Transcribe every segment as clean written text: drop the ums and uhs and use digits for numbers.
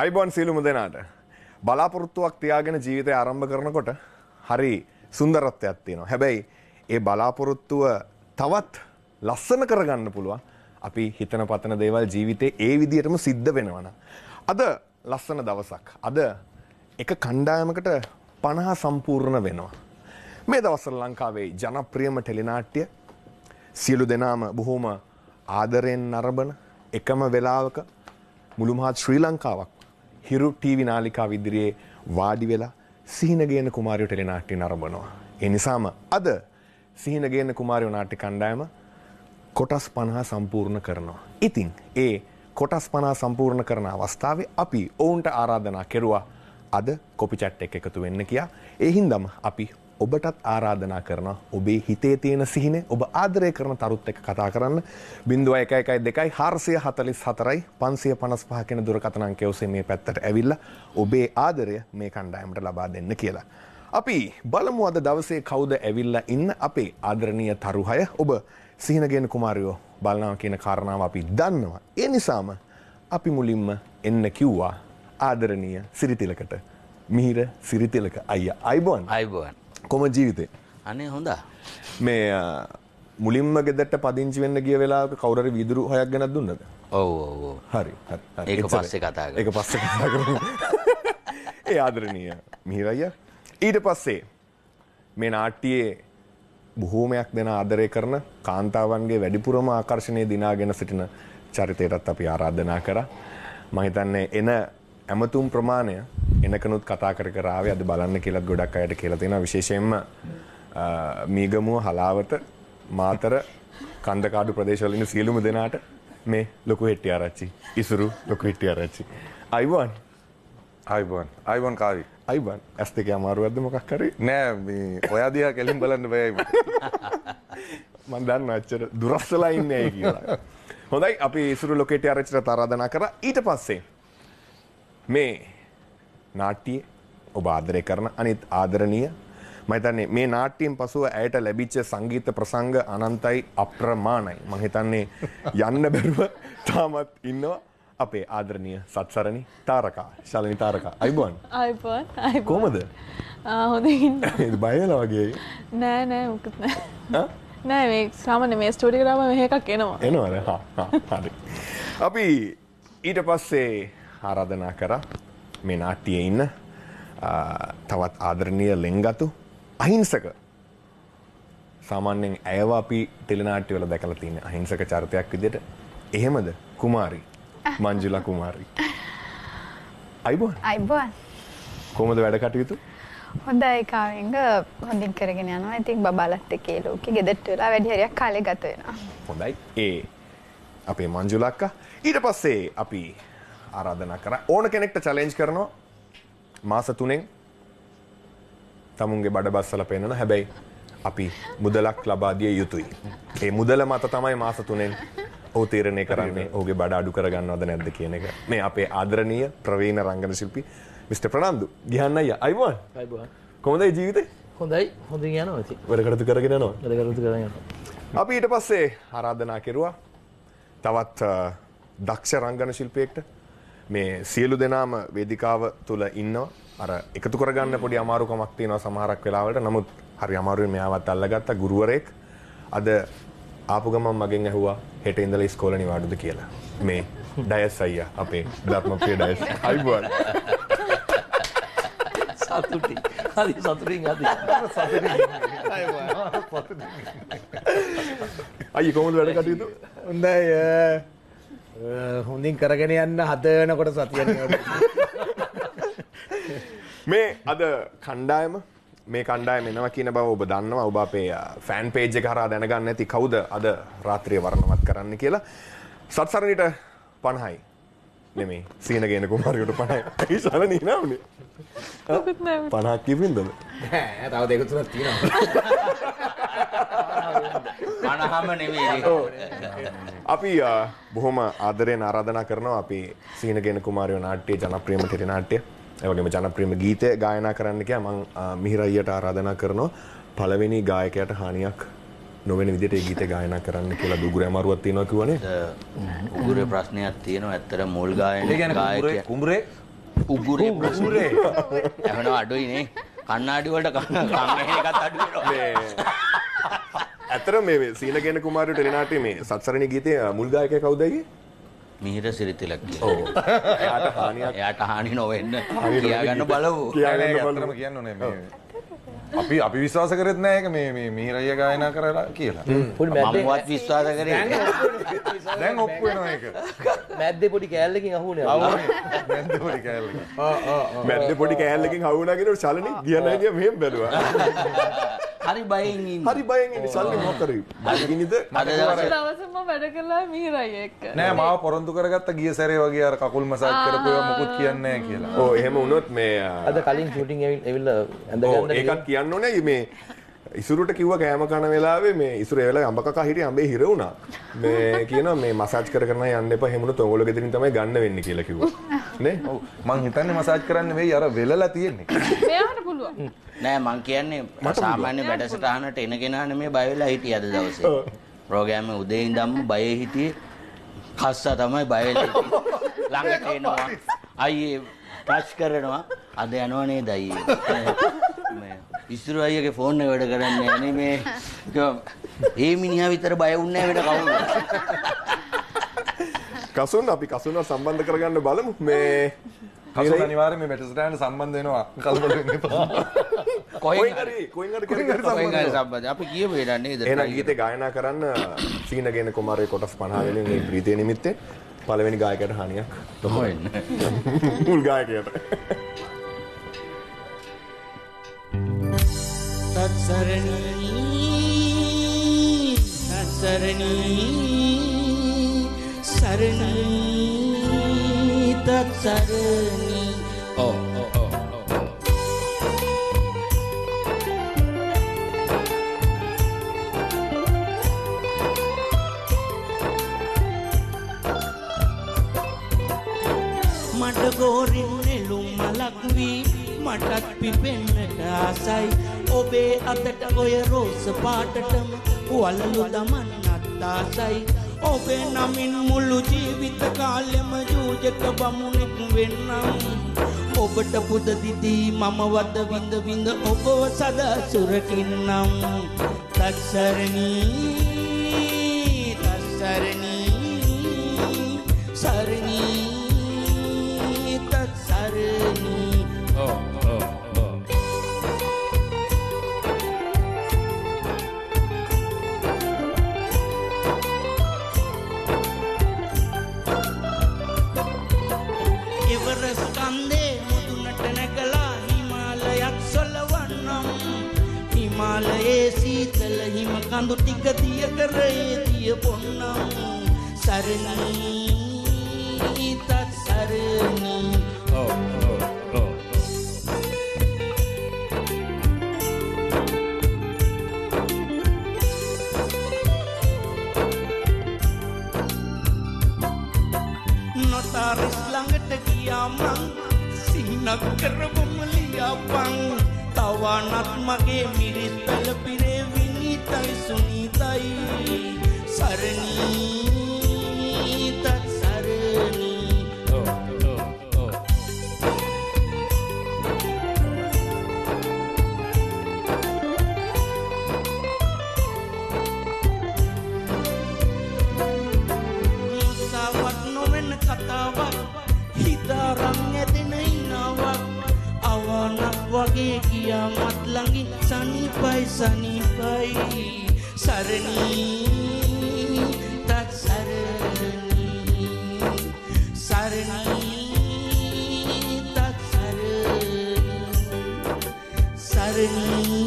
අයිබෝන් සියලුම දෙනාට බලාපොරොත්තුවක් තියාගෙන ජීවිතය ආරම්භ කරනකොට හරි සුන්දරත්වයක් තියෙනවා. හැබැයි ඒ බලාපොරොත්තුව තවත් ලස්සන කරගන්න පුළුවන් අපි හිතන පතන දේවල් ජීවිතේ ඒ විදිහටම සිද්ධ වෙනවා. අද ලස්සන දවසක්. අද එක කණ්ඩායමකට 50 සම්පූර්ණ වෙනවා. මේ දවස්වල ලංකාවේ ජනප්‍රියම ටෙලිනාට්‍ය සියලු දෙනාම බොහොම ආදරෙන් නරඹන එකම වෙලාවක මුළු මහත් ශ්‍රී ලංකාවක් හිරු ටීවී නාලිකාව ඉදිරියේ වාඩි වෙලා සිහිනගේන කුමාරයෝ ටෙලිනාට්‍ය නරඹනවා. ඒ නිසාම අද සිහිනගේන කුමාරයෝ නාට්‍ය කණ්ඩායම කොටස් 50 සම්පූර්ණ කරනවා. ඉතින් ඒ කොටස් 50 සම්පූර්ණ කරන අවස්ථාවේ අපි ඔවුන්ට ආරාධනා කෙරුවා අද කොපි chat එක එකතු වෙන්න කියා. ඒ හින්දාම අපි ඔබටත් ආරාධනා කරනවා ඔබේ හිතේ තියෙන සිහිනේ ඔබ ආදරය කරන තරුත් එක්ක කතා කරන්න 0112 444 555 කියන දුරකථන අංකය ඔස්සේ මේ පැත්තට ඇවිල්ලා ඔබේ ආදරය මේ කණ්ඩායමට ලබා දෙන්න කියලා. අපි බලමු අද දවසේ කවුද ඇවිල්ලා ඉන්න අපේ ආදරණීය තරු හය. ඔබ සිහිනගේන කුමාරයෝ බලනවා කියන කාරණාව අපි දන්නවා. ඒ නිසාම අපි මුලින්ම එන්න කිව්වා ආදරණීය සිරිතිලකට. මිහිර සිරිතිලක අයියා අයිබෝන්. අයිබෝන්. කොහොම ජීවිතේ? අනේ හොඳයි. මේ මුලින්ම ගෙදරට පදිංචි වෙන්න ගිය වෙලාවක කවුරු හරි වීදුරු හයක් ගෙනත් දුන්නද? ඔව් ඔව් ඔව්. හරි. ඒක පස්සේ කතා කරමු. ඒක පස්සේ කතා කරමු. ඒ ආදරණීය මිහිරయ్య. ඊට පස්සේ මේ නාට්‍යයේ බොහෝමයක් දෙන ආදරය කරන කාන්තාවන්ගේ වැඩිපුරම ආකර්ෂණය දිනාගෙන සිටින චරිතයටත් අපි ආරාධනා කරා. මම හිතන්නේ එන ඇමතුම් ප්‍රමාණය එනකනුත් කතා කර ආවේ අද බලන්න කියලා ගොඩක් අයට කියලා තියෙනවා. විශේෂයෙන්ම මීගමුව හලාවත මාතර කන්දකාඩු ප්‍රදේශවල ඉන්න සියලුම දෙනාට මේ ලොකු හෙට්ටි ආරච්චි ඉසුරු ලොකු හෙට්ටි ආරච්චි අයිබෝන් අයිබෝන් කාවි අයිබෝන් ඇස් දෙකේ අමාරුවක්ද මොකක් හරි නෑ මේ ඔයා දිහා කෙලින් බලන්න බෑයි මම දන්නවා අච්චර දුරස්සලා ඉන්නේ ඇයි කියලා. හොඳයි අපි ඉසුරු ලොකු හෙට්ටි ආරච්චිට ආරාධනා කරා. ඊට පස්සේ මේ නාට්‍යයේ ඔබ ආදරය කරන අනිත් ආදරණීය මම හිතන්නේ මේ නාට්‍යයෙන් පසුව ඇයට ලැබිච්ච සංගීත ප්‍රසංග අනන්තයි අප්‍රමාණයි. මම හිතන්නේ යන්න බැරුව තාමත් ඉන්නවා අපේ ආදරණීය සත්සරණි තාරකා ශාලිනී තාරකා අයිබෝන්. අයිබෝන්. කොහමද? හොඳින් ඉන්නවා. බය වෙලා වගේ. නෑ මොකද නෑ. නෑ මේ සාමාන්‍ය මේ ස්ටුඩියෝ එකට ආවම මේක එනවා. එනවද? හරි. අපි ඊට පස්සේ ආරාධනා කරා මේ නාට්‍යයේ ඉන්න තවත් ආදරණීය ලෙන්ගතු අහිංසක සාමාන්‍යයෙන් ඇයව අපි ටෙලිනාට්‍ය වල දැකලා තියෙන අහිංසක චරිතයක් විදිහට එහෙමද කුමාරි මංජුලා කුමාරි අයිබෝන් කොහොමද වැඩ කටයුතු? හොඳයි කාවෙන්ග හොඳින් කරගෙන යනවා. ඉතින් බබාලත් එක්ක ඒ ලෝකෙ ගෙදරට වෙලා වැඩි හරියක් කාලේ ගත වෙනවා. හොඳයි. ඒ අපේ මංජුලා අක්කා. ඊට පස්සේ අපි ආරාධනා කරා ඕන කෙනෙක්ට චැලෙන්ජ් කරනවා මාස 3න් තමුන්ගේ බඩ බස්සලා පෙන්නන. හැබැයි අපි මුදලක් ලබා දිය යුතුයි. ඒ මුදල මත තමයි මාස 3න් ඔහු තීරණය කරන්නේ ඔහුගේ බඩ අඩු කරගන්නවද නැද්ද කියන එක. මේ අපේ ආදරණීය ප්‍රවීණ රංගන ශිල්පී මිස්ටර් ප්‍රනාන්දු ගිහන්න අයියා අයිබෝන්. අයිබෝන්. කොහොමද ජීවිතේ? හොඳයි. හොඳින් යනවා ඉතින්. වැඩ කටයුතු කරගෙන යනවා. වැඩ කටයුතු කරගෙන යනවා. අපි ඊට පස්සේ ආරාධනා කෙරුවා තවත් දක්ෂ රංගන ශිල්පියෙක්ට. මේ සියලු දෙනාම වේදිකාව තුල ඉන්නවා. අර එකතු කරගන්න පොඩි අමාරුකමක් තියෙනවා සමහරක් වෙලාවලට. නමුත් හරි අමාරුවෙන් මෙයාවත් අල්ලගත්තා ගුරුවරයෙක්. අද ආපු ගමන් මගෙන් ඇහුවා හෙට ඉඳලා ඉස්කෝලේ නිවාඩුද කියලා. මේ ඩයස් අයියා අපේ ධර්මප්‍රිය ඩයස්. අයිබෝන්. සතුටි. හරි සතුටින් අද. සතුටින්. අයිබෝන්. අයියේ කොහොමද වැඩ කටයුතු? හොඳයි. හොඳින් කරගෙන යන්න හදනකොට සතියන්නේ. මේ අද කණ්ඩායම මේ කණ්ඩායම එනවා කියන බව ඔබ දන්නවා. ඔබ අපේ ෆෑන් පේජ් එක හරහා දැනගන්න ඇති කවුද අද රාත්‍රියේ වර්ණවත් කරන්න කියලා. සත්සරණිට 50යි. නෙමෙයි සීනගේන කුමාරියට 50යි. ඒ ශාලිනී නෑනේ. 50ක් කිව්වින්දද? නෑ තව දෙක තුනක් තියෙනවා. 50ම නෙමෙයි. අපි බොහොම ආදරයෙන් ආරාධනා කරනවා අපි සීනගේන කුමාරියෝ නාට්‍ය ජනප්‍රියම ටෙලිනාට්‍ය ඒ වගේම ජනප්‍රියම ගීතය ගායනා කරන්න කියලා මම මිහිර අයියට ආරාධනා කරනවා පළවෙනි ගායකයාට හානියක් නොවන විදිහට ඒ ගීතය ගායනා කරන්න කියලා දුගුරේ අමාරුවක් තියෙනවා කිව්වනේ. උගුරේ ප්‍රශ්නයක් තියෙනවා. ඇත්තට මුල් ගායන ගායකයා කුඹුරේ උගුරේ ප්‍රශ්නේ. එහෙනම් අඩුයිනේ. කන්නාඩි වලට කන් එකත් අඩු වෙනවා. ඇත්තට මේ සීනගේන කුමාරයෝ ටෙලිනාට්‍යයේ මේ සත්සරණී ගීතයේ මුල් ගායකයා කවුද අයියේ? මිහිර සිරිතිලක් කියලා. ඔව්. එයාට හානියක් එයාට හානි නොවෙන්න කියාගන්න බලමු. ඇත්තටම කියන්න ඕනේ මේ අපි විශ්වාස කරෙත් නෑ ඒක මේ මිහිරయ్య ගායනා කරලා කියලා. පොඩි මැද්දේ මමවත් විශ්වාස කරේ. දැන් ඔප්පු වෙනවා ඒක. මැද්දේ පොඩි කෑල්ලකින් අහුනේ. මැද්දේ පොඩි කෑල්ලකින්. මැද්දේ පොඩි කෑල්ලකින් හවුනා කියනකොට ශලනි ගියා නැහැ ගියා මෙහෙම බැලුවා. හරි බයෙන් ඉන්නේ. හරි බයෙන් ඉන්නේ ශලනි මොකක් කරේ? බඩගිනිද? අද දවසේ දවසම වැඩ කළා මිහිරයි එක්ක. නෑ මාව පොරොන්දු කරගත්ත ගිය සැරේ වගේ අර කකුල් මසාජ් කරපු ඒවා මොකුත් කියන්නේ නෑ කියලා. ඔව් එහෙම වුණොත් මේ අද කලින් ෂූටින් ඇවිල්ලා ඇඳ ඔව් ගන්න ඒකත් කියන්න ඕනේ මේ ඉසුරුට කිව්ව කෑම කන වෙලාවේ මේ ඉසුරු ඒ වෙලාවේ අඹ කකා හිටියේ අඹේ හිර වුණා. මේ කියනවා මේ මසාජ් කරන යන්න එපා හැමුණු තොඟල ගෙදරින් තමයි ගන්න වෙන්නේ කියලා කිව්වා. නේ? ඔව් මං හිතන්නේ මසාජ් කරන්න වෙයි අර වෙලලා තියෙන්නේ. මෙයාට පුළුවන්. නෑ මං කියන්නේ සාමාන්‍ය වැඩසටහනට එන කෙනානේ මේ බය වෙලා හිටියේ අද දවසේ. ප්‍රෝග්‍රෑම් එක උදේ ඉඳන්ම බයේ හිටියේ. කස්සා තමයි බය වෙලා හිටියේ. ළඟට එනවා. අයියේ ටච් කරනවා. අද යනවා නේද අයියේ? මේ ඉස්සර අයියගේ ෆෝන් එක වැඩ කරන්නේ නැහැ මේ ඒ මිනිහා විතර බය වුන්නේ නැහැ වෙන කවුරුද? කසුන් අපි කසුන්ව සම්බන්ධ කරගන්න බලමු. මේ කසුන් අනිවාර්යයෙන් මේ වැටසටහනට සම්බන්ධ වෙනවා. කලබල වෙන්න එපා. කොහෙන් හරි සම්බන්ධ අපි කියමු එන නේද? එහෙනම් ගීතේ ගායනා කරන්න සීනගේන කුමාරයේ කොටස් 50 වෙනින් මේ ප්‍රීතිය නිමිත්තේ පළවෙනි ගායකයාට හානියක් නොවෙන්න. මුල් ගායකයාට. සත්සරණී සරණී තත්සරණී මට ගෝරින් නෙළුම් මලක් වී මටත් පිපෙන්නට ආසයි ඔබේ අතට ඔය රෝස පාටටම වලලු දමන්නත් ආසයි ඔබේ නමින් මුළු ජීවිත කාලෙම ජූජක බමුණෙක් වෙන්නම් ඔබට පුද දිදී මම වද විඳ විඳ ඔබව සදා සුරකින්නම් තත්සරණී සරණී තත්සරණී එවරස් කන්දේ මුදුනට නැගලා හිමාලයක් සොලවන්නම් හිමාලයේ සීතල හිම කඳු ටික දිය කරේ දිය පොන්නම් සරණී තත්සරණී නොතාරිස් ළඟට ගියා මං සිහිනක් කරවම ලියාපන් තවනත් මගේ මිරිස් පැල පිරේ විනීතයි සුනීතයි සරණී තත්සරණී මුසාවක් නොවෙන කතාවක් හිතාරන් ඇදෙන ඉනාවක් අවනක් වගේ කියාමත් ළඟින් සනීපයි සරණී තත්සරණී සරණී තත්සරණී සරණී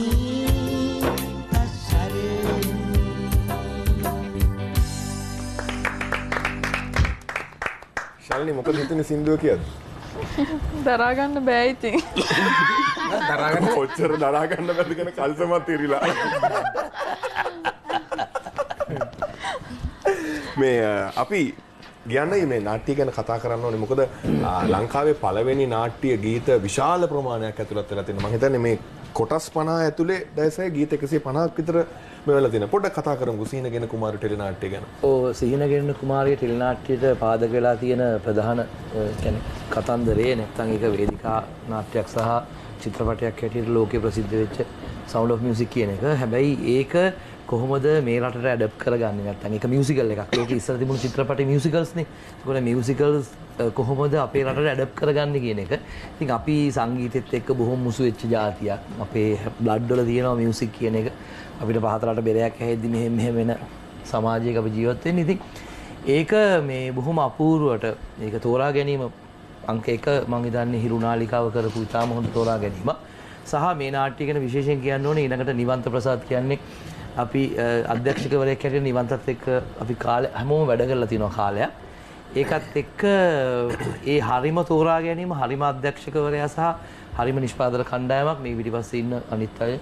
ශාලිනි මොකද හිතන්නේ සින්දුව කියද්දි? දරා ගන්න බෑ ඉතින්. දරාගන්න කොච්චර දරා ගන්න බැද කියන කල්සමත් ඉරිලා. මේ අපි කියන්නේ මේ නාට්‍ය ගැන කතා කරන්න ඕනේ. මොකද ලංකාවේ පළවෙනි නාට්‍ය ගීත විශාල ප්‍රමාණයක් ඇතුළත් වෙලා තියෙනවා. මම හිතන්නේ මේ කොටස් 50 ඇතුලේ දැසයි ගීත 150ක් විතර මෙවලා තියෙනවා. පොඩ්ඩක් කතා කරමු සීනගෙන කුමාර ටෙලිනාට්‍ය ගැන. ඔව් සීනගෙන කුමාරිය ටෙලිනාට්‍යයට පාදක වෙලා තියෙන ප්‍රධාන කියන්නේ කතන්දරේ නැත්නම් ඒක වේදිකා නාට්‍යයක් සහ චිත්‍රපටයක් හැටියට ලෝකේ ප්‍රසිද්ධ වෙච්ච Sound of Music කියන එක. හැබැයි ඒක කොහොමද මේ රටට ඇඩප්ට් කරගන්නේ නැත්නම් ඒක මියුසිකල් එකක්. ලෝකෙ ඉස්සර තිබුණු චිත්‍රපටි මියුසිකල්ස්නේ. ඒකෝනේ මියුසිකල්ස් කොහොමද අපේ රටට ඇඩප්ට් කරගන්නේ කියන එක. ඉතින් අපි සංගීතෙත් එක්ක බොහොම මුසු වෙච්ච જાතියක්. අපේ බ්ලඩ් වල තියෙනවා මියුසික් කියන එක. අපිට පහතරට බෙරයක් ඇහෙද්දි මෙහෙම වෙන සමාජයක අපි ජීවත් වෙන්නේ. ඉතින් ඒක මේ බොහොම අපූර්වට මේක තෝරා ගැනීම අංක 1 මම හිතන්නේ හිරුනාලිකාව කරපු ඉතාම හොඳ තෝරා ගැනීම. සහ මේ නාට්‍ය ගැන විශේෂයෙන් කියන්න ඕනේ ඊළඟට නිවන්ත ප්‍රසාද් කියන්නේ අපි අධ්‍යක්ෂකවරයෙක් හැටියට නිවන්තත් එක්ක අපි කාලේ හැමෝම වැඩ කරලා තිනවා කාලයක්. ඒකත් එක්ක ඒ හරිම තෝරා ගැනීම හරිම අධ්‍යක්ෂකවරයා සහ හරිම නිෂ්පාදක කණ්ඩායමක් මේ පිටිපස්සේ ඉන්න අනිත් අය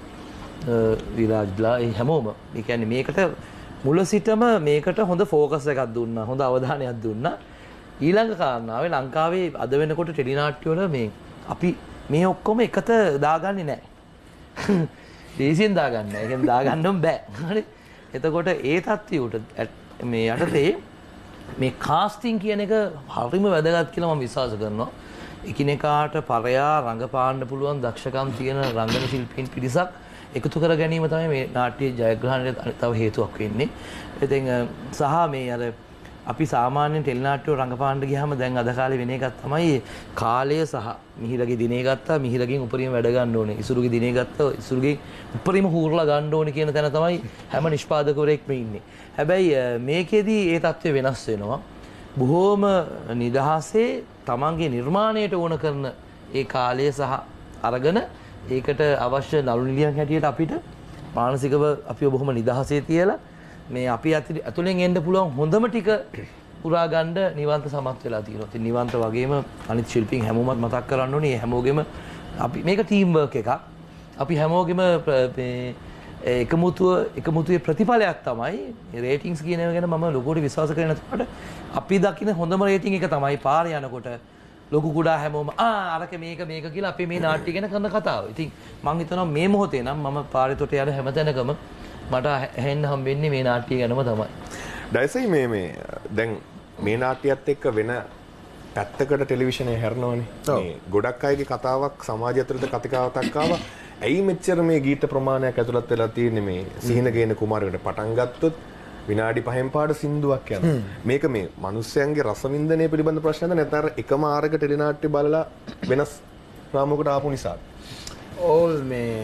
විරාජ්ලා ඒ හැමෝම ඒ කියන්නේ මේකට මුල සිටම මේකට හොඳ ෆෝකස් එකක් දුන්නා. හොඳ අවධානයක් දුන්නා. ඊළඟ කාරණාවේ ලංකාවේ අද වෙනකොට ටෙලිනාට්‍ය වල මේ අපි මේ ඔක්කොම එකට දාගන්නේ නැහැ. දේශයෙන් දාගන්න. ඒ කියන්නේ දාගන්නම බෑ. හරි. එතකොට ඒ තත්ත්වයට මේ යටතේ මේ කාස්ටිං කියන එක හරිම වැදගත් කියලා මම විශ්වාස කරනවා. එකිනෙකාට පරයා රංගපාන්න පුළුවන් දක්ෂකම් තියෙන රංගන ශිල්පීන් පිරිසක් එකතු කර ගැනීම තමයි මේ නාට්‍ය ජයග්‍රහණයට තව හේතුවක් වෙන්නේ. ඉතින් සහ මේ අර අපි සාමාන්‍යයෙන් ටෙලිනාට්‍ය රංගපාන්න ගියාම දැන් අද කාලේ වෙන එකක් තමයි කාලය සහ මිහිරගේ දිනේ ගත්තා මිහිරගෙන් උපරිම වැඩ ගන්න ඕනේ. ඉසුරුගේ දිනේ ගත්තා ඉසුරුගෙන් උපරිම හූරලා ගන්න ඕනේ කියන තැන තමයි හැම නිෂ්පාදකවරයෙක්ම ඉන්නේ. හැබැයි මේකෙදී ඒ தත්ත්වය වෙනස් වෙනවා. බොහෝම නිදහසේ තමන්ගේ නිර්මාණයට ඕන කරන ඒ කාලය සහ අරගෙන ඒකට අවශ්‍ය නළු නිලියන් හැටියට අපිට මානසිකව අපිව බොහොම නිදහසේ තියලා මේ අපි ඇතුලෙන් එන්න පුළුවන් හොඳම ටික පුරා ගන්න නිවන්ත සමත් වෙලා තියෙනවා. ඉතින් නිවන්ත වගේම අනිත් ශිල්පීන් හැමෝමත් මතක් කරන්න ඕනේ. හැමෝගෙම අපි මේක ටීම් වර්ක් එකක්. අපි හැමෝගෙම මේ එකමුතුවේ ප්‍රතිඵලයක් තමයි රේටින්ග්ස් කියන එක ගැන මම ලොකුවට විශ්වාස කරන්නේ නැතුවට අපි දකින හොඳම රේටින් එක තමයි පාරේ යනකොට ලොකු කුඩා හැමෝම අරක මේක කියලා අපි මේ නාට්‍ය ගැන කරන කතාව. ඉතින් මම හිතනවා මේ මොහොතේ නම් මම පාරේ තොට යන හැමතැනකම මට ඇහෙන්න හම්බෙන්නේ මේ නාට්‍ය ගැනම තමයි. ඩයිසයි මේ දැන් මේ නාට්‍යයත් එක්ක වෙන පැත්තකට ටෙලිවිෂනේ හැරෙනවනේ. මේ ගොඩක් අයගේ කතාවක් සමාජය ඇතුළත කතිකාවතක් ආවා. ඇයි මෙච්චර මේ ගීත ප්‍රමාණයක් ඇතුළත් වෙලා තියෙන්නේ මේ සීනගේන කුමාරකට පටන් ගත්තොත් විනාඩි 5න් පාඩ සින්දුවක් යනවා. මේක මේ මිනිස්යන්ගේ රසවින්දනය පිළිබඳ ප්‍රශ්නද නැත්නම් එකම ආරක ටෙලිනාට්‍ය බලලා වෙනස් රාමුවකට ආපු නිසාද? ඕල්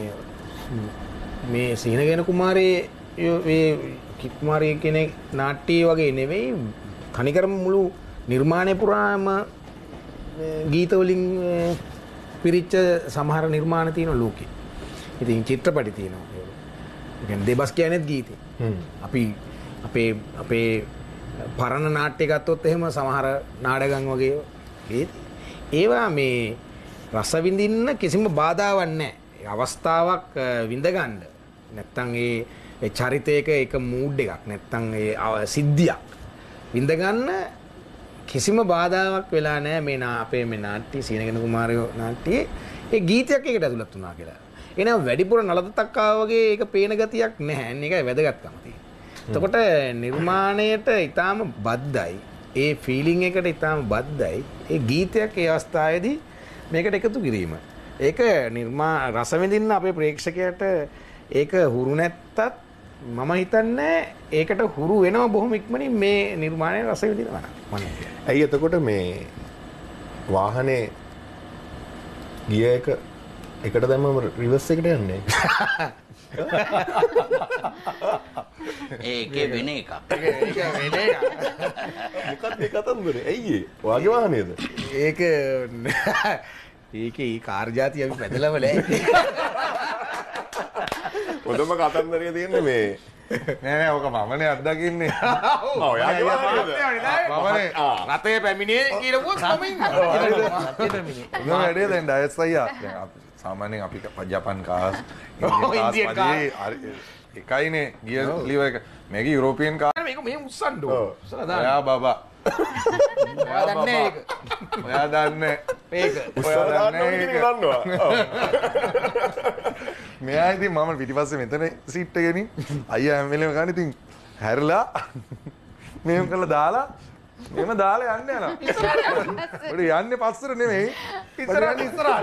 මේ සීනගෙන කුමාරයේ මේ කුමාරය කෙනෙක් නාට්‍ය වගේ නෙවෙයි තනිකරම මුළු නිර්මාණය පුරාම ගීත වලින් පිරිච්ච සමහර නිර්මාණ තියෙනවා ලෝකේ. ඉතින් චිත්‍රපටි තියෙනවා. ඒ කියන්නේ දෙබස් කියනේත් ගීතේ. අපි අපේ පරණ නාට්‍ය ගත්තොත් එහෙම සමහර නාඩගම් වගේ ඒවා මේ රස විඳින්න කිසිම බාධාවක් නැහැ. අවස්ථාවක් විඳ ගන්න. නැත්තම් ඒ චරිතයක එක මූඩ් එකක් නැත්තම් ඒ සිද්ධියක් විඳ ගන්න කිසිම බාධාවක් වෙලා නැහැ මේ අපේ මේ නාට්‍ය සීනගෙන කුමාරයෝ නාට්‍යයේ ඒ ගීතයක් එකට ඇතුළත් වුණා කියලා. එනවා වැඩිපුර නලදතක්කා වගේ ඒක පේන ගතියක් නැහැ. ඒකයි වැදගත්කම තියෙන්නේ. එතකොට නිර්මාණයට ඊටාම බද්ධයි. ඒ ෆීලිං එකට ඊටාම බද්ධයි. ඒ ගීතයක් ඒ අවස්ථාවේදී මේකට එකතු කිරීම. ඒක රස විඳින්න අපේ ප්‍රේක්ෂකයාට ඒක හුරු නැත්තත් මම හිතන්නේ ඒකට හුරු වෙනවා බොහොම ඉක්මනින් මේ නිර්මාණය රස විඳිනවා නම්. ඇයි එතකොට මේ වාහනේ ගිය එකට දැම්මම රිවර්ස් එකට යන්නේ? ඒකේ වෙන එකක්. මොකක්ද ඒ කතන්දරේ? ඇයි වාගේ වාහනේද? ඒකේ කාර් ජාතිය අපි පැදලම නැහැ. පොදම කතන්දරේ තියෙන්නේ මේ නෑ ඔක මමනේ අත්දකින්නේ. ඔයාගේ වාහනේද? රතේ පැමිණේ කියලපුවත් මම ඉන්නවා. රතේ පැමිණේ. මොන වැඩේ දැන් ඩයස් අයියා. දැන් සාමාන්‍යයෙන් අපි ජපන් කාස් ඉන්දියන් කාස් එකයිනේ ගිය ලිව එක. මේක යුරෝපියන් කාස්. මේක මෙහෙම උස්සන්න ඕන. යා බබා. ඔයා දන්නේ ඒක. ඔයා දන්නේ ඒක. ඔයා දන්නවා. මෙයා ඉතින් මම පිටිපස්සේ මෙතන සීට් එකේදී අයියා හැම වෙලේම ගන්න ඉතින් හැරිලා මෙහෙම කරලා දාලා මෙහෙම දාලා යන්න යනවා. ඔඩ යන්නේ පස්සට නෙමෙයි ඉස්සරහට.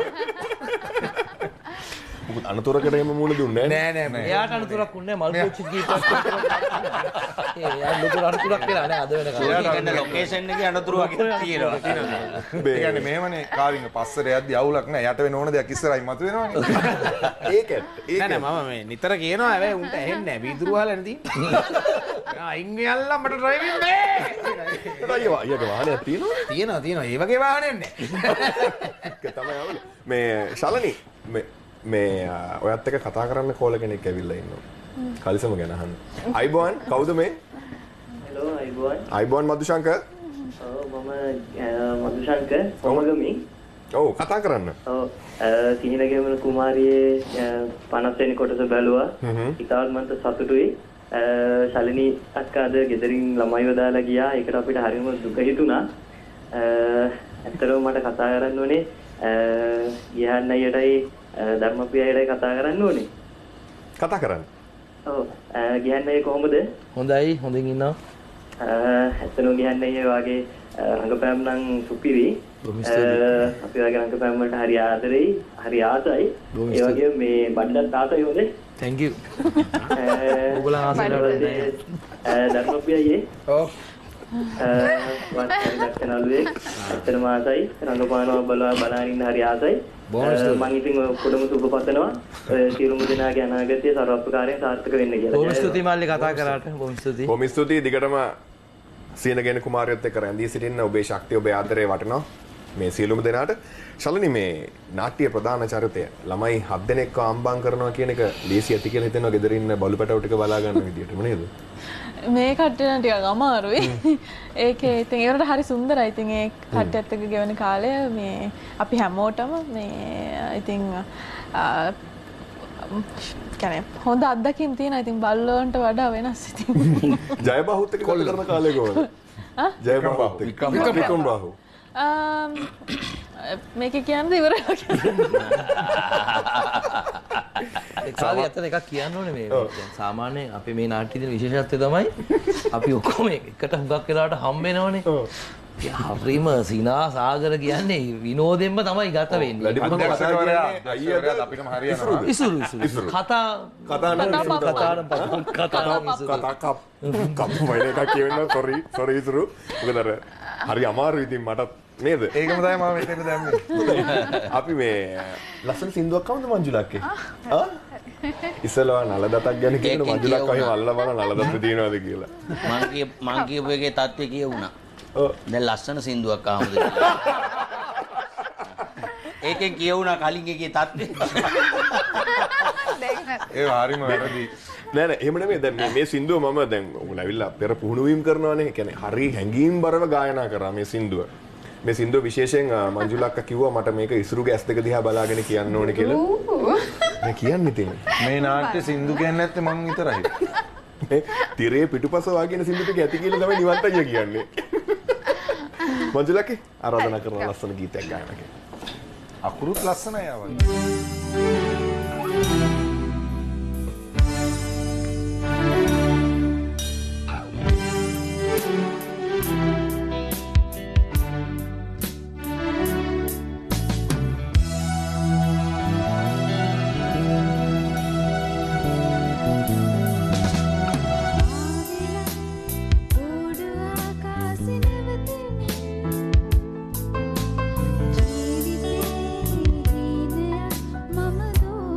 මොකද අනතුරකට එම මුණ දුන්නේ නෑ නෑ. එයාට අනුතරක් උන්නේ මල් පෝච්චි කීපයක්. එයා ලොකු අනුතරක් කියලා නෑ අද වෙනකන්. ඒකන ලොකේෂන් එකේ අනතුරුවක් තියෙනවා. ඒ කියන්නේ මෙහෙමනේ කාරින්ග පස්සට යද්දි අවුලක් නෑ. යට වෙන ඕන දෙයක් ඉස්සරහින් මතුවෙනවනේ. ඒකත් නෑ නෑ මම මේ නිතර කියනවා හැබැයි උන්ට ඇහෙන්නේ නෑ. වීදුරු වහලා නැති. අයින් යල්ලා මට ඩ්‍රයිවිං බෑ. අයියාගේ වාහනයක් තියෙනවද? තියෙනවා. ඒ වගේ වාහනයක් නෑ. ඒක තමයි අවුල. මේ ශලනි මේ ඔයත් එක්ක කතා කරන්න කෝල කෙනෙක් ඇවිල්ලා ඉන්නවා. කලිසම ගැන අහන්න. අයිබෝන් කවුද මේ? හෙලෝ අයිබෝන්. අයිබෝන් මදුශංකර්. ඔව් මම මදුශංකර් කොමගමි. ඔව් කතා කරන්න. ඔව් සිහිනගමන කුමාරියේ 50 වෙනි කොටස බැලුවා. ඉතාලත් මන්ට සතුටුයි. ශලිනී අක්කාද ගෙදරින් ළමයිව දාලා ගියා. ඒකට අපිට හරිම දුක හිතුණා. ඇත්තටම මට කතා කරන්න ඕනේ ගියහන් අයියටයි ධර්මප්‍රියයටයි කතා කරන්න ඕනේ. කතා කරන්න. ඔව් ගියහන් අයිය කොහොමද? හොඳයි හොඳින් ඉන්නවා. ඇත්තටම ගියහන් අයිය වාගේ රංගපෑම් නම් සුපිරි. අපි වගේ රංගපෑම් වලට හරි ආදරෙයි, හරි ආසයි. ඒ වගේම මේ බඩට තාතයි හොඳේ. Thank you. ඔයගොල්ලෝ ආසයි. ධර්මප්‍රියයේ ඔව් වත්කනලුවේ ඇත්තටම ආසයි රංගපානවා බලන ඉන්න හරි ආසයි මම ඉතින් ඔක්කොම සුබ පතනවා සියලුම දෙනාගේ අනාගතය සර්වප්‍රකාරයෙන් සාර්ථක වෙන්න කියලා. බොහොම ස්තුතියි මල්ලි කතා කරාට. බොහොම ස්තුතියි. බොහොම ස්තුතියි දිගටම සීනගෙන කුමාරයොත් එක්ක රැඳී සිටින්න ඔබේ ශක්තිය ඔබේ ආදරය වටිනවා. මේ සියලුම දෙනාට ශලනි මේ නාට්‍ය ප්‍රධාන චරිතය ළමයි 7 දෙනෙක්ව අම්බම් කරනවා කියන එක ලේසි ඇති කියලා හිතෙනවා ගෙදර ඉන්න බලුපැටව ටික බලා ගන්න විදියටම නේද? මේ කට්ටිය නම් ටිකක් අමාරුයි. ඒකේ ඉතින් ඒකට හරි සුන්දරයි. ඉතින් ඒ කට්ටියත් එක්ක ගෙවන කාලය මේ අපි හැමෝටම මේ ඉතින් කියන්නේ හොඳ අත්දැකීම් තියෙනවා. ඉතින් බල්ලොන්ට වඩා වෙනස් ඉතින්. ජයබහුත් එක්ක කතා කරන කාලේ කොහොමද? ජයබහුත් වික්‍රම බාහු. මේක කියන්නේ ඉවරයි. ඒකාවේ අතන එකක් කියන්න ඕනේ මේ සාමාන්‍ය අපි මේ නාට්‍ය දින විශේෂත්වය තමයි අපි ඔක්කොම එකට හුඟක් වෙලාවට හම්බ වෙනවනේ. හරිම සිනා සාගර කියන්නේ විනෝදෙන්ම තමයි ගත වෙන්නේ. අයියා අපිටම හරියනවා. ඉසුරු කතා කප්පු වයින් එකක් කියවෙනවා. සෝරි ඉසුරු. මොකද අර හරි අමාරු ඉතින් මටත් නේද? ඒකම තමයි මම මෙතන දැම්මේ. අපි මේ ලස්සන සින්දුවක් කවුද මංජුලක්කේ? ඉස්සෙල්ලා නලදතක් ගැන කියන මංජුලක් අහිම අල්ලලා බලන නලදත දිනනවාද කියලා. මං කියපු එකේ තත්ත්වය කියුණා. දැන් ලස්සන සින්දුවක් ආවද කියලා. ඒකෙන් කියුණා කලින් එකේ තත්ත්වය. ඒ හරිම වැරදි. නෑ නෑ එහෙම නෙමෙයි. දැන් මේ සින්දුව මම දැන් ඔයගොල්ලෝ ඇවිල්ලා පෙර පුහුණුවීම් කරනවානේ. ඒ කියන්නේ හරි හැංගීම් බරව ගායනා කරා මේ සින්දුව. මේ සින්දුව විශේෂයෙන් මංජුලක්ක කිව්වා මට මේක ඉසුරුගේ ඇස් දෙක දිහා බලාගෙන කියන්න ඕනේ කියලා. මේ කියන්නේ තියෙන්නේ. මේ නාට්‍ය සින්දු කියන්නේ නැත්තේ මං විතරයි. මේ තිරේ පිටුපස වාගෙන සින්දු ටික ඇති කියලා තමයි නිවන්ත අයියා කියන්නේ. මංජුලක්කේ ආරාධනා කරන ලස්සන ගීතයක් ගායනා කරන්න. අකුරුත් ලස්සනයි ආවල්. ජීවිතේ දිනයක් මම දෝ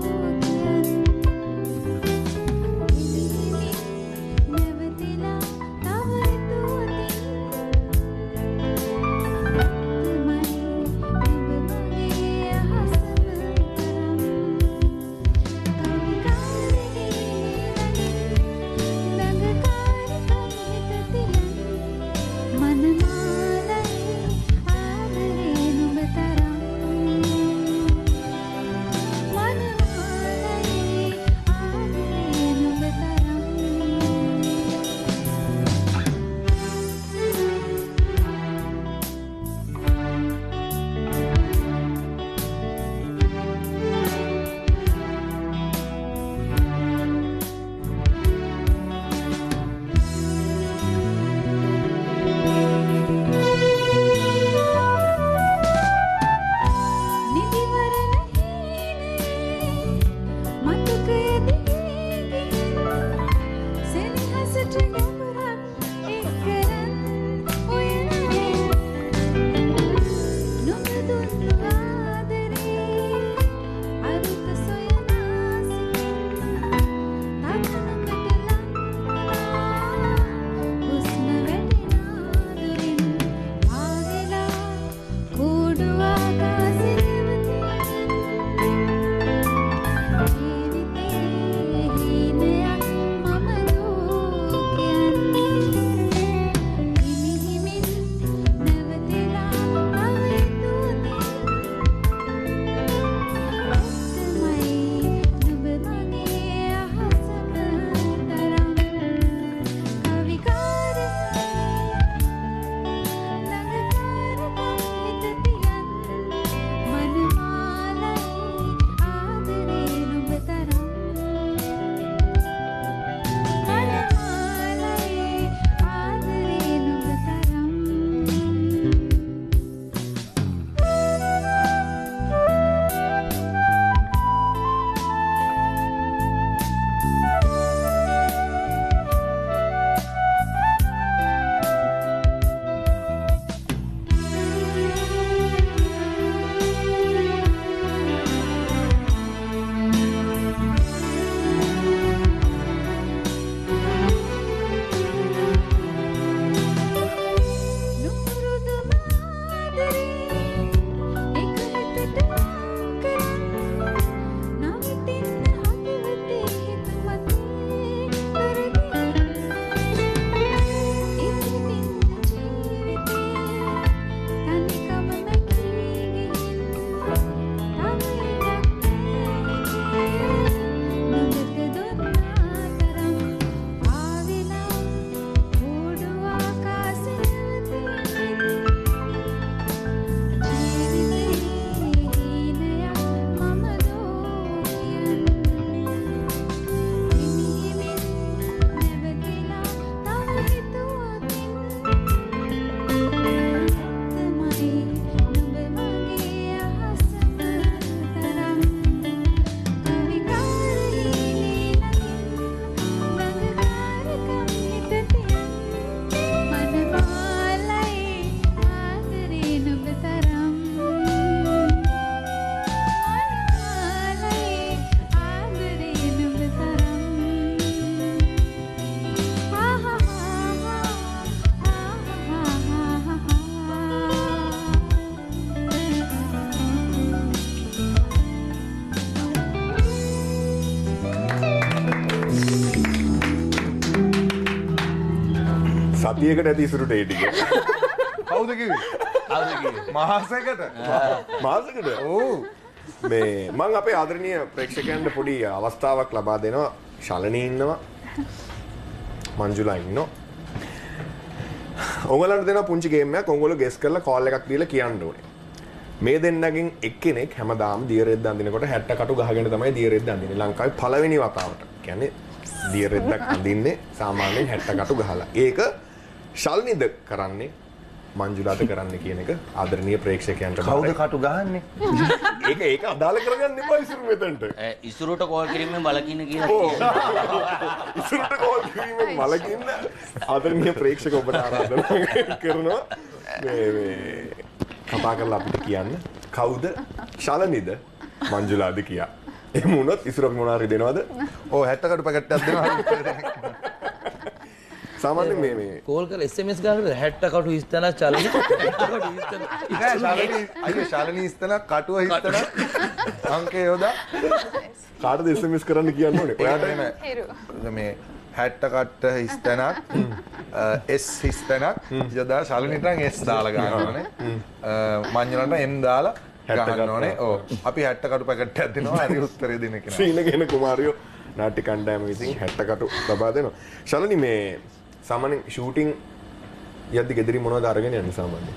සතියකට ඇති ඉසුරුට ඒ ටික. කවුද කිව්වේ? මාසයකට. මාසෙකට. ඔව්. මේ මම අපේ ආදරණීය ප්‍රේක්ෂකයන්ට පොඩි අවස්ථාවක් ලබා දෙනවා. ශලනී ඉන්නවා. මංජුලා ඉන්නවා. ඔයගලන්ට දෙන පුංචි ගේම් එකක් ඔයගොල්ලෝ ගෙස් කරලා කෝල් එකක් දීලා කියන්න ඕනේ. මේ දෙන්නගෙන් එක්කෙනෙක් හැමදාම දියරෙද්ද අඳිනකොට 60 කටු ගහගෙන තමයි දියරෙද්ද අඳින්නේ. ලංකාවේ පළවෙනි වතාවට. කියන්නේ දියරෙද්දක් අඳින්නේ සාමාන්‍යයෙන් 60 කටු ගහලා. ඒක ශල්නිද කරන්නේ මංජුලාට කරන්න කියන එක ආදරණීය ප්‍රේක්ෂකයන්ට කවුද කටු ගහන්නේ? ඒක අදාළ කරගන්න එපා ඉසුරු මෙතනට. ඉසුරුට කෝල් කිරීමෙන් වලකින්න කියලා. ඉසුරුට කෝල් කිරීමෙන් වලකින්න ආදරණීය ප්‍රේක්ෂක ඔබට ආරාධනා කරනවා. මේ කතා කරලා අපිට කියන්න කවුද ශලනිද මංජුලාද කියා. එහෙම වුණොත් ඉසුරක් මොනාරි දෙනවද? ඔව් 60 කටු පැකට්ටයක් දෙනවා. සාමාන්‍යයෙන් මේ කෝල් කරලා SMS ගන්නද 60 කටු හිස්තන චලන 60 කටු හිස්තන අයියෝ ශාලිනී හිස්තන කටුව හිස්තන අංකය යොදා කාටද SMS කරන්න කියන්න ඕනේ. ඔයාට මේ 60 කට්ට හිස්තනක් S හිස්තනක් යොදා ශාලිනීට නම් S දාලා ගන්න ඕනේ. මංජුලන්ට M දාලා ගන්න ඕනේ. ඔව් අපි 60 කටු පැකට්ටයක් දෙනවා. හරි උත්තරේ දෙන කෙනා. සීනගෙන කුමාරයෝ නාට්‍ය කණ්ඩායම විසින් 60 කටු ලබා දෙනවා. ශලනි මේ සාමාන්‍යයෙන් ෂූටින් යද්දි ගෙදරින් මොනවද අරගෙන යන්නේ සාමාන්‍යයෙන්?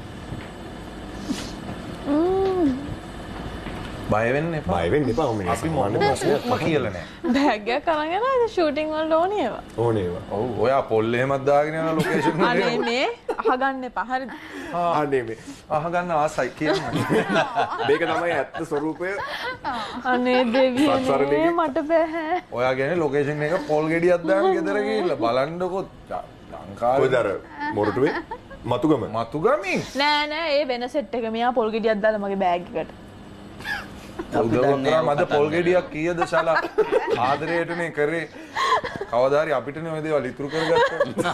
බය වෙන්න එපා. බය වෙන්න එපා. අපි මොන ප්‍රශ්නයක්ම කියලා නැහැ. බෑග් එකක් අරන් යනවා ෂූටින් වලට ඕනේ ඒවා. ඕනේ ඒවා. ඔව් ඔයා පොල් එහෙමත් දාගෙන යන ලොකේෂන් වල අනේ මේ අහගන්න එපා. හරිද? අනේ මේ අහගන්න ආසයි කියන්නේ. මේක තමයි ඇත්ත ස්වරූපය. අනේ දෙවියනේ මට බෑ. ඔයා කියන්නේ ලොකේෂන් එක පොල් ගෙඩියක් දාගෙන ගෙදර ගිහිල්ලා බලන්නකො ලංකාවේ කොයිද අර මොරටුවේ මතුගම මතුගමින් නෑ නෑ ඒ වෙන සෙට් එක මෙයා පොල් ගෙඩියක් දාලා මගේ බෑග් එකට. උදව් කරා මද පොල් ගෙඩියක් කීයද ශලා ආදරයටනේ කරේ කවදා හරි අපිටනේ ඔය දේවල් ඉතුරු කරගත්තා.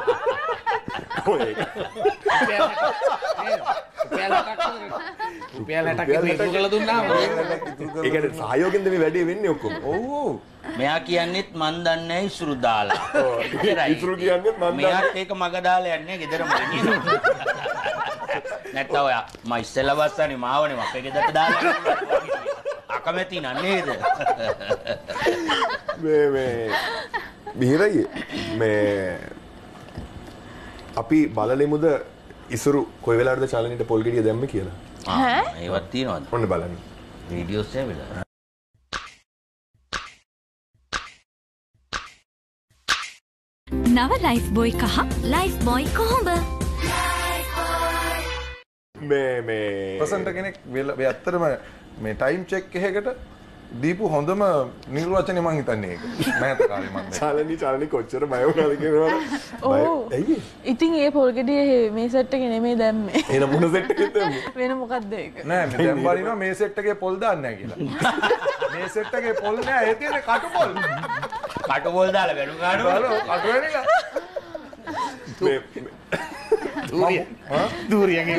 රුපියල් 60ක් ඉතුරු කරලා දුන්නාම ඒ කියන්නේ සහයෝගෙන්ද මේ වැඩේ වෙන්නේ ඔක්කොම. ඔව් මෙයා කියන්නෙත් මන් දන්නේ නැහැ ඉසුරු දාලා. ඉතුරු කියන්නේත් මන් දන්නේ. මෙයාත් ඒක මග දාලා යන්නේ ගෙදරම ගෙනියනවා. නැත්නම් ඔයා මම ඉස්සෙල්ලා බස්සන්නේ මාවනේ අපේ ගෙදරට දාලා. අකමැති නේද? මේ බිහිරයි මේ අපි බලලෙමුද ඉසුරු කොයි වෙලාවටද ශාලිනීට පොල් ගෙඩිය දැම්මේ කියලා. ඒවත් තියෙනවද? ඔන්න බලන්න. වීඩියෝස් එවිලා. නව ලයිෆ් බොයි කහ ලයිෆ් බොයි කොහොඹ මේ ප්‍රසන්ට කෙනෙක් ඇත්තටම මේ ටයිම් චෙක් එකකට දීපු හොඳම නිර්වචනය මං හිතන්නේ ඒක. මෑත කාලේ මම ශාලිනී කොච්චර බය වුණාද කියනවද? ඔව්. ඇයි? ඉතින් ඒ පොල් ගෙඩිය මේ සෙට් එකේ නෙමෙයි දැම්මේ. එහෙනම් මොන සෙට් එකෙද දැම්මේ? වෙන මොකක්ද ඒක? නෑ මේ දැන් බලනවා මේ සෙට් එකේ පොල් දාන්නේ නැහැ කියලා. මේ සෙට් එකේ පොල් නෑ ඒ තියෙන්නේ කටු පොල්. කටු පොල් දාලා බැලු කාඩෝ. කටු වෙනිලා. දූරියගේ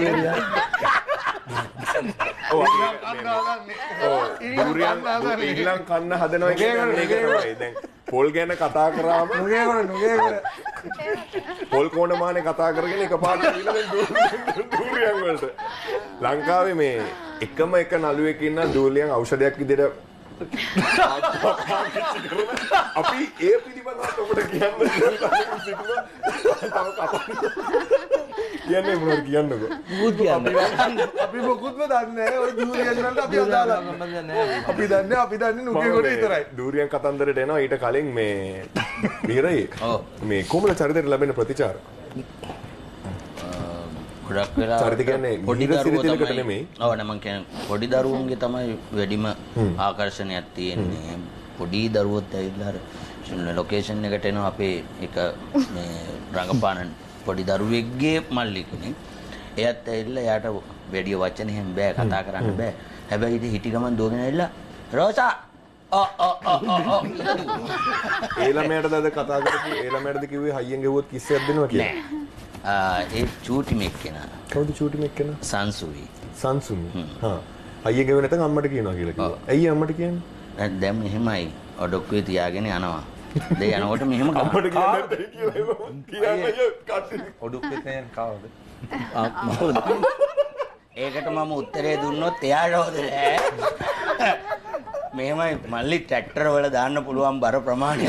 ඊළඟ කන්න හදනවා කියන්නේ ඒක තමයි. දැන් පොල් ගැන කතා කරාම පොල් කොණමානේ කතා කරගෙන එකපාරට ඊළඟ දූරියන් වලට. ලංකාවේ මේ එකම එක නළුවෙක් ඉන්න දූලියන් ඖෂධයක් විදිහට අපි ඒ පිළිබඳව ඔබට කියන්න කියන්නේ මොනවද කියන්නකෝ. අපි මොකුත්ම දන්නේ නැහැ. ඔය දූරියන් වලට අපි අදාලා අපි දන්නේ නුගේ කොට විතරයි. දූරියන් කතන්දරට එනවා ඊට කලින් මේ මිරයි මේ කොමල චරිතයට ලැබෙන ප්‍රතිචාර. ගොඩක් වෙලා චරිත කියන්නේ පොඩි දරුවෝ නෙමෙයි. ඔව් නෑ මං කියන්නේ පොඩි දරුවන්ගේ තමයි වැඩිම ආකර්ෂණයක් තියෙන්නේ. පොඩි දරුවොත් ඇවිල්ලා අර ලොකේෂන් එකට එනවා අපේ එක මේ රංගපාන පොඩි දරුවෙක්ගේ මල්ලි කෙනෙක්. එයාත් ඇවිල්ලා එයාට වැඩි වචන එහෙම බෑ කතා කරන්න බෑ. හැබැයි ඉතින් හිටි ගමන් දුවගෙන ඇවිල්ලා රෝසා ඒ ළමයාටද අද කතා කරපු ඒ ළමයාටද කිව්වේ හයියෙන් ගෙවුවොත් කිස්සයක් දෙනවා කියලා. ඒ චූටි මෙක් කෙනා. කවුද චූටි මෙක් කෙනා? සංසුවි. සංසුමි. හා. හයියෙන් ගෙවුව නැත්නම් අම්මට කියනවා කියලා කිව්වා. ඇයි අම්මට කියන්නේ? දැන් එහෙමයි ඔඩොක්කුවේ තියාගෙන යනවා. දෙය යනකොට මෙහෙම අපිට කියන්නේ ඔඩුක්කෙතෙන් කාවද? ඒකට මම උත්තරේ දුන්නොත් එයාට හොදේ මෙහෙමයි මල්ලි ට්‍රැක්ටර් වල දාන්න පුළුවන් බර ප්‍රමාණය.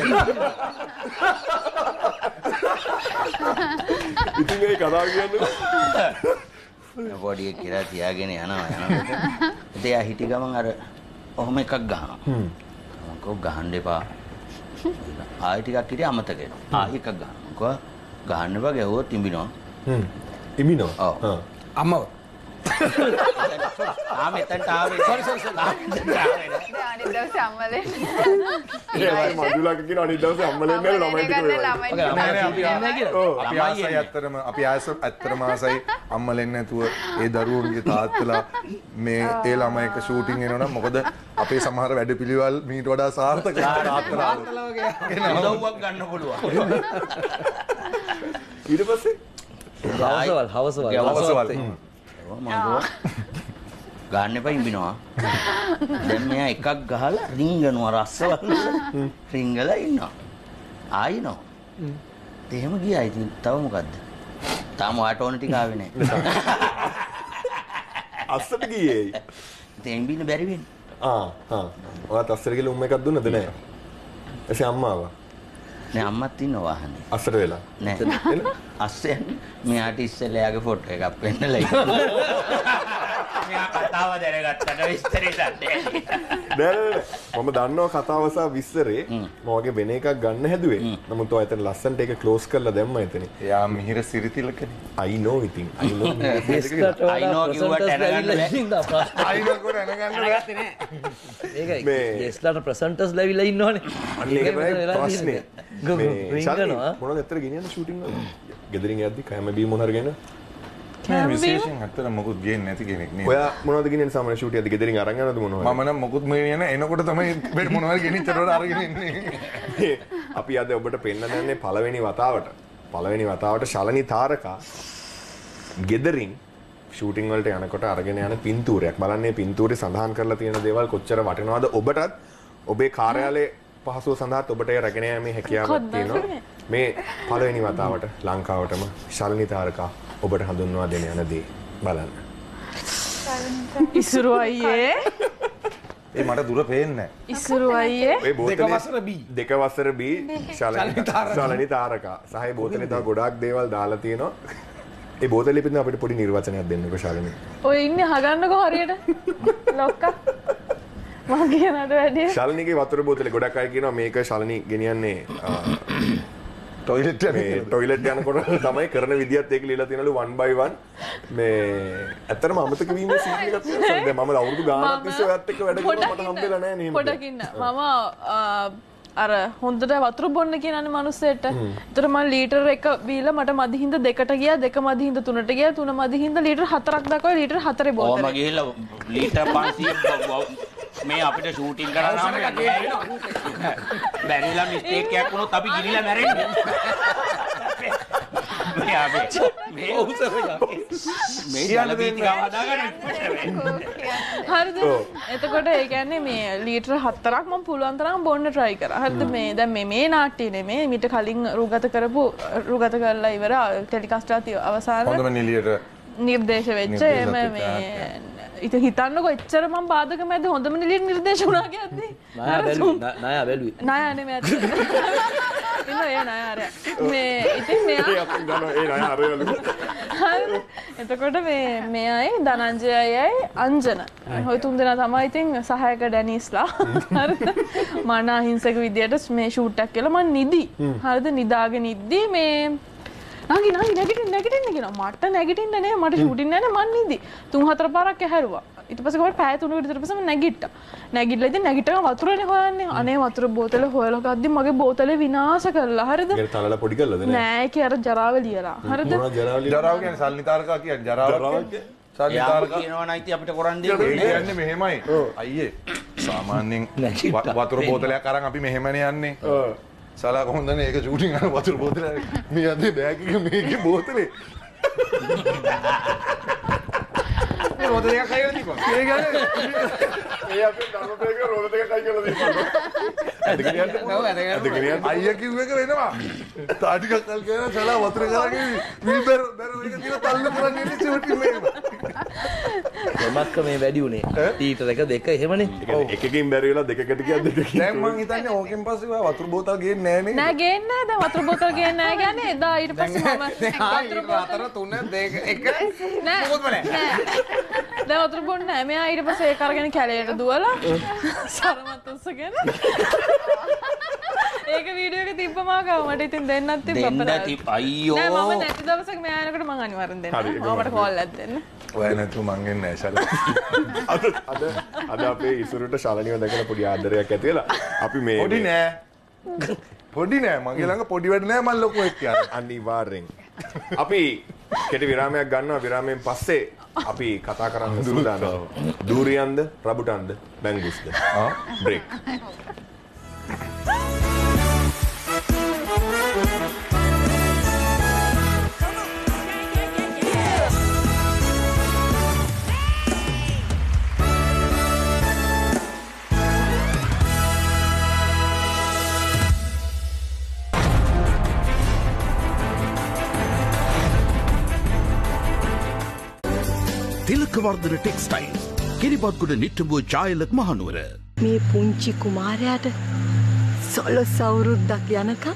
ඉතින් ඒ කතාව කියන්නේ පොඩි එක කියලා තියාගෙන යනවා යනකොට ඉතින් එයා හිටි ගමන් අර ඔහොම එකක් ගහනවා. මම ගහන්න එපා. ආයෙ ටිකක් හිටිය අමතක වෙනවා. ආයෙ එකක් ගහනවා. ගහන්න එපා ගැහුවොත් ඉඹිනවා. ඉඹිනවා. ඔව්. අම්මව මෙතනට ආවේ. සෝරි. අනිත් දවසේ අම්මලේ. ඒවයි මදුලක කියන අනිත් දවසේ අම්මලෙන් නේද ළමයි ටික වෙලා. අපි ඇත්තටම ආසයි අම්මලෙන් නැතුව ඒ දරුවන්ගේ තාත්තලා මේ ඒ ළමයි එක ෂූටින් එනවනම් මොකද අපේ සමහර වැඩපිළිවෙල් මීට වඩා සාර්ථකයි තාත්තලා උදව්වක් ගන්න පුළුවන්. ඊට පස්සේ හවසවල් ගන්න එපා ඉඹිනවා. දැන් මෙයා එකක් ගහලා රිංගනවා රස්සවල. රිංගලා ඉන්නවා. ආයිනෝ. එහෙම ගියා. ඉතින් තව මොකද්ද? තාම වාට ඕන ටික ආවේ නැහැ. අස්සට ගියේ. ඉතින් ඉඹින්න බැරි වෙන්නේ. ඔයාත් අස්සට ගිහලා එකක් දුන්නද නැහැ? එසේ අම්මා ආවා. නෑ අම්මත් ඉන්න වාහනේ. අස්සට වෙලා. නෑ. අස්සෙන් මෙයාට ඉස්සෙල්ලා යාගේ ෆොටෝ එකක් පෙන්නලා ඉන්නවා. මෙයා කතාව දැනගත්තට විස්තරේ දන්නේ නෑ. මම දන්නවා කතාව සහ විස්තරේ. මම වගේ වෙන එකක් ගන්න හැදුවේ. නමුත් ඔය එතන ලස්සන්ට ඒක ක්ලෝස් කරලා දැම්මා එතන. එයා මිහිර සිරිතිලකනේ. I know ඉතින්. I know. I know කිව්වට දැනගන්න බැහැ. I know කොට දැනගන්න බැහැ. ඒක ගෙස්ලාට ප්‍රසන්ටර්ස් ලැබිලා ඉන්නවනේ. අන්න ඒක තමයි ප්‍රශ්නේ. මොනවද ඇත්තට ගෙනියන්න ෂූටින් වල? ගෙදරින් යද්දි කැම බී මොන හරි ගෙන? විශේෂයෙන් ඇත්තට මොකුත් ගේන්නේ නැති කෙනෙක් නේ. ඔයා මොනවද ගෙනියන්නේ සාමාන්‍ය ෂූට් එකද ගෙදරින් අරන් යනවද මොනවද? මම නම් මොකුත් මෙන්න එනකොට තමයි මොනවා හරි ගෙනිච්චට වඩා අරගෙන ඉන්නේ. අපි අද ඔබට පෙන්නන්න යන්නේ පළවෙනි වතාවට ශලනි තාරකා ගෙදරින් ෂූටින් වලට යනකොට අරගෙන යන පින්තූරයක්. බලන්නේ පින්තූරේ සඳහන් කරලා තියෙන දේවල් කොච්චර වටිනවද ඔබටත් ඔබේ කාර්යාලයේ පහසුව සඳහාත් ඔබට ඒ රැගෙන යෑමේ හැකියාවක් තියෙනවා. මේ පළවෙනි වතාවට ලංකාවටම ශලනි තාරකා ඔබට හඳුන්වා දෙන යන දේ බලන්න. ඉසුරු අයියේ. ඒ මට දුර පේන්නේ නැහැ. ඉසුරු අයියේ. දෙක වසර B ශලනි තාරකා. සහ ඒ බෝතලේ තව ගොඩාක් දේවල් දාලා තියෙනවා. ඒ බෝතලේ පිටින් අපිට පොඩි නිර්වචනයක් දෙන්නකෝ ශලනි. ඔය ඉන්නේ අහගන්නකෝ හරියට. ලොක්කා. මම කියනට වැඩිය. ශලනිගේ වතුර බෝතලේ ගොඩක් අය කියනවා මේක ශලනි ගෙනියන්නේ ටොයිලට් යනකොට තමයි කරන විදිහත් ඒක ලියලා තියෙනලු 1 by 1 මේ ඇත්තටම අමතක වීමේ සීන් එකක් තියෙනවා. දැන් මම අවුරුදු ගානක් තිස්සේ ඔයත් එක්ක වැඩ කරලා මට හම්බෙලා නැහැ නේ. පොඩක් ඉන්න. මම අර හොඳට වතුර බොන්න කියනනේ මිනිස්සෙට. ඒතර මම ලීටර් 1 බීලා මට මදි හින්දා 2ට ගියා, 2 මදි හින්දා 3ට ගියා, 3 මදි හින්දා ලීටර් 4ක් දක්වා ලීටර් 4 බෝතලේ. ඕම ගිහිල්ලා ලීටර් 500 මේ අපිට ෂූටින් කරන්න බැරිලා මිස්ටේක් එකක් වුණොත් අපි ගිනිලා මැරෙන්නේ. මේ ජලබීතිකාව හදාගන්න. හරිද? එතකොට ඒ කියන්නේ මේ ලීටර් 4ක් මම පුළුවන් තරම් බොන්න try කරා. හරිද? මේ දැන් මේ නාට්‍ය නෙමේ මීට කලින් රූගත කරලා ඉවර ටෙලිකාස්ට් එකත් අවසාන හොඳම නිලියට නිර්දේශ වෙච්ච එම මේ ඉතින් හිතන්නකෝ එච්චර මම බාධක මැද හොඳම නිලියට නිර්දේශ වුණා කියද්දි නායා බැලුවේ නායා නෙමෙයි අත ඉන්න ඒ නායා අර මේ ඉතින් මෙයා අපි දන්නවා ඒ නායා අරයලු එතකොට මෙයයි ධනංජයයි අංජන ඔය තුන් දෙනා තමයි ඉතින් සහායක ඩැනිස්ලා හරිද මන අහිංසක විදියට මේ ෂූට් එකක් කියලා මම නිදි හරිද නිදාගෙන ඉද්දි මේ නාගි නැගිටින්න කියනවා මට නැගිටින්න නෑ මට ෂූටින් නෑනේ මං නිදි 3-4 පාරක් ඇහැරුවා ඊට පස්සේ කොහොමද පැය 3කට විතර පස්සේ මම නැගිට්ටා නැගිටලා ඉතින් නැගිටලා වතුරනේ හොයන්නේ අනේ වතුර බෝතල හොයලා ගද්දි මගේ බෝතලේ විනාශ කරලා හරිද ඒක තලලා පොඩි කරලාද නෑ ඒකේ අර ජරාව ලියලා හරිද මොනවා ජරාව කියන්නේ සල්නිතාරකා කියන්නේ ජරාව සල්නිතාරකා කියනවා නැති අපිට කරන් දෙන්නේ ඒ කියන්නේ මෙහෙමයි අයියේ සාමාන්‍යයෙන් වතුර බෝතලයක් අරන් අපි මෙහෙමනේ යන්නේ සලා කොහොමද නේ ඒක ෂූටින් කරන වතුර බෝතලේ මේ අතේ බෑග් එක මේකේ බෝතලේ මේ රෝද දෙකක් අයියලා තිබුණා ඒ කියන්නේ ඒ අපේ ධර්ම බෑග් රෝද දෙකක් අයියලා තිබුණා අයියා කිව්ව එක වෙනවා. තාටි කක්කල් කියන සලා වතුර කරගෙන විල් බැර එක දින තල්ල කරන් ඉන්නේ චුටි මේක. දෙමක්ක මේ වැඩි උනේ. ටීටර් එක දෙක එහෙමනේ. එකකින් බැරි වෙලා දෙකකට ගියා දෙකකින්. දැන් මං හිතන්නේ ඕකෙන් පස්සේ වතුර බෝතල් ගේන්නේ නැහැ නේද? නෑ ගේන්නේ නෑ. දැන් වතුර බෝතල් ගේන්නේ නෑ කියන්නේ එදා ඊට පස්සේ මම වතුර බෝතල 3 2 1 නෑ. දැන් වතුර බොන්නේ නෑ. මෙයා ඊට පස්සේ ඒක අරගෙන කැලේට දුවලා සරමත් උස්සගෙන ඒක වීඩියෝ එක තිබ්බම ආගම මට ඉතින් දෙන්නත් තිබ්බා දෙන්න තිබ් අයියෝ නෑ මම නැති දවසක මෙයා එනකොට මං අනිවාර්යෙන් දෙන්න මමට කෝල් එකක් දෙන්න ඔය නැතු මං එන්නේ නැහැ අද අපේ ඉසුරට ශලනිව දැකලා පොඩි ආදරයක් ඇති වෙලා අපි මේ පොඩි නෑ මගේ ළඟ පොඩි වැඩ නෑ මම ලොකු එක්ක යනවා අනිවාර්යෙන් අපි කෙටි විරාමයක් ගන්නවා විරාමයෙන් පස්සේ අපි කතා කරන්න සූදානම් දූරියන්ද රබුටන්ද බැංගුස්ද බ්‍රේක් තිලකවර්ධන ටෙක්ස්ටයිල්ස් කිරිබත්ගොඩ නිට්ටඹුව ජායලක් මහනුවර මේ පුංචි කුමාරයාට සොළොස් අවුරුද්දක් යනකම්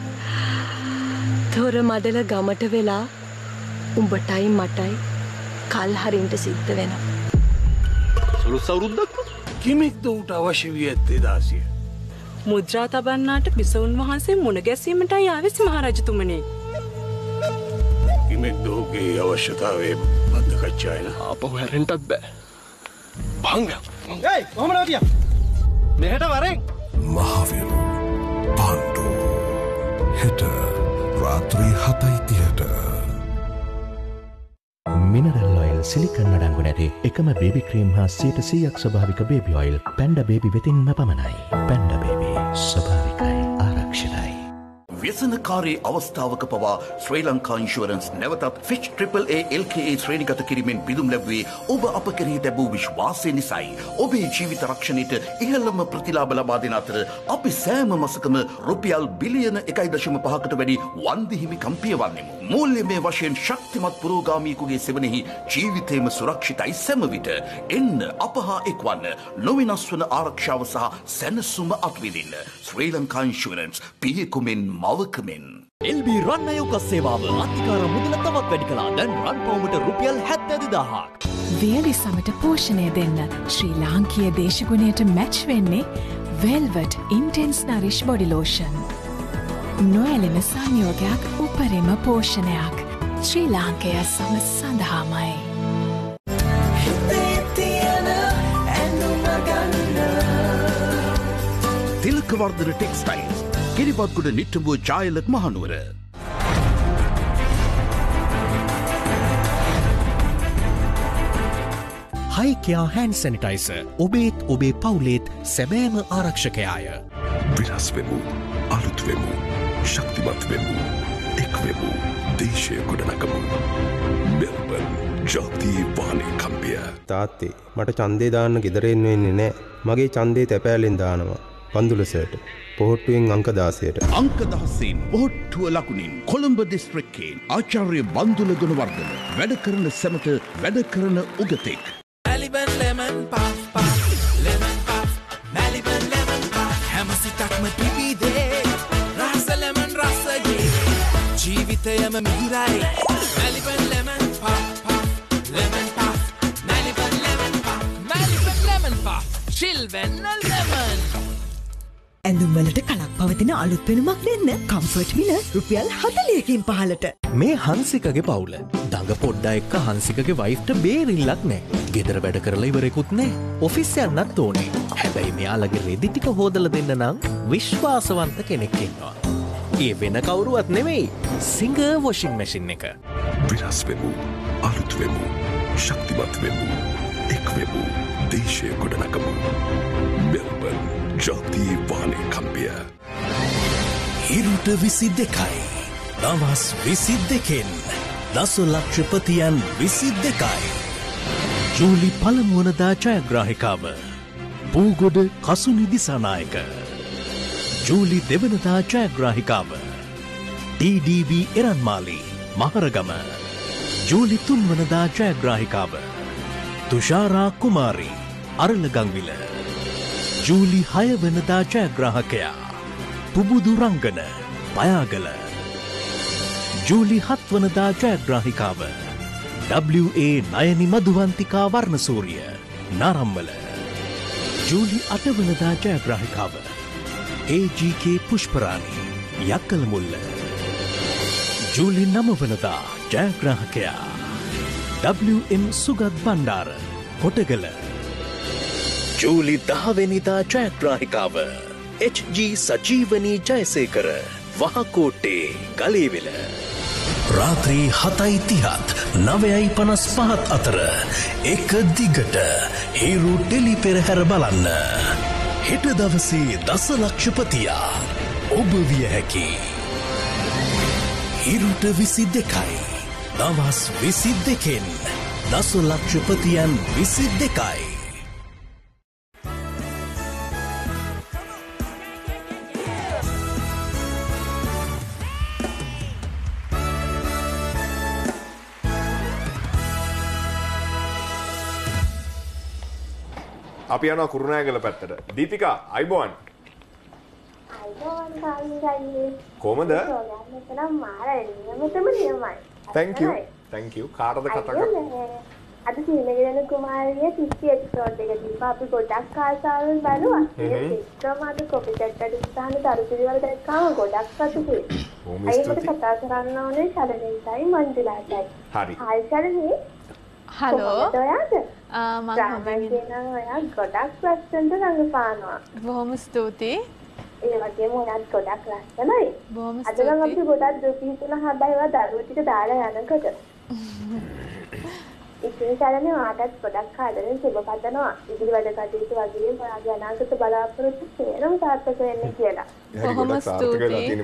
තොර මඩල ගමට වෙලා උඹටයි මටයි කල් හරින්ට සිද්ධ වෙනවා. සොළොස් අවුරුද්දක් කිමෙක්ද ඌට අවශ්‍ය වී ඇත්තේ දාසිය? මුද්‍රා තබන්නාට බිසවුන් වහන්සේ මුණ ගැසීමටයි ආවෙසි මහරජතුමනි. කිමෙක්ද ඔහුගේ අවශ්‍යතාවය බද්ධකච්චායන ආපහු හැරෙන්නත් බෑ. භංග. ඒයි කොහමද නෝතියා? මෙහෙට වරෙන්. මහවිරු පාණ්ඩු හෙට රාත්‍රී 7:30ට මිනරල් ඔයිල් සිලිකන් නඩංගු නැති එකම බේබි ක්‍රීම් හා 100% ස්වභාවික බේබි ඔයිල් පැන්ඩා බේබි වෙතින්ම පමණයි. පැන්ඩා බේබි ස්වභාවිකයි ආරක්ෂිතයි. ව්‍යසනකාරී අවස්ථාවක පවා ශ්‍රී ලංකා ඉන්ෂුරන්ස් නැවතත් ෆිච් AAA LKA ශ්‍රේණිගත කිරීමෙන් පිදුම් ලැබුවේ ඔබ අප කෙරෙහි දැබූ විශ්වාසය නිසයි. ඔබේ ජීවිත රක්ෂණයට ඉහළම ප්‍රතිලාභ ලබා දෙන අතර අපි සෑම මාසකම රුපියල් බිලියන 1.5කට වැඩි වන්දි හිමිකම් පියවන්නෙමු. මූල්‍යමය වශයෙන් ශක්තිමත් පුරෝගාමීකුගේ සෙවණෙහි ජීවිතේම සුරක්ෂිතයි සෑම විට. එන්න අප හා එක්වන්න නොවිනස් වන ආරක්ෂාව සහ සැනසුම අත්විඳින්න. ශ්‍රී ලංකා ඉන්ෂුරන්ස් පියකුමෙන් මවකමෙන්. LB රන් අයෝග සේවාව අතිකාර මුදල තවත් වැඩි කළා. දැන් රන් පවුමට රුපියල් 72000ක්. වියලි සමට පෝෂණය දෙන්න ශ්‍රී ලාංකීය දේශගුණයට මැච් වෙන්නේ velvet intense nourish body lotion. නොඇලෙන සංයෝගයක් උපරිම පෝෂණයක් ශ්‍රී ලාංකය සම සඳහාමයි. තිලකවර්ධන ටෙක්ස්ටයිල්ස් කිරිබත්ගොඩ නිට්ටඹුව ජායලක් මහනුවර. හයිකයා හැන් සැනිටයිසර් ඔබේත් ඔබේ පවුලේත් සැබෑම ආරක්ෂකයාය. විරස් වෙමු අලුත් වෙමු ශක්තිමත් වෙමු එක් වෙමු දේශය ගොඩනගමු. මෙල්බන් ජාතියේ වානේ කම්පිය. තාත්තේ මට ඡන්දේ දාන්න ගෙදර එන්න වෙන්නේ නැහැ. මගේ ඡන්දේ තැපෑලෙන් දානවා. පන්දුලසට පොහොට්ටුවෙන් අංක 16ට. අංක 16 පොහොට්ටුව ලකුණින් කොළඹ දිස්ත්‍රික්කයෙන් ආචාර්ය බන්දුල ගුණවර්ධන වැඩ කරන සැමට වැඩ කරන උගතෙක්. Maliban lemon puff puff lemon puff Maliban lemon puff හැම සිතක්ම පිබිදේ රස lemon රසගේ ජීවිතයම මිහිරයි Maliban lemon puff puff lemon puff Maliban lemon puff Maliban lemon puff chill when lemon ඇඳුම් වලට කලක් පවතින අලුත් වෙනුමක් දෙන්න කම්ෆර්ට් මිල රුපියල් 40කින් පහලට. මේ හංසිකගේ පවුල දඟ පොඩ්ඩා එක්ක හංසිකගේ වයිෆ්ට බේරිල්ලක් නෑ. ගෙදර වැඩ කරලා ඉවරෙකුත් නෑ. ඔෆිස් යන්නත් ඕනේ. හැබැයි මෙයාලගේ රෙදි ටික හොදලා දෙන්න නම් විශ්වාසවන්ත කෙනෙක් ඉන්නවා. ඒ වෙන කවුරුවත් නෙවෙයි. සිංගර් වොෂින් මැෂින් එක. විරස් වෙමු අලුත් වෙමු ශක්තිමත් වෙමු එක් වෙමු දේශය ගොඩනගමු. මෙල්බන් ජාතියේ වානේ කම්පිය. හිරුට 22යි. දවස් 22කින් දස ලක්ෂපතියන් 22යි. ජූලි පළමුවනදා ජයග්‍රාහිකාව පූගොඩ කසුනි දිසානායක. ජූලි දෙවනදා ජයග්‍රාහිකාව DDB එරන්මාලි මහරගම. ජූලි තුන්වනදා ජයග්‍රාහිකාව තුෂාරා කුමාරි අරලගංවිල. ජූලි 6 වෙනිදා ජයග්‍රාහකයා පුබුදු රංගන පයාගල. ජූලි 7 වෙනිදා ජයග්‍රාහිකාව WA නයනි මధుවන්තිකා වර්ණසූරිය නාරම්මල. ජූලි 8 වෙනිදා ජයග්‍රාහිකාව AGK පුෂ්පරාණි යක්කලමුල්ල. ජූලි 9 වෙනිදා ජයග්‍රාහකයා WM සුගත් බණ්ඩාර කොටගල. ජූලි 10 වෙනිදා ජයග්‍රාහිකාව HG සජීවනී ජයසේකර වහකෝට්ටේ ගලේවිල. රාත්‍රී 7:30 9:55 අතර එක දිගට හිරු ටෙලි පෙරහැර බලන්න. හෙට දවසේ දසලක්ෂපතියා ඔබ විය හැකි. හිරුට 22යි දවස් 22න් දසලක්ෂපතියන් 22යි. අපි යනවා කුරුණෑගල පැත්තට. දීපිකා අයිබෝන්. අයිබෝන් කාලිගන්නේ. කොහමද? මෙතන මාරෙන්නමතම නියමයි. Thank you. Thank you. කාටද කතා කරන්නේ? අද සීනගිරණ කුමාරිය 30 එපිසෝඩ් එක දීපා අපි ගොඩක් ආසාවෙන් බලුවා. ඒකම අද කොපි චැට් ස්ථාන දරුපිරිවල දැක්කම ගොඩක් සතුටුයි. අයිමට කතා කරන්න ඕනේ ශරණින්ටයි මන්ජුලාටයි. හරි. හායි ශරණි. හලෝ. මම හොඳින් ඔයා ගොඩක් ලස්සනට රඟපානවා. බොහොම ස්තුතියි. ඒ වගේම ඔයාත් ගොඩක් ලස්සනයි. බොහොම අද නම් අපි ගොඩක් දුක හිතුණා හැබැයි ඔයා දරුවෝ ටික දාලා යනකොට. ඉතින් සරණේ ඔයාටත් ගොඩක් ආදරෙන් සුබ පතනවා. ඉදිරි වැඩ කටයුතු වගේම ඔයාගේ අනාගත බලාපොරොත්තු සියලුම සාර්ථක වෙන්න කියලා. බොහොම ස්තුතියි.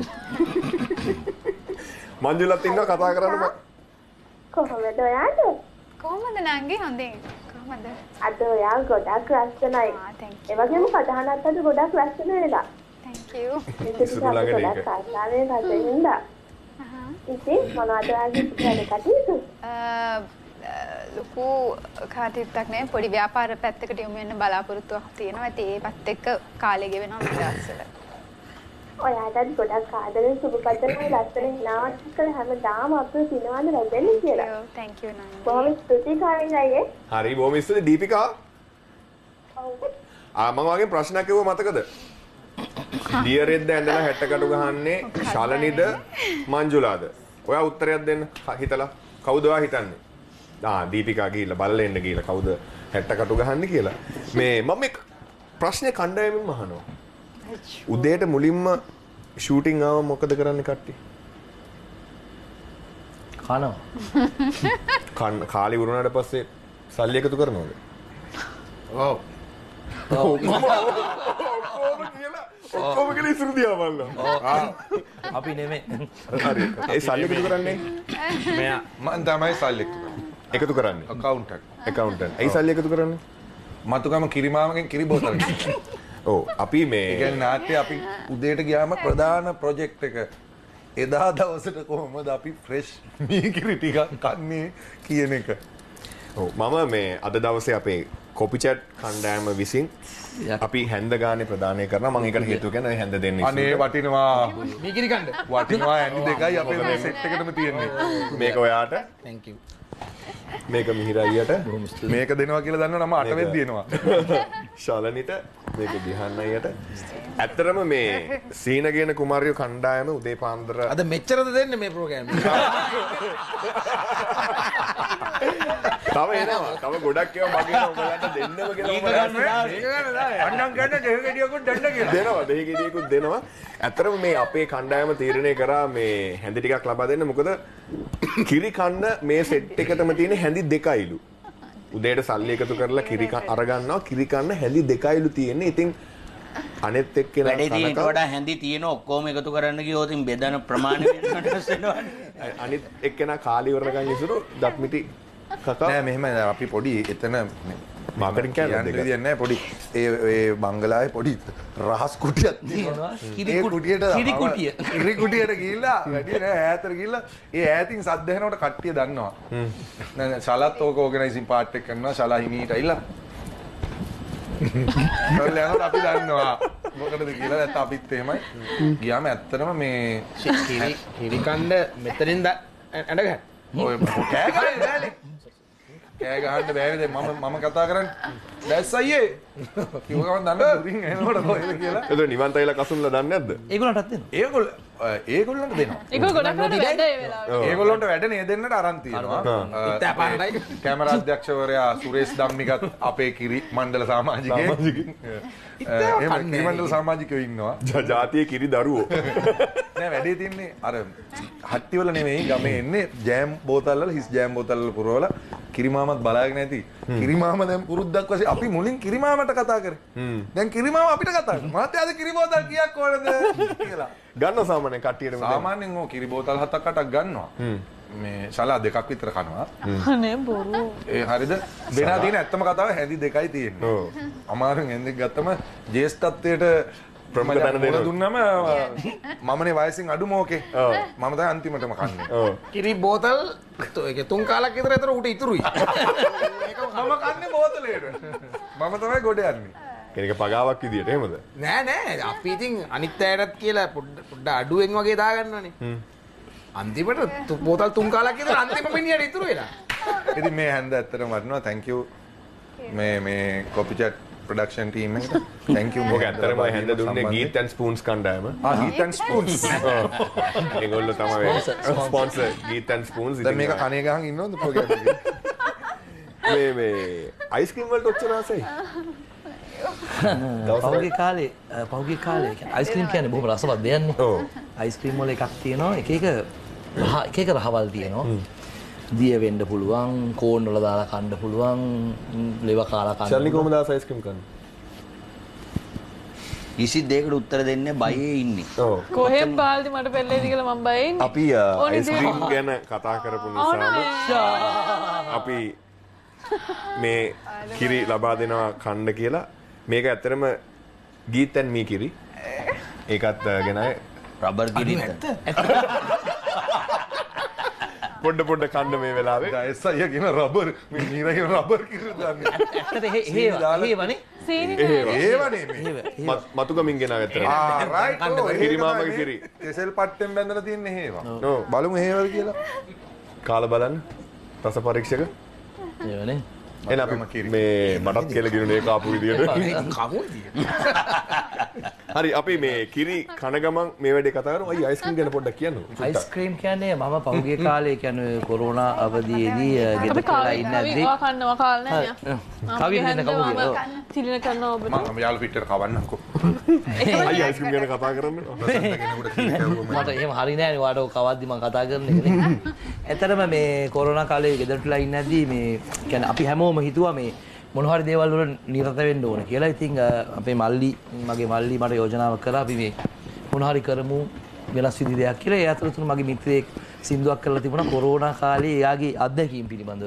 මංජුලත් ඉන්නවා කතා කරන්න. කොහොමද ඔයාට? කොහොමද නංගි හොඳින්? කොහොමද? අද ඔයා ගොඩක් ලස්සනයි. ඒ වගේම කතානත් අද ගොඩක් ලස්සන වෙලා. Thank you. ගොඩක් ආසාවෙන් රසින්දා. ඉතින් මොනවද ඔයාගේ වැඩ කටයුතු? ලොකු කටයුත්තක් නේ පොඩි ව්‍යාපාර පැත්තකට යොමු වෙන්න බලාපොරොත්තුවක් තියෙනවා. ඒත් එක්ක කාලය ගෙවෙනවා මේ දවස්වල. ඔයාටත් ගොඩක් ආදරෙන් සුබ පතනවා ලස්සන හිනාවක් කළ හැමදාම අපේ සිනවන්න ලැබෙන්නේ කියලා. Thank you නංගි. බොහොම ස්තුතියි කාලිගායේ. හරි බොහොම ස්තුතියි දීපිකා. මම වගේ ප්‍රශ්නයක් කිව්ව මතකද? දියරෙද්ද ඇඳලා හැටකටු ගහන්නේ ශලනිද මංජුලාද? ඔයා උත්තරයක් දෙන්න හිතලා. කවුද ඔයා හිතන්නේ? දීපිකා ගිහිල්ලා බලලා එන්න ගිහිල්ලා කවුද හැටකටු ගහන්නේ කියලා. මම මේ ප්‍රශ්නේ කණ්ඩායමෙන් අහනවා. උදේට මුලින්ම ෂූටින් ආව මොකද කරන්නේ කට්ටිය? කනවා. කාලි වුණාට පස්සේ සල්ලි එකතු කරනවද? ඔව්. ඔක්කොම කියලා ඉතුරු දියා බලනවා. අපි නෙමෙයි. හරි. ඒ සල්ලි එකතු කරන්නේ? මෙයා මම තමයි සල්ලි එකතු කරන්නේ. අකවුන්ටන්ට්. ඒ සල්ලි එකතු කරන්නේ? මතුගම කිරිමාමගෙන් කිරි බෝතලකින්. ඔව් අපි මේ ඒ කියන්නේ නාට්‍ය අපි උදේට ගියාම ප්‍රධාන ප්‍රොජෙක්ට් එක එදා දවසට කොහොමද අපි ෆ්‍රෙෂ් මීකිරි ටිකක් කන්නේ කියන එක. ඔව් මම මේ අද දවසේ අපේ කොපි චැට් කණ්ඩායම විසින් අපි හැන්ද ගානේ ප්‍රදානය කරනවා. මම ඒකට හේතුව කියන්නේ හැන්ද දෙන්නේ. අනේ වටිනවා. මීකිරි කන්න. වටිනවා හැන්ද දෙකයි අපේ මේ සෙට් එකටම තියෙන්නේ. මේක ඔයාට. Thank you. මේක මිහිරයියට මේක දෙනවා කියලා දන්නව නම 8 වෙද්දි එනවා. ශලනිට මේක දිහන්න අයියට. ඇත්තටම මේ සීනගේන කුමාරියෝ කණ්ඩායම උදේ පාන්දර අද මෙච්චරද දෙන්නේ මේ ප්‍රෝග්‍රෑම් එක. තව එනවා. තව ගොඩක් ඒවා මගේ ඔයගලන්ට දෙන්නම කියලා මම අන්නම් ගන්න දෙහිගෙඩියකුත් දෙන්න කියලා. දෙනවා. දෙහිගෙඩියකුත් දෙනවා. ඇත්තටම මේ අපේ කණ්ඩායම තීරණය කරා මේ හැඳි ටිකක් ලබා දෙන්න. මොකද කිරි කන්න මේ සෙට් එකටම තියෙන හැඳි දෙකයිලු. උදේට සල්ලි එකතු කරලා කිරි අරගන්නවා. කිරි කන්න හැඳි දෙකයිලු තියෙන්නේ. ඉතින් අනෙත් එක්කෙනා වැඩේ තියෙනට වඩා හැඳි තියෙන ඔක්කොම එකතු කරන්න ගියොත් බෙදන ප්‍රමාණය වෙනස් වෙනවා. අනිත් එක්කෙනා කාලි ඉවර ගන්න ඉසුරු දත්මිටි කකා නෑ මෙහෙම අපි පොඩි එතන මාකටින් කියන්නේ පොඩි ඒ බංගලාවේ පොඩි රහස් කුටියක් තියෙනවා. ඒ කුටියට කිරි කුටියට ගිහිල්ලා වැඩි නෑ ඈතට ගිහිල්ලා ඒ ඈතින් සද්ද ඇහෙනකොට කට්ටිය දන්නවා. දැන් ශලත් ඕක ඕගනයිසින් පාර්ට් එක කරනවා. ශලා හිමීට ඇවිල්ලා යනකොට අපි දන්නවා මොකටද කියලා. නැත්නම් අපිත් එහෙමයි. ගියාම ඇත්තටම මේ කිරි කණ්ඩ මෙතනින් ඇඳ ගන්න. ඔය කෑ ගහන්නේ නෑනේ. කෑ ගහන්න බෑනේ දැන් මම කතා කරන්නේ. දැස් අයියේ. කිව්ව ගමන් දන්නේ දුරින් එනකොට කොහෙද කියලා. ඒක නිවන් තයිලා කසුන්ලා දන්නේ නැද්ද? ඒගොල්ලන්ටත් දෙනවා. ඒගොල්ලන්ට දෙනවා. ඒක ගොඩක් වැඩ ඒ වෙලාවට. ඒගොල්ලන්ට වැඩ නේ දෙන්නට අරන් තියෙනවා. කැමරා අධ්‍යක්ෂකවරයා සුරේෂ් ධම්මිකත් අපේ කිරි මණ්ඩල සමාජිකයෙක්. එහෙම කිරි මණ්ඩල සමාජිකයෝ ඉන්නවා. ජාතියේ කිරි දරුවෝ. නෑ වැඩේ තියන්නේ අර හට්ටි වල නෙමෙයි ගමේ එන්නේ ජෑම් බෝතල් වල හිස් ජෑම් බෝතල් වල පුරවලා කිරිමාමත් බලාගෙන ඇති. කිරිමාම දැන් පුරුද්දක් වශයෙන් අපි මුලින් කිරිමාමට කතා කරේ. දැන් කිරිමාම අපිට කතා කරනවා. මාත් අද කිරි බෝතල් කීයක් ඕනද කියලා. ගන්න සාමාන්‍යයෙන් කට්ටියට සාමාන්‍යයෙන් ඕ කිරි බෝතල් 7-8ක් ගන්නවා. මේ ශලා දෙකක් විතර කනවා. අනේ බොරු. ඒ හරිද? වෙනා තියෙන ඇත්තම කතාව හැඳි දෙකයි තියෙන්නේ. ඔව්. අමාරුවෙන් හැඳික් ගත්තම ජේෂ්ඨත්වයට ප්‍රමුඛ තැන දුන්නම මමනේ වයසින් අඩු මෝකේ. මම තමයි අන්තිමටම කන්නේ. කිරි බෝතල් ඒක 3 කාලක් විතර ඇතර උට ඉතුරුයි. මම කන්නේ බෝතලේට. මම තමයි ගොඩ යන්නේ. කෙනෙක් පගාවක් විදියට එහෙමද? නෑ අපි ඉතින් අනිත් අයටත් කියලා පොඩ්ඩ අඩුවෙන් වගේ දාගන්නවනේ. අන්තිමට බෝතල් 3 කාලක් විතර අන්තිම මිනිහට ඉතුරු වෙලා. ඉතින් මේ හැන්ද ඇත්තටම වටිනවා. thank you මේ copy chat production team එකට. thank you. ඔක ඇත්තටම හැන්ද දුන්නේ ගීත් and spoons කණ්ඩායම. ගීත් and spoons. ඒගොල්ලෝ තමයි ස්පොන්සර් ගීත් and spoons. දැන් මේක කණේ ගහන් ඉන්නවද ප්‍රෝග්‍රෑම් එකේ? මේ අයිස්ක්‍රීම් වලට ඔච්චර ආසයි. පහුගිය කාලේ අයිස්ක්‍රීම් කියන්නේ බොහොම රසවත් දෙයක් නේ. ඔව්. අයිස්ක්‍රීම් වල එකක් තියෙනවා එක එක රහවල් තියෙනවා. දිය වෙන්න පුළුවන්, කෝන් වල දාලා කන්න පුළුවන්, ලෙව කාලා කන්න. ශල්නි කොහමද අයිස්ක්‍රීම් කන්නේ? 22කට උත්තර දෙන්නේ බයේ ඉන්නේ. ඔව්. කොහෙන් බාල්දි මට පෙල්ලේද කියලා මම බයේ ඉන්නේ. අපි අයිස්ක්‍රීම් ගැන කතා කරපු නිසාම අපි මේ කිරි ලබා දෙනවා කන්න කියලා. මේක ඇත්තරම ගීතන් මී කිරි. ඒකත් ගෙනයි රබර් කිරි. පොඩ්ඩ කන්න මේ වෙලාවේ. දැස් අයියා කියන රබර් මේ මීරා කියන රබර් කිරි දාන්නේ. ඇත්තට හේවනේ. ඒවනේ මේ. මතුගමින් ගෙනාව ඇත්තට. රයිට්. කිරිමාමගේ කිරි. තෙසෙල් පට්ටෙන් බැඳලා තියෙන්නේ හේවා. ඔව්. බලමු හේවද කියලා. කාලා බලන්න. රස පරීක්ෂක. ඒවනේ. එන අපි මේ මටත් කියලා ගිනුනේ කාපු විදියට. කමු විදිය. හරි අපි මේ කිරි කන ගමන් මේ වැඩේ කතා කරමු. අයි අයිස්ක්‍රීම් ගැන පොඩ්ඩක් කියන්න. අයිස්ක්‍රීම් කියන්නේ මම පහුගිය කාලේ කියන්නේ කොරෝනා අවධියේදී ගෙදර වෙලා ඉන්නදී කන්නවා කාලේ නෑ. කවි දෙන්න කවුද? තිලින කරනවා ඔබට. මම යාළු පිටර කවන්නම්කෝ. අයි අයිස්ක්‍රීම් ගැන කතා කරන්න. මට එහෙම හරි නෑනේ ඔයාලට කවද්දි මම කතා කරන එක නේ. ඇත්තටම මේ කොරෝනා කාලේ ගෙදර වෙලා ඉන්නදී මේ කියන්නේ අපි හැමෝම හිතුවා මේ මොන හරි දේවල් වල නිරත වෙන්න ඕන කියලා. ඉතින් අපේ මගේ මල්ලි මට යෝජනාවක් කරා අපි මේ මොන හරි කරමු වෙනස් විදි දෙයක් කියලා. ඒ අතරතුර මගේ මිත්‍රයෙක් සින්දුවක් කරලා තිබුණා කොරෝනා කාලේ එයාගේ අත්දැකීම් පිළිබඳව.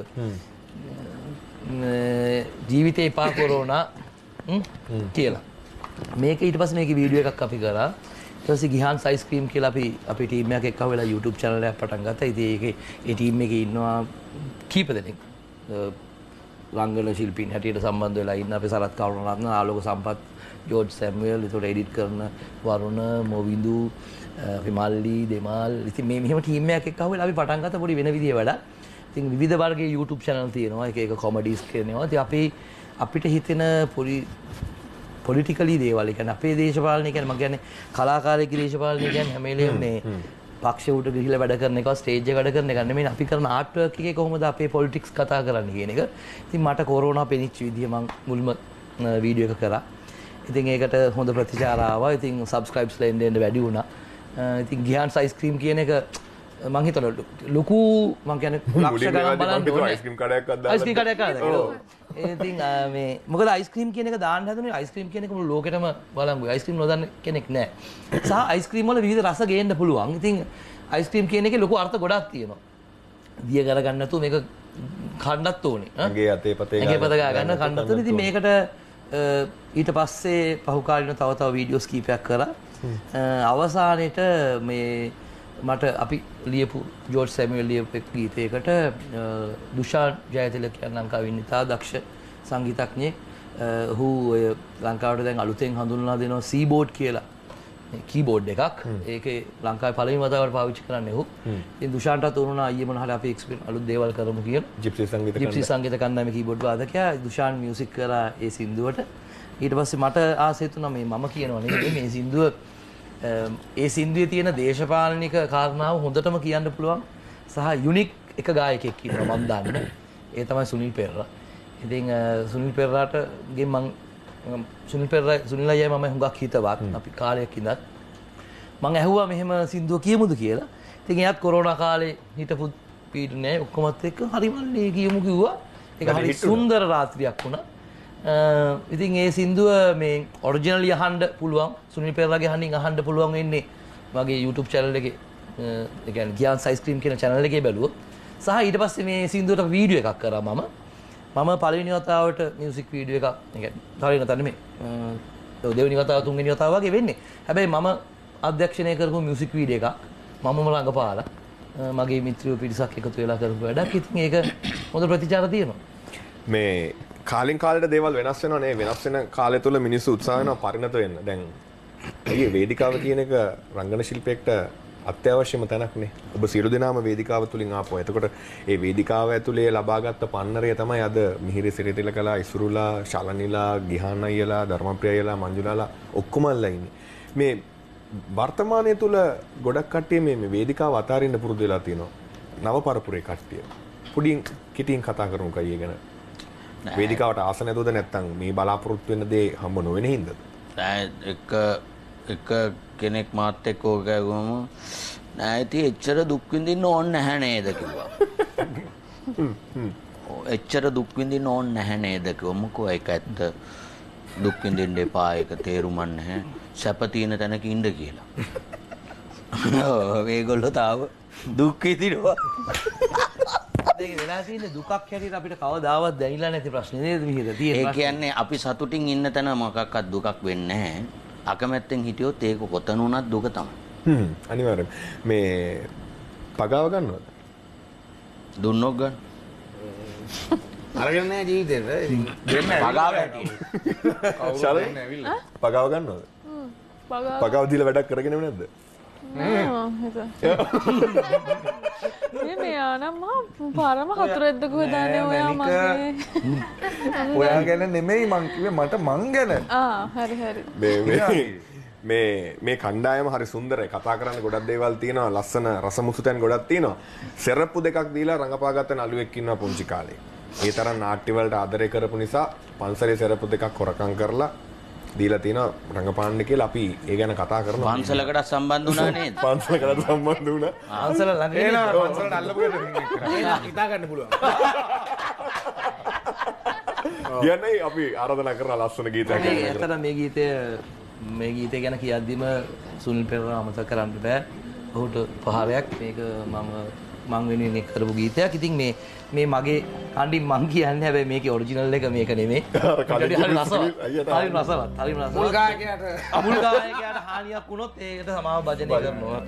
ජීවිතේ එපා කොරෝනා කියලා. මේක ඊට පස්සේ මේකේ වීඩියෝ එකක් අපි කරා. ඊට පස්සේ ගිහාන් අයිස්ක්‍රීම් කියලා අපි ටීම් එකක් එක්ක වෙලා YouTube channel එකක් පටන් ගත්තා. ඉතින් ඒකේ ඒ ටීම් එකේ ඉන්නවා කීප දෙනෙක්. රංගන ශිල්පීන් හැටියට සම්බන්ධ වෙලා ඉන්න අපේ සරත් කරුණාරත්න, ආලෝක සම්පත්, ජෝර්ජ් සැමුවෙල්, ඒකට එඩිට් කරන වරුණ, මොවිඳු, අපි මල්ලි, දෙමාල්. ඉතින් මේ මෙහෙම ටීම් එකක් එක්ක ආවෙලා අපි පටන් ගත්ත පොඩි වෙන විදිය වැඩ. ඉතින් විවිධ වර්ගයේ YouTube channel තියෙනවා. එක කොමඩිස් කරනවා. ඉතින් අපිට හිතෙන පොලිටිකලි දේවල්, ඒ කියන්නේ අපේ දේශපාලනය කියන්නේ මම කියන්නේ කලාකාරයෙක්ගේ දේශපාලනය කියන්නේ හැම වෙලේම මේ පක්ෂ උට ගිහිල්ලා වැඩ කරන එක, ස්ටේජ් එක වැඩ කරන එක නෙමෙයි. අපි කරන ආර්ට් වර්ක් එකේ කොහොමද අපේ පොලිටික්ස් කතා කරන්නේ කියන එක. ඉතින් මට කොරෝනා පෙනිච්ච විදිය මම මුල්ම වීඩියෝ එක කරා. ඉතින් ඒකට හොඳ ප්‍රතිචාර ආවා. ඉතින් සබ්ස්ක්‍රයිබ්ස්ලා එන්න වැඩි වුණා. ඉතින් ගියාන් අයිස්ක්‍රීම් කියන එක මං හිතනවා ලොකු මං කියන්නේ ලක්ෂ ගණන් බලන්න අයිස්ක්‍රීම් කඩයක් අද්දා අයිස්ක්‍රීම් කඩයක් අද්දා. ඉතින් මේ මොකද අයිස්ක්‍රීම් කියන එක දාන්න හදන්නේ අයිස්ක්‍රීම් කියන එක මුළු ලෝකෙටම බලංගුයි. අයිස්ක්‍රීම් නොදන්න කෙනෙක් නැහැ. සහ අයිස්ක්‍රීම් වල විවිධ රස ගේන්න පුළුවන්. ඉතින් අයිස්ක්‍රීම් කියන එකේ ලොකු අර්ථ ගොඩක් තියෙනවා. දිය කරගන්න නැතුව මේක කණ්ඩත් ඕනේ. ඇගේ අතේ පතේ ගන්න කණ්ඩත් ඕනේ. ඉතින් මේකට ඊට පස්සේ පහුකාලින තව වීඩියෝස් කීපයක් කරා. අවසානයේට මේ මට අපි ලියපු ජෝර්ජ් සැමියුවෙල් ලියපු ගීතයකට දුෂාන් ජයතිලක කියන ලංකාවේ ඉන්න ඉතා දක්ෂ සංගීතඥයෙක් ඔහු ඔය ලංකාවට දැන් අලුතෙන් හඳුන්වලා දෙනවා සීබෝඩ් කියලා කීබෝඩ් එකක්. ඒකේ ලංකාවේ පළවෙනි වතාවට පාවිච්චි කරන්නේ ඔහු. ඉතින් දුෂාන්ටත් උරුණා අයියේ මොන හරි අපි අලුත් දේවල් කරමු කියන. ජිප්සි සංගීත කණ්ඩායමේ කීබෝඩ් වාදකයා දුෂාන් මියුසික් කරා ඒ සින්දුවට. ඊට පස්සේ මට ආසෙත් වුණා මේ මම කියනවා නෙමෙයි මේ සින්දුව ඒ සින්දුවේ තියෙන දේශපාලනික කාරණාව හොඳටම කියන්න පුළුවන් සහ යුනික් එක ගායකයෙක් ඉන්නවා මම දන්නේ. ඒ තමයි සුනිල් පෙරේරා. ඉතින් සුනිල් පෙරේරාට ගේ මම සුනිල් අයියා මම හුඟක් හිතවත් අපි කාලයක් ඉඳන් මම ඇහුවා මෙහෙම සින්දුව කියමුද කියලා. ඉතින් එයාත් කොරෝනා කාලේ හිටපු පීඩනේ ඔක්කොමත් එක්ක හරි මල්ලේ කියමු කිව්වා. ඒක හරි සුන්දර රාත්‍රියක් වුණා. ඉතින් ඒ සින්දුව මේ ඔරිජිනලි අහන්න පුළුවන් සුනිල් පෙරේරාගේ අහන්න අහන්න පුළුවන් වෙන්නේ මගේ YouTube channel එකේ ඒ කියන්නේ ගියාන්ස් අයිස්ක්‍රීම් කියන channel එකේ බැලුවොත් සහ ඊට පස්සේ මේ සින්දුවට වීඩියෝ එකක් කරා මම පළවෙනි වතාවට මියුසික් වීඩියෝ එකක් ඒ කියන්නේ පළවෙනි වතාව නෙමෙයි දෙවෙනි වතාව තුන්වෙනි වතාව වගේ වෙන්නේ හැබැයි මම අධ්‍යක්ෂණය කරපු මියුසික් වීඩියෝ එකක් මමම රඟපාලා මගේ මිත්‍රයෝ පිරිසක් එකතු වෙලා කරපු වැඩක් ඉතින් ඒක හොඳ ප්‍රතිචාර තියෙනවා මේ කාලින් කාලට දේවල් වෙනස් වෙනවා නේ වෙනස් වෙන කාලය තුල මිනිස්සු උත්සාහ වෙනවා පරිණත වෙන්න. දැන් අයියේ වේදිකාව කියන එක රංගන ශිල්පියෙක්ට අත්‍යවශ්‍යම තැනක් නේ. ඔබ සියලු දෙනාම වේදිකාව තුලින් ආපුවා. එතකොට ඒ වේදිකාව ඇතුලේ ලබාගත් පන්නරය තමයි අද මිහිරි සිරිතිලකලා, ඉසුරුලා, ශලනිලා, ගිහාන් අයියලා, ධර්මප්‍රිය අයියලා, මංජුලාලා ඔක්කොමලා ඉන්නේ. මේ වර්තමානයේ තුල ගොඩක් කට්ටිය මේ වේදිකාව අතාරින්න පුරුදු වෙලා තියෙනවා. නව පරපුරේ කට්ටිය. පොඩින් කිටින් කතා කරමු කයිය ගැන. වේදිකාවට ආස නැතුවද නැත්නම් මේ බලාපොරොත්තු වෙන දේ හම්බ නොවෙන හින්දාද? එක කෙනෙක් මාත් එක්ක ඕක ගමු නෑ ඉතින් එච්චර දුක් විඳින්න ඕනේ නැහැ නේද කිව්වා. එච්චර දුක් විඳින්න ඕනේ නැහැ නේද කිව්වා. මොකෝ ඒක ඇත්ත. දුක් විඳින්න එපා ඒක තේරුමක් නැහැ. සැප තියෙන තැනක ඉන්න කියලා. ඔව් ඒගොල්ලෝ තාම දුක් විඳිනවා. ඒක වෙලා තියෙන දුකක් හැටියට අපිට කවදාවත් දැනෙලා නැති ප්‍රශ්නේ නේද මිහිර තියෙන්නේ. ඒ කියන්නේ අපි සතුටින් ඉන්න තැන මොකක්වත් දුකක් වෙන්නේ නැහැ. අකමැත්තෙන් හිටියොත් ඒක කොතන වුණත් දුක තමයි. අනිවාර්යෙන්. මේ පගාව ගන්නවද? දුන්නොත් ගන්න. අරගෙන නැහැ ජීවිතේට. දෙන්න පගාව හැටියට. කවුරුද ඇවිල්ලා? පගාව ගන්නවද? පගාව දීලා වැඩක් කරගෙන නැද්ද? පරම හතුරෙද්ද කොහෙදානේ ඔයා මගේ ඔයා ගැන නෙමෙයි මං කිව්වේ මට මං ගැන හරි හරි මේ කණ්ඩායම හරි සුන්දරයි කතා කරන්න ගොඩක් දේවල් තියෙනවා ලස්සන රසමුසු තැන් ගොඩක් තියෙනවා සෙරප්පු දෙකක් දීලා රඟපාගත්ත නළුවෙක් ඉන්නවා පුංචි කාලේ ඒ තරම් නාට්‍ය වලට ආදරය කරපු නිසා පන්සලේ සෙරප්පු දෙකක් හොරකම් කරලා දීලා තියෙනවා රංගපාන්න කියලා අපි ඒ ගැන කතා කරනවා පන්සලකට සම්බන්ධ වුණා නේද පන්සලකට සම්බන්ධ වුණා පන්සල ළඟ එනවා පන්සලට අල්ලපු එක හිතා ගන්න පුළුවන් කියන්නේ අපි ආරාධනා කරලා ලස්සන ගීතයක් ගන්න. ඇත්තට මේ ගීතය ගැන කියද්දිම සුනිල් පෙරේරා අමතක කරන්න බෑ. ඔහුට පහරයක් මේක මම වෙනුවෙන් කරපු ගීතයක්. ඉතින් මේ මගේ කණ්ඩින් මං කියන්නේ හැබැයි මේකේ ඔරිජිනල් එක මේක නෙමෙයි. හරි රසවත්. මුල් ගායකයාට හානියක් වුණොත් ඒකට සමාව භජනය කරනවා.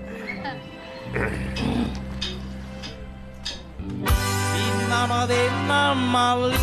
ඉන්නම දෙන්නම් මල්ලි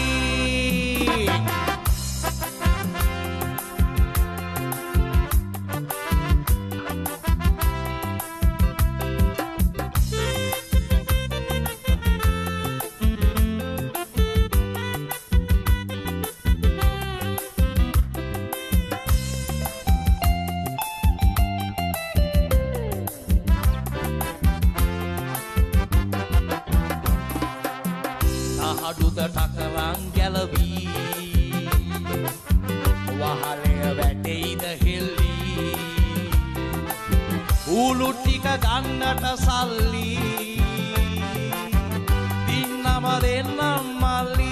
අඩුද ටකරන් ගැලවී වහලය වැටෙයිද හෙල්ලී ඌලු ටික ගන්නට සල්ලි දින්නම දෙන්නම් මල්ලි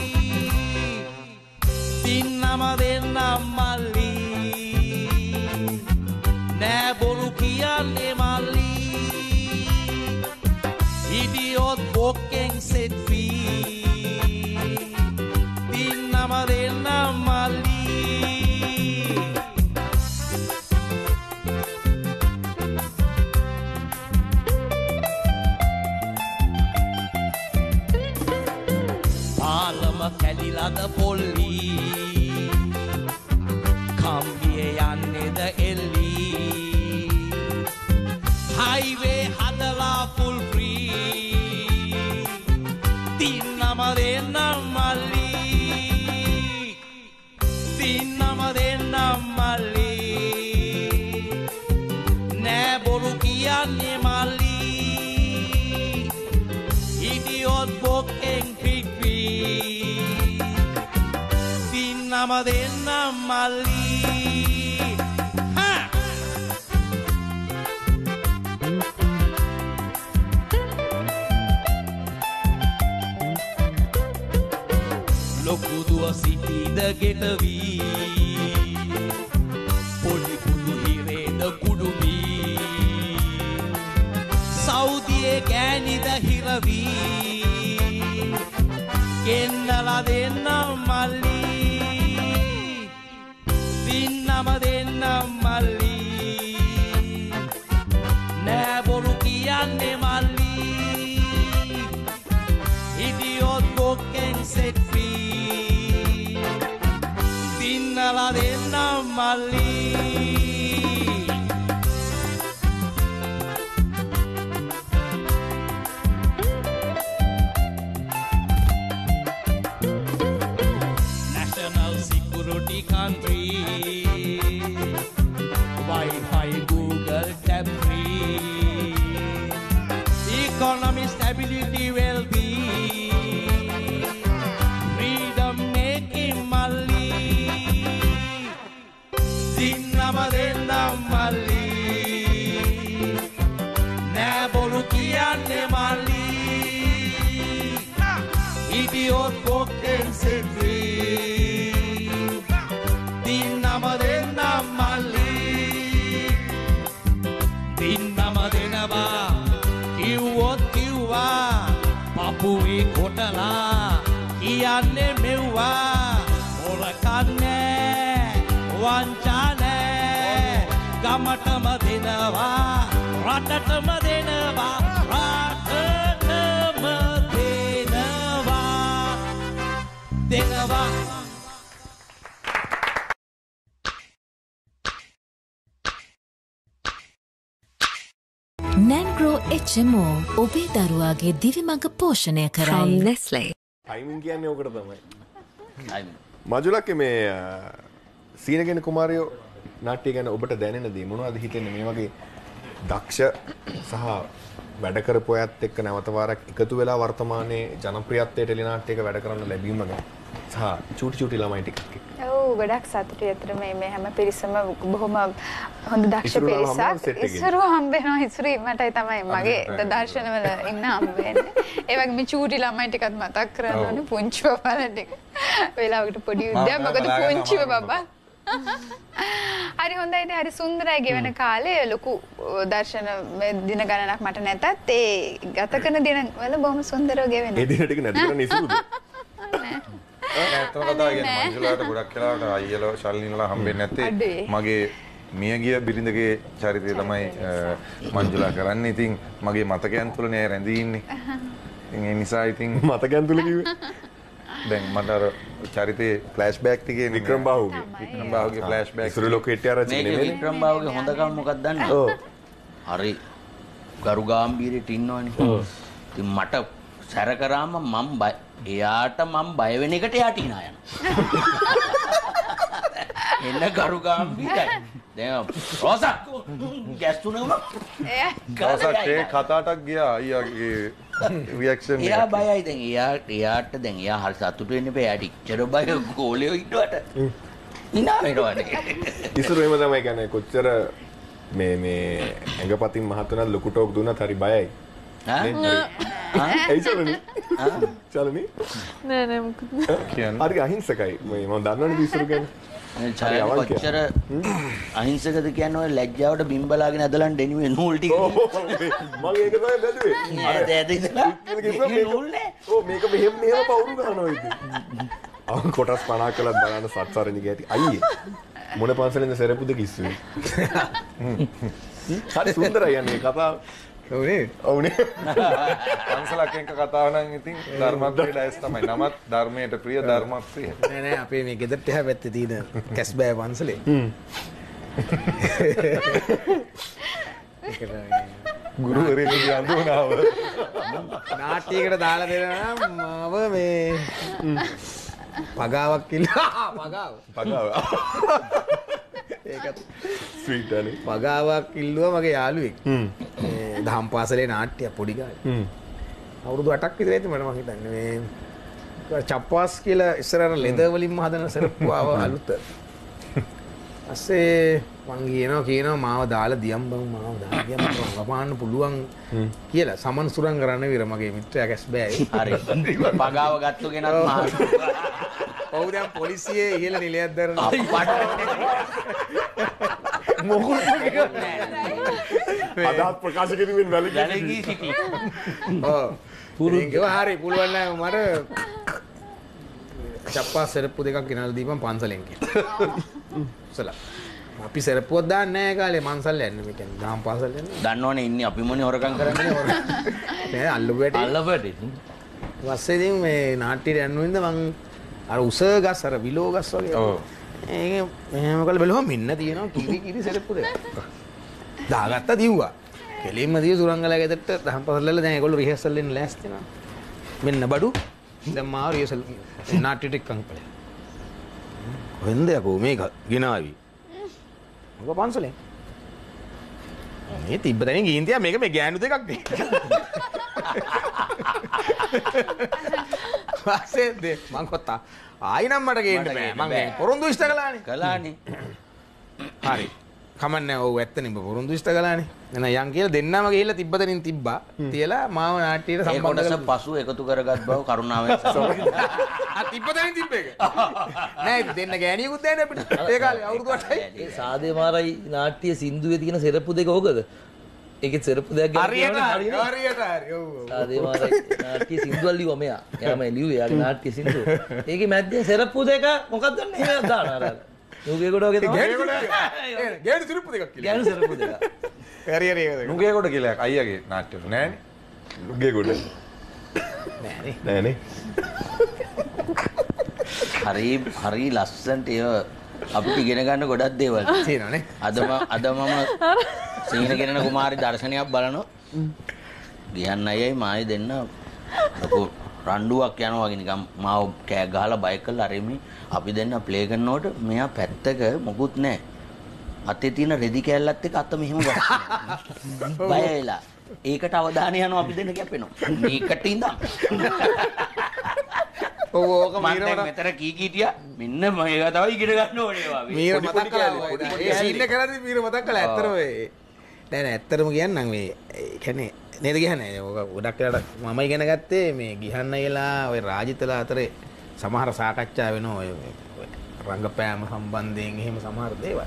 දින්නම දෙන්නම් මල්ලි නෑ බොරු කියන්නේ මල්ලි ඉදියොත් බොක්කෙන් සෙට්වී දෙන්නම් මල්ලි ලොකුදුව සිටිද ගෙටවී පොඩි කුඩු හිරේද කුඩුමී සෞදියේ ගෑනිද හිරවී ගෙන්නලා දෙන්නම් මල්ලි දින්නම දෙන්නම් මල්ලි නෑ බොරු කියන්නේ මල්ලි ඉදියොත් බොක්කෙන් සෙට් දින්නලා දෙන්නම් මල්ලි National Security Country Wi-Fi Google tab free Economy stability well-being Freedom making මල්ලි දින්නම දෙන්නම් මල්ලි නෑ බොරු කියන්නේ මල්ලි ඉදියොත් බොක්කෙන් සෙට්‍රී දින්නම දෙන්නම් මල්ලි දින්නම දෙනවා කිව්වොත් කිව්වා පපුවේ කොටලා කියන්නේ මෙව්වා ඔලකන්නේ වංචානේ ගමටම දෙනවා රටටම දෙනවා රටටම දෙනවා නැන්ග්‍රෝ HMO ඔබේ දරුවාගේ දිවිමඟ පෝෂණය කරයි. ටයිමින් කියන්නේ ඕකට තමයි. මජුලක්කේ මේ සීනගෙන කුමාරයෝ නාට්‍ය ගැන ඔබට දැනෙන දේ මොනවද හිතෙන්නේ මේ වගේ දක්ෂ සහ වැඩ කරපු අයත් එක්ක නැවත වාරයක් එකතු වෙලා වර්තමානයේ ජනප්‍රියත්වයට ටෙලි නාට්‍යයක වැඩ කරන්න ලැබීම ගැන සහ චූටි ළමයි ටිකක් එක්ක. ඔව් ගොඩක් සතුටුයි අතර මේ හැම පිරිසම බොහොම හොඳ දක්ෂ පිරිසක්. ඉස්සරුව හම්බ වෙනවා ඉස්සරු මටයි තමයි මගේ දර්ශනවල ඉන්න හම්බ වෙන්නේ. ඒ වගේ මේ චූටි ළමයි ටිකත් මතක් කරන්න ඕනේ පුංචි බබාලා ටික. වෙලාවකට පොඩි උද්‍යාව මොකද පුංචිව බබා. හරි හොඳයි ඉතින් හරි සුන්දරයි ගෙවන කාලේ ලොකු දර්ශන දින ගණනක් මට නැතත් ඒ ගත කරන දින වල බොහොම සුන්දරව ගෙවෙනවා. ඒ දින ටික නැති කරන්න ඉසුරුද? ඇත්තම කතා කියන්නේ මංජුලාට ගොඩක් වෙලාවට අයියලා ශල්ලිනලා හම්බෙන්නේ නැත්තේ මගේ මියගිය බිරිඳගේ චරිතය තමයි මංජුලා කරන්නේ. ඉතින් මගේ මතකයන් තුල නේ රැඳී ඉන්නේ. ඉතින් ඒ නිසා ඉතින් මතකයන් තුල කිව්වේ දැන් මට අර චරිතේ ෆ්ලෑෂ් බෑක් ටිකේ වික්‍රම් බාහුගේ ෆ්ලෑෂ් බෑක් ඉස්සර ලොකේට් ආරච්චි නෙමෙයි වික්‍රම් බාහුගේ හොඳකම මොකක්ද දන්නවද? හරි ගරු ගාම්භීරයට ඉන්නවනේ. ඉතින් මට සැර කරාම මම එයාට මම බය වෙන එකට එයාට hina යනවා. එන්න ගරු ගාම්භීරයි. දැන් රෝසා ගැස්තුනම රෝසා ඒ කතාටක් ගියා අයියාගේ රියැක්ෂන් එක. එයා බයයි දැන් එයාට දැන් එයා හරි සතුටු වෙන්න බෑ. එයාට ඉච්චර බය ගෝලියෝ ඉන්නවට. hina වෙනවනේ. ඉස්සර එහෙම තමයි කියන්නේ කොච්චර මේ ඇඟපතින් මහත්වනත් ලොකු ටෝක් දුන්නත් හරි බයයි. ඇයි චලනේ? චලනේ? නෑ මොකද? කියන්නේ හරි අහිංසකයි. මම දන්නවනේ ඉස්සර කියන්නේ. කොච්චර අහිංසකද කියන්නේ ඔය ලැජ්ජාවට බිම්බලාගෙන ඇදලන් ඩෙනිමේ නූල් ටික. මම ඒක තමයි බැලුවේ. ඇද ඉඳලා නූල් නේ. ඔව් මේක මෙහෙම පවුරු ගන්නවා ඉතින්. අවුන් කොටස් 50 කළත් බලන්න සත්සරණි ගෑටි. අයියේ. මොන පන්සලෙන්ද සෙරපුද කිස්සුවේ. හරි සුන්දරයි යන්නේ කතාව. ඔව්නේ. ඔව්නේ. පන්සලක් එක්ක කතාව නම් ඉතින් ධර්මප්‍රිය ඩයස් තමයි. නමත් ධර්මයට ප්‍රිය ධර්මප්‍රිය. නෑ අපේ මේ ගෙදරට එහා පැත්තේ තියෙන කැස්බෑ පන්සලේ. ගුරුවරයෙකුගේ අඳුනාව නාට්‍යයකට දාලා දෙනවා නම් මම මේ පගාවක් පගාව ඒකත් ස්වීට් අනේ පගාවක් ඉල්ලුවා මගේ යාළුවෙක් දහම් පාසලේ නාට්‍ය පොඩි කාලේ අවුරුදු 8ක් විතර ඇති මට මම හිතන්නේ මේ චප්පාස් කියලා ඉස්සරහට ලෙදර් වලින්ම හදන සරප්පු ආව අලුත. අස්සේ මං කියනවා මාව දාලා දියම්බම් මාව දාලා දියම්බම් වපාන්න පුළුවන් කියලා සමන් සුරං කරන්න විර මගේ මිත්‍රයා කැස් බෑ. හරි. පගාව ගත්තු කෙනත් මා. ඔව් දැන් පොලිසියේ ඉහළ නිලයක් දරන මොකුත් අදහස් ප්‍රකාශ කිරීමෙන් වැළකී සිටි. ඔව්. හරි පුළුවන් නෑ මට චප්පාස් සරප්පු දෙකක් ගෙනල්ලා දීපන් පන්සලෙන් කියලා. අපි සරප්පුවක් දාන්නේ නැහැ කාලේ මන්සල් යන්නේ මේ කියන්නේ දාම් පාසල් යන්නේ. දන්නවනේ ඉන්නේ අපි මොනේ හොරකම් කරන්නේ නෑ අල්ලපු වැටි. ඊපස්සේ ඉතින් මේ නාට්‍යයට යන්න වෙනද මං අර උස ගස් අර විලෝ ගස් වගේ. ඔව්. ඒක මෙහෙම කරලා බලුවම මෙන්න තියෙනවා කිරි සරප්පු දෙක. දාගත්තා දිව්වා. කෙලින්ම දිව සුරංගලා ගෙදරට දහම් පාසල් වල දැන් ඒගොල්ලෝ රිහර්සල් වෙන්න ලෑස්ති වෙනවා. මෙන්න බඩු දැන් මාව රිහර්සල් නාට්‍යෙට එක්කන් බලය. වෙන්ද යකෝ මේක ගෙනාවි. මොකක් පන්සලෙන්? මේ තිබ්බ තැනින් ගිහින් තියා මේක මේ ගෑනු දෙකක් නේ. වාසෙන්ද මං කොත්තා ආයි නම් මට ගේන්න බෑ. මං පොරොන්දු ඉෂ්ට කළානේ. හරි. කමන්නේ ඔව් ඇත්තනේ පොරොන්දු ඉෂ්ට කළානේ. එන යන් කියලා දෙන්නම ගිහිල්ලා තිබ්බතනින් තිබ්බා. තියලා මාව නාට්‍යයට සම්බන්ධ කරලා පසු එකතු කරගත් බව කරුණාවෙන් තිබ්බතනින් තිබ්බ එක. නෑ දෙන්න ගෑණියෙකුත් දැන් අපිට. ඒ කාලේ අවුරුදු 8යි. ඒ සාදේ මාරයි නාට්‍ය සින්දුවේ තියෙන සෙරප්පු දෙක ඕකද? ඒකෙත් සෙරප්පු දෙකක් ගන්න හරි. ඔව්. සාදේ මාරයි නාට්‍ය සින්දුවල් ලිව්වා මෙයා. එයාම ලිව්වේ යාගේ නාට්‍ය සින්දුව. ඒකේ මැද්දේ සෙරප්පු දෙක මොකක්ද එහෙම දාන අර. නුගේ කොට වගේ තමයි. ගෑනු සෙරප්පු දෙකක් කියලා. ගෑනු සෙරප්පු දෙක. හරි. නුගේ කොට කියලා අයියාගේ නාට්‍යෙට නෑනේ. නුගේ කොට. නෑනේ. හරි ලස්සනට ඒ අපිට ඉගෙන ගන්න ගොඩක් දේවල් තියෙනවානේ. අද මම සීන කෙරෙන කුමාරි දර්ශනයක් බලනවා. ගියන් අයයි මායි දෙන්න ලොකු රණ්ඩුවක් යනවා වගේ නිකන් මාව කෑ ගහලා බය කරලා අරෙමි අපි දෙන්න ප්ලේ කරනකොට මෙයා පැත්තක මොකුත් නැහැ. අතේ තියෙන රෙදි කෑල්ලත් එක්ක අත මෙහෙම ගත්තා. බය වෙලා. ඒකට අවධානය යනවා අපි දෙන්න කැපෙනවා. මේකට ඉඳන්. ඕක මීර මෙතර කී කීටියා මෙන්න මේක තමයි ඉගෙන ගන්න ඕනේ වාවි. මීර මතක් කළා. ඒ සීන් එක කරද්දි මීර මතක් කළා. ඇත්තටම නෑ ඇත්තටම කියන්නම් මේ කියන්නේ නේද කියන්නේ ඔක ගොඩක් වෙලාට මම ඉගෙන ගත්තේ මේ ගිහන්න කියලා ඔය රාජිතලා අතරේ සමහර සාකච්ඡා වෙනවා ඔය රංගපෑම සම්බන්ධයෙන් එහෙම සමහර දේවල්.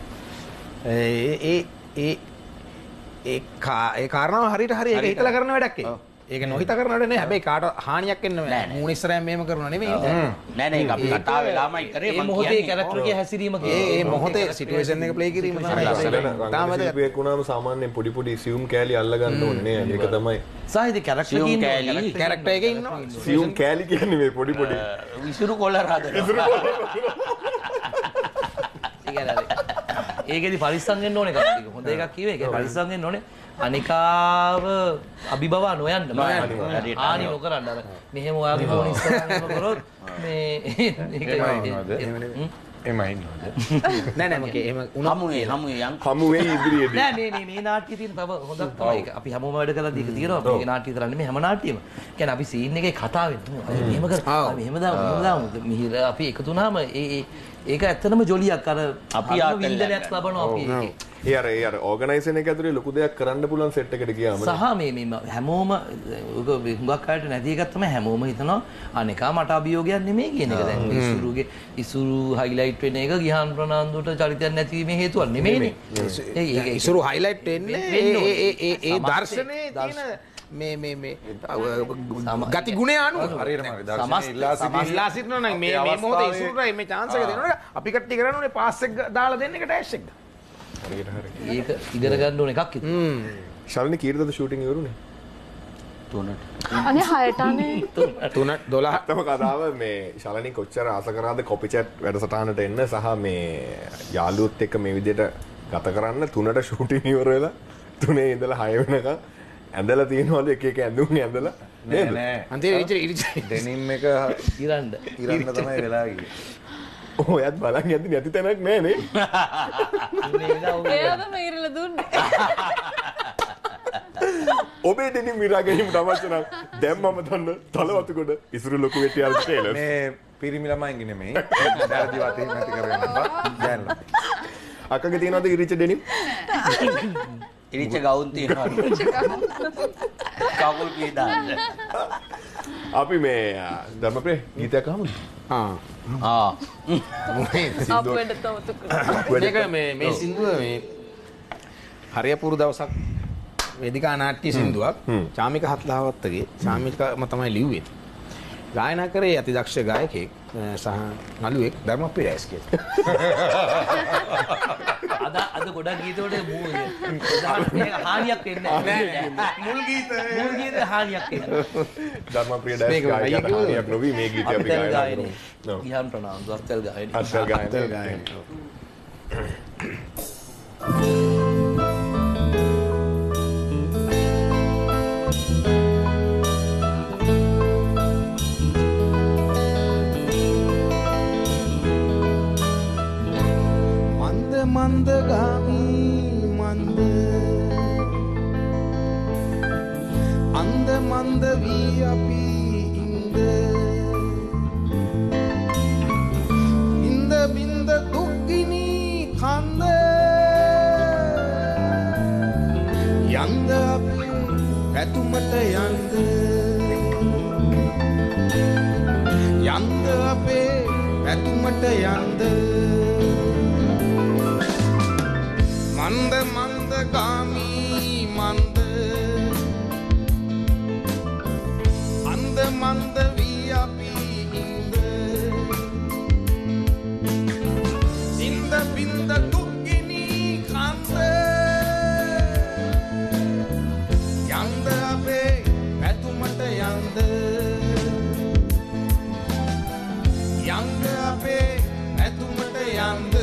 ඒ කාරණාව හරියට හරි ඒක හිතලා කරන වැඩක් ඒක. ඒක නොහිත කරන වැඩ නෙවෙයි. හැබැයි කාට හානියක් වෙන්න බෑ. මූණ ඉස්සරහින් මේම කරනවා නෙවෙයි. නෑ ඒක අපි කතා වෙලාමයි කරේ මම මොහොතේ කැරක්ටර්ගේ හැසිරීම ඒ මොහොතේ සිටුේෂන් එක ප්ලේ කිරීම තමයි. තාමද වුණාම සාමාන්‍යයෙන් පොඩි සියුම් කෑලි අල්ල ගන්න ඕනේ නේ. ඒක තමයි. සාහිත්‍ය කැරක්ටර් කියන්නේ කැරක්ටර් එකේ ඉන්නවා. සියුම් කෑලි කියන්නේ මේ පොඩි විසුරු කොල්ල හදනවා. ඒකෙදි පරිස්සම් වෙන්න ඕනේ එකක්. හොඳ එකක් කිව්වේ. ඒක පරිස්සම් වෙන්න ඕනේ. අනිකාව අභිබවා නොයන්න ආනි නොකරන්න අර මෙහෙම ඔයාගේ ෆෝන් ඉස්සරහම කරොත් මේ එමයි නෑ මගේ එහෙම හමුවේ යන් හමුවේ ඉදිරියේදී නෑ මේ නාට්‍යයේ තියෙන තව හොඳක් තමයි ඒක අපි හැමෝම වැඩ කරලා දීක තියෙනවා මේ නාට්‍ය කරන්නේ මේ හැම නාට්‍යෙම කියන්නේ අපි සීන් එකේ කතාවෙන් මෙහෙම කරා මෙහෙම දාමු මිහිර අපි එකතු වුණාම ඒක ඇත්තටම ජොලියක් අර අපි ආකල්පයක් ලබනවා අපි ඒකේ ඒ අර ඕගනයිසේෂන් එක ඇතුලේ ලොකු දෙයක් කරන්න පුළුවන් සෙට් එකට ගියාම සහ මේ හැමෝම හුඟක් අයට නැති එකක් තමයි හැමෝම හිතනවා අනේකා මට අභියෝගයක් නෙමෙයි කියන එක දැන් ඉසුරු හයිලයිට් වෙන එක ගිහාන් ප්‍රනාන්දුට චරිතයක් නැතිවීමේ හේතුවක් නෙමෙයිනේ ඒක ඉසුරු හයිලයිට් වෙන්නේ ඒ දර්ශනයේ තියෙන මේ ගති ගුණය අනුව හරියටම ඉල්ලා සිටිනවා නම් මේ මොහොතේ ඉසුරුට මේ chance එක දෙනවනේ අපි කට්ටිය කරන්න ඕනේ පාස් එක දාලා දෙන්න එක ඩෑෂ් එක ඒක ඉගෙන ගන්න ඕන එකක් ඉතින් ශරණි කීයටද ෂූටින් ඉවරුනේ 3ට අනේ 6ට අනේ 3 12 තම කතාව මේ ශරණි කොච්චර ආස කරාද කොපි චැට් වැඩසටහනට එන්න සහ මේ යාළුවොත් එක්ක මේ විදිහට ගත කරන්න 3ට ෂූටින් ඉවර වෙලා 3 ඉඳලා 6 වෙනකන් ඇඳලා තියෙනවද එක ඇඳුම් ඇඳලා නෑ නෑ අන්තිමට ඉරිච ඩෙනිම් එක ඉරන්න තමයි වෙලා ගියේ ඔයත් බලන් යද්දි නැති තැනක් නෑ නේ එයාද මේරලා දුන්නේ ඔබේ ඩෙනිම් විරා ගැනීමට අවශ්‍ය නම් දැන් මම දන්න තලවතුගොඩ ඉසුරු ලොකු වෙටියාල් ටේලර්ස්. මේ පිරිමි ළමයින්ගේ නෙමෙයි. දැරදි වතේ නැති කරගෙන යනවා. දැන් අකගේ තියෙනවද ඉරිච්ච ඩෙනිම්? ඉරිච්ච ගවුම් තියෙනවා. කවුල් පීදාන්න. අපි මේ ධර්මප්‍රිය ගීතයක් අහමුද? මේ සින්දුව මේ හරියපුරු දවසක් වේදිකා නාට්‍ය සින්දුවක් චාමික හත්ලාවත්තගේ චාමිකම තමයි ලිව්වේ. ගායනා කරේ අතිදක්ෂ ගායකයෙක් සහ නළුවෙක් ධර්මප්‍රිය රැස් කියලා. අද ගොඩක් ගීතවල හානියක් වෙන්නේ නැහැ. මුල් ගීත හානියක් වෙන්නේ. ධර්මප්‍රිය ඩැස් ගායකයා හානියක් නොවි මේ ගීතය අපි ගායනා කරමු. ගිහන් ප්‍රනාන්දු අත්තල් ගායන. අත්තල් ගායන. මන්දගාමී මන්ද අන්ද මන්ද වී අපි ඉන්ද බින්ද දුක්ගිනි කන්ද යන්ද අපි පැතුමට යන්ද අපේ පැතුමට යන්ද මන්ද මන්ද ගාමී මන්ද අන්ද මන්ද වී අපි ඉන්ද බින්ද දුක්ගිනි කන්ද යන්ද අපේ පැතුමට යන්ද අපේ පැතුමට යන්ද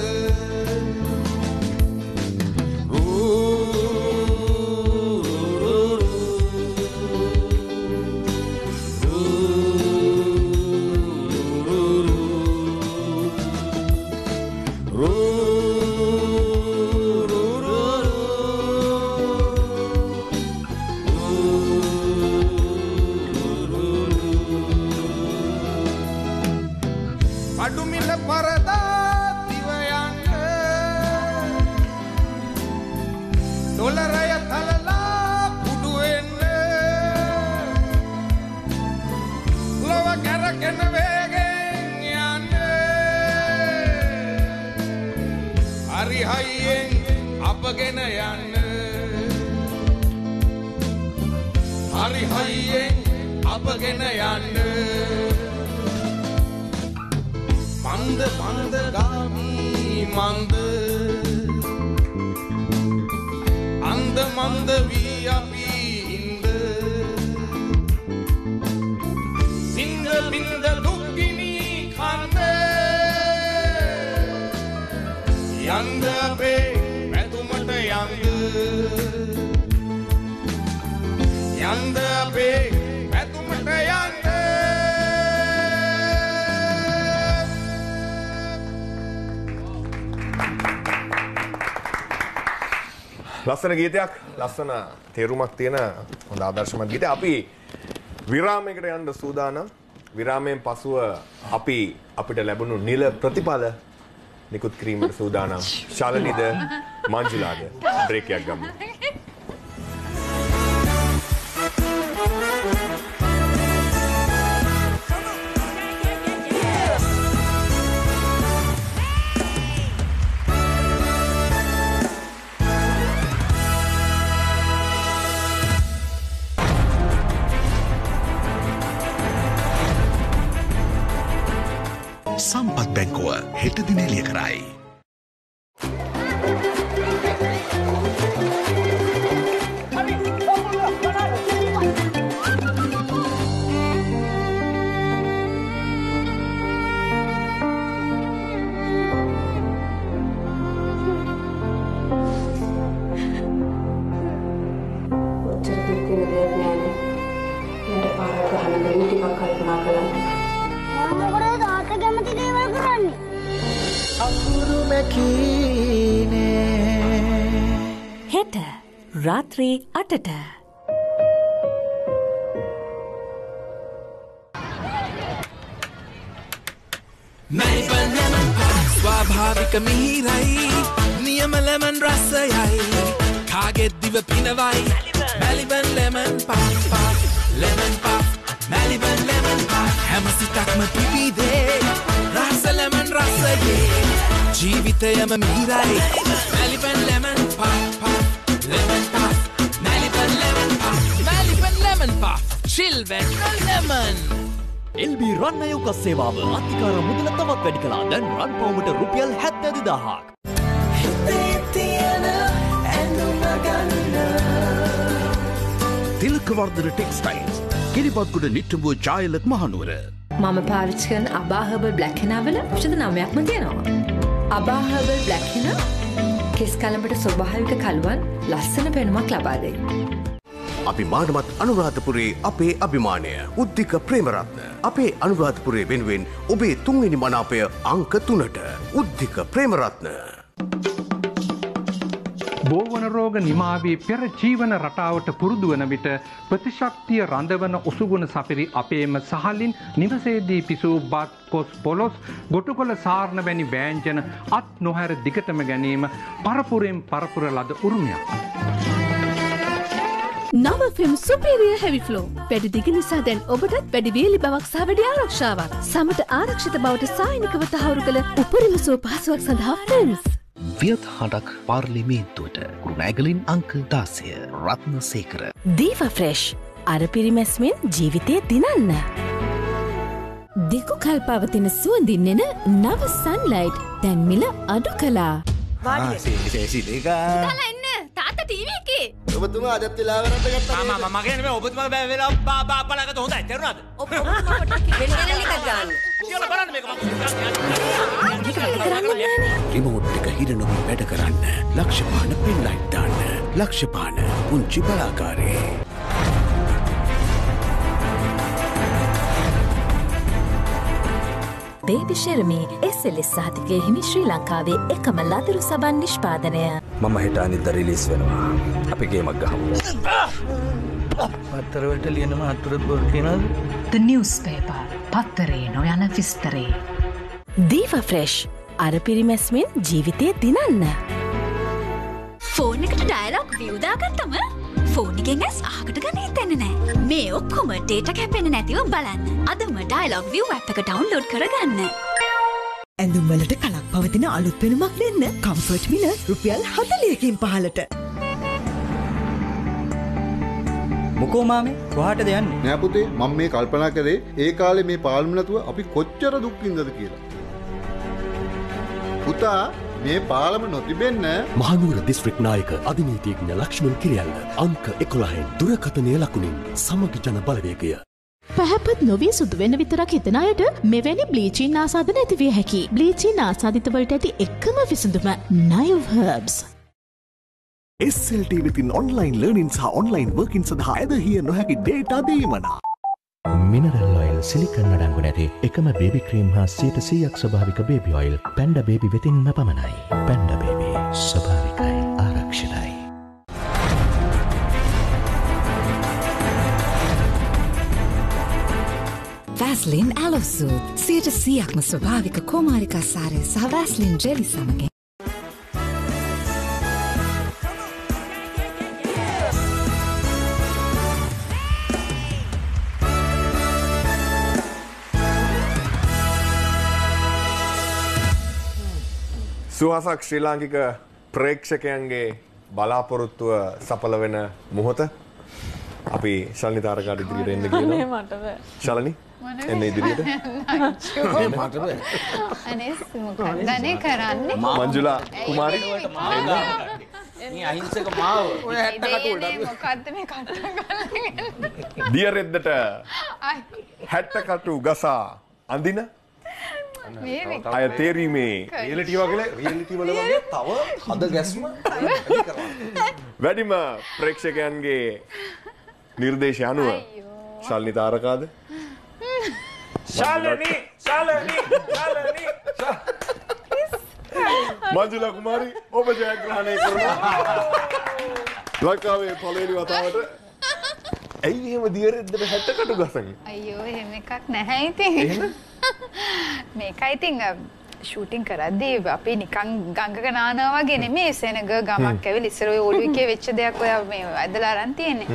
අඩුමිල පරදා දිවයන්න ඩොලරය තලලා කුඩුවෙන්න ලොව කැරකෙන වේගෙන් යන්න හරි හයියෙන් අපගෙන යන්න හරි හයියෙන් අපගෙන යන්න මන්ද මන්ද ගාමී මන්ද අන්ද මන්ද වී අපි ඉන්ද සිංහ බින්ද දුක්ගිනි කන්ද යන්ද අපේ පැතුමට යන්ද අපේ පැතුමට යන්ද ලස්සන ගීතයක් ලස්සන තේරුමක් තියෙන හොඳ ආදර්ශමත් ගීතයක්. අපි විරාමයකට යන්න සූදානම්. විරාමයෙන් පසුව අපි අපිට ලැබුණු නිල ප්‍රතිඵල නිකුත් කිරීමට සූදානම්. ශාලනිද මංජුලාද බ්‍රේක් එකක් ගමු. සම්පත් බැංකුව හෙට දින එළිය කරයි. හෙට රාත්‍රී 8ට Melibun lemon pop ස්වාභාවික මිහිරයි නියම lemon රසයයි කාගෙත් දිව පිනවයි Melibun lemon pop lemon pop Melibun lemon pop හැම සිතක්ම පිපිදේ රස lemon රසයේ ජීවිතයම මිහිරයි Melibun lemon pop lemon pop Melibun lemon pop Melibun lemon pop chill when lemon LB රන් අයෝක සේවාව අතිකාර මුදල තවත් වැඩි කළා. දැන් රන් පවුමට රුපියල් 72000ක්. තිලකවර්ධන ටෙක්ස්ටයිල්ස් කිරිබත්ගොඩ නිට්ටඹුව ජායලත් මහනුවර. මම පාවිච්චි කරන අබා හර්බල් බ්ලැක් හෙනාවල ඖෂධ 9ක්ම තියෙනවා. අබා හර්බල් බ්ලැක් හෙනා කෙස් කලඹට ස්වභාවික කළුවන් ලස්සන පෙනුමක් ලබා දෙයි. අපි මානවත් අනුරාධපුරේ අපේ අභිමානය උද්දික ප්‍රේමරත්න අපේ අනුරාධපුරේ වෙනුවෙන් ඔබේ තුන්වෙනි මනාපය අංක 3ට උද්දික ප්‍රේමරත්න බෝවන රෝග නිමාවී පෙර ජීවන රටාවට පුරුදු වන විට ප්‍රතිශක්තිය රඳවන ඔසුගුණ සපිරි අපේම සහලින් නිවසේදී පිසූ බත් කොස් පොලොස් ගොටුකොළ සාරණ වැනි වෑංජන අත් නොහැර දිගටම ගැනීම පරපුරෙන් පරපුර ලද උරුමයක්. නව ෆිල්ම් සුපීරියර් හෙවි ෆ්ලෝ වැඩි දිග නිසා දැන් ඔබටත් වැඩි වේලි බවක් සහ වැඩි ආරක්ෂාවක් සමට ආරක්ෂිත බවට සායනිකව තහවුරු කළ උපරිම සුව පහසුවක් සඳහා ෆිල්ම්ස් වියත් හඬක් පාර්ලිමේන්තුවට කුරුණෑගලින් අංක 16 රත්නසේකර දීවා ෆ්‍රෙෂ් අර පිරිමැස්මෙන් ජීවිතය දිනන්න දිගු කල් පවතින සුවඳින් එන නව සන්ලයිට් දැන් මිල අඩු කළා තාත්තා ටීවී එකේ ඔබතුමා අදත් වෙලාව වරද්ද ගත්තා නේද මම කියන්නේ මේ ඔබතුමා බෑ වෙලාව බලාගත්ත හොඳයි තේරුණාද ඔබතුමා කොට වෙන එකක් ගන්න කියලා බලන්න මේක රිමෝට් එක හිර නොවී වැඩ කරන්න ලක්ෂපාන පෙන් ලයිට් දාන්න ලක්ෂපාන පුංචි බලාකාරේ බේබි ශර්මී SLS සහතිකයේ හිමි ශ්‍රී ලංකාවේ එකම ලදරු සබන් නිෂ්පාදනය මම හෙට අනිද්දා රිලීස් වෙනවා අපි ගේමක් ගහමු පත්තරවලට ලියනම අතුරුත් බොරු තියනවද The newspaper පත්තරේ නොයන විස්තරේ දීවා ෆ්‍රෙෂ් අර පිරිමැස්මෙන් ජීවිතය දිනන්න ෆෝන් එකට ඩයලොග් view දාගත්තම ෆෝන් එකෙන් ඇස් අහකට ගන්න හිතෙන්නේ නැහැ. මේ ඔක්කොම data කැපෙන්නේ නැතිව බලන්න. අදම ඩයලොග් view app එක download කරගන්න. ඇඳුම් වලට කලක් පවතින අලුත් පෙනුමක් දෙන්න කම්ෆර්ට් මිල රුපියල් 40කින් පහළට. මොකෝ මාමේ කොහාටද යන්නේ? නෑ පුතේ මම මේ කල්පනා කරේ ඒ කාලේ මේ පාලම නැතුව අපි කොච්චර දුක් විඳද කියලා. පුතා මේ පාලම නොතිබෙන්න මහනුවර දිස්ත්‍රික් නායක අධිනීතිඥ ලක්ෂ්මන් කිරියල්ල අංක 11 දුරකථනය ලකුණින් සමග ජන බලවේගය පැහැපත් නොවී සුදු වෙන විතරක් හිතන අයට මෙවැනි බ්ලීචින් ආසාදන ඇතිවිය හැකි. බ්ලීචින් ආසාදිත වලට ඇති එකම විසඳුම Naive Herbs. SLT වෙතින් ඔන්ලයින් ලර්නින් සහ ඔන්ලයින් වර්කින් සඳහා ඇදහිය නොහැකි ඩේටා දීමනා. මිනරල් ඔයිල් සිලිකන් නඩංගු නැති එකම බේබි ක්‍රීම් හා 100% ස්වභාවික බේබි ඔයිල් පැන්ඩා බේබි වෙතින්ම පමණයි. පැන්ඩා බේබි ස්වභාවිකයි ආරක්ෂිතයි. Vaseline Aloe Soothe 100%ක්ම ස්වභාවික කුමාරිකා සාරය සහ Vaseline ජෙලි සමග සුහසක් ශ්‍රී ලාංකික ප්‍රේක්ෂකයන්ගේ බලාපොරොත්තුව සඵල වෙන මොහොත අපි ශලනි තාරකාට ඉදිරියට එන්න කියනවා. ශලනි එන්න ඉදිරියට. මට බෑ. අනේ මොකක්දනේ කරන්නේ? මංජුලා කුමාරි මේ අහිංසක මාව ඔය 60 කටුවට මොකද්ද මේ කට්ට ගලන්නේ? දිය රෙද්දට 60 කටු ගසා අඳින අය තේරීමේ රියලිටි වල වගේ තව හද ගැස්ම වැඩිම ප්‍රේක්ෂකයන්ගේ නිර්දේශය අනුව ශල්නි තාරකාද ශාලනි මංජුලා කුමාරි ඔබ ජයග්‍රහණය කරනවා ලංකාවේ පළවෙනි වතාවට ඇයි එහෙම දිය රෙද්දට 60 කටු ගසන්නේ අයියෝ එහෙම එකක් නැහැ ඉතින් මේකයි ඉතින් ෂූටින් කරද්දී අපි නිකන් ගඟක නානවා වගේ නෙමෙයි සෙනග ගමක් ඇවිල්ලා ඉස්සර ඔය ඔළුවේ වෙච්ච දෙයක් ඔය මේ ඇදලා අරන් තියෙන්නේ.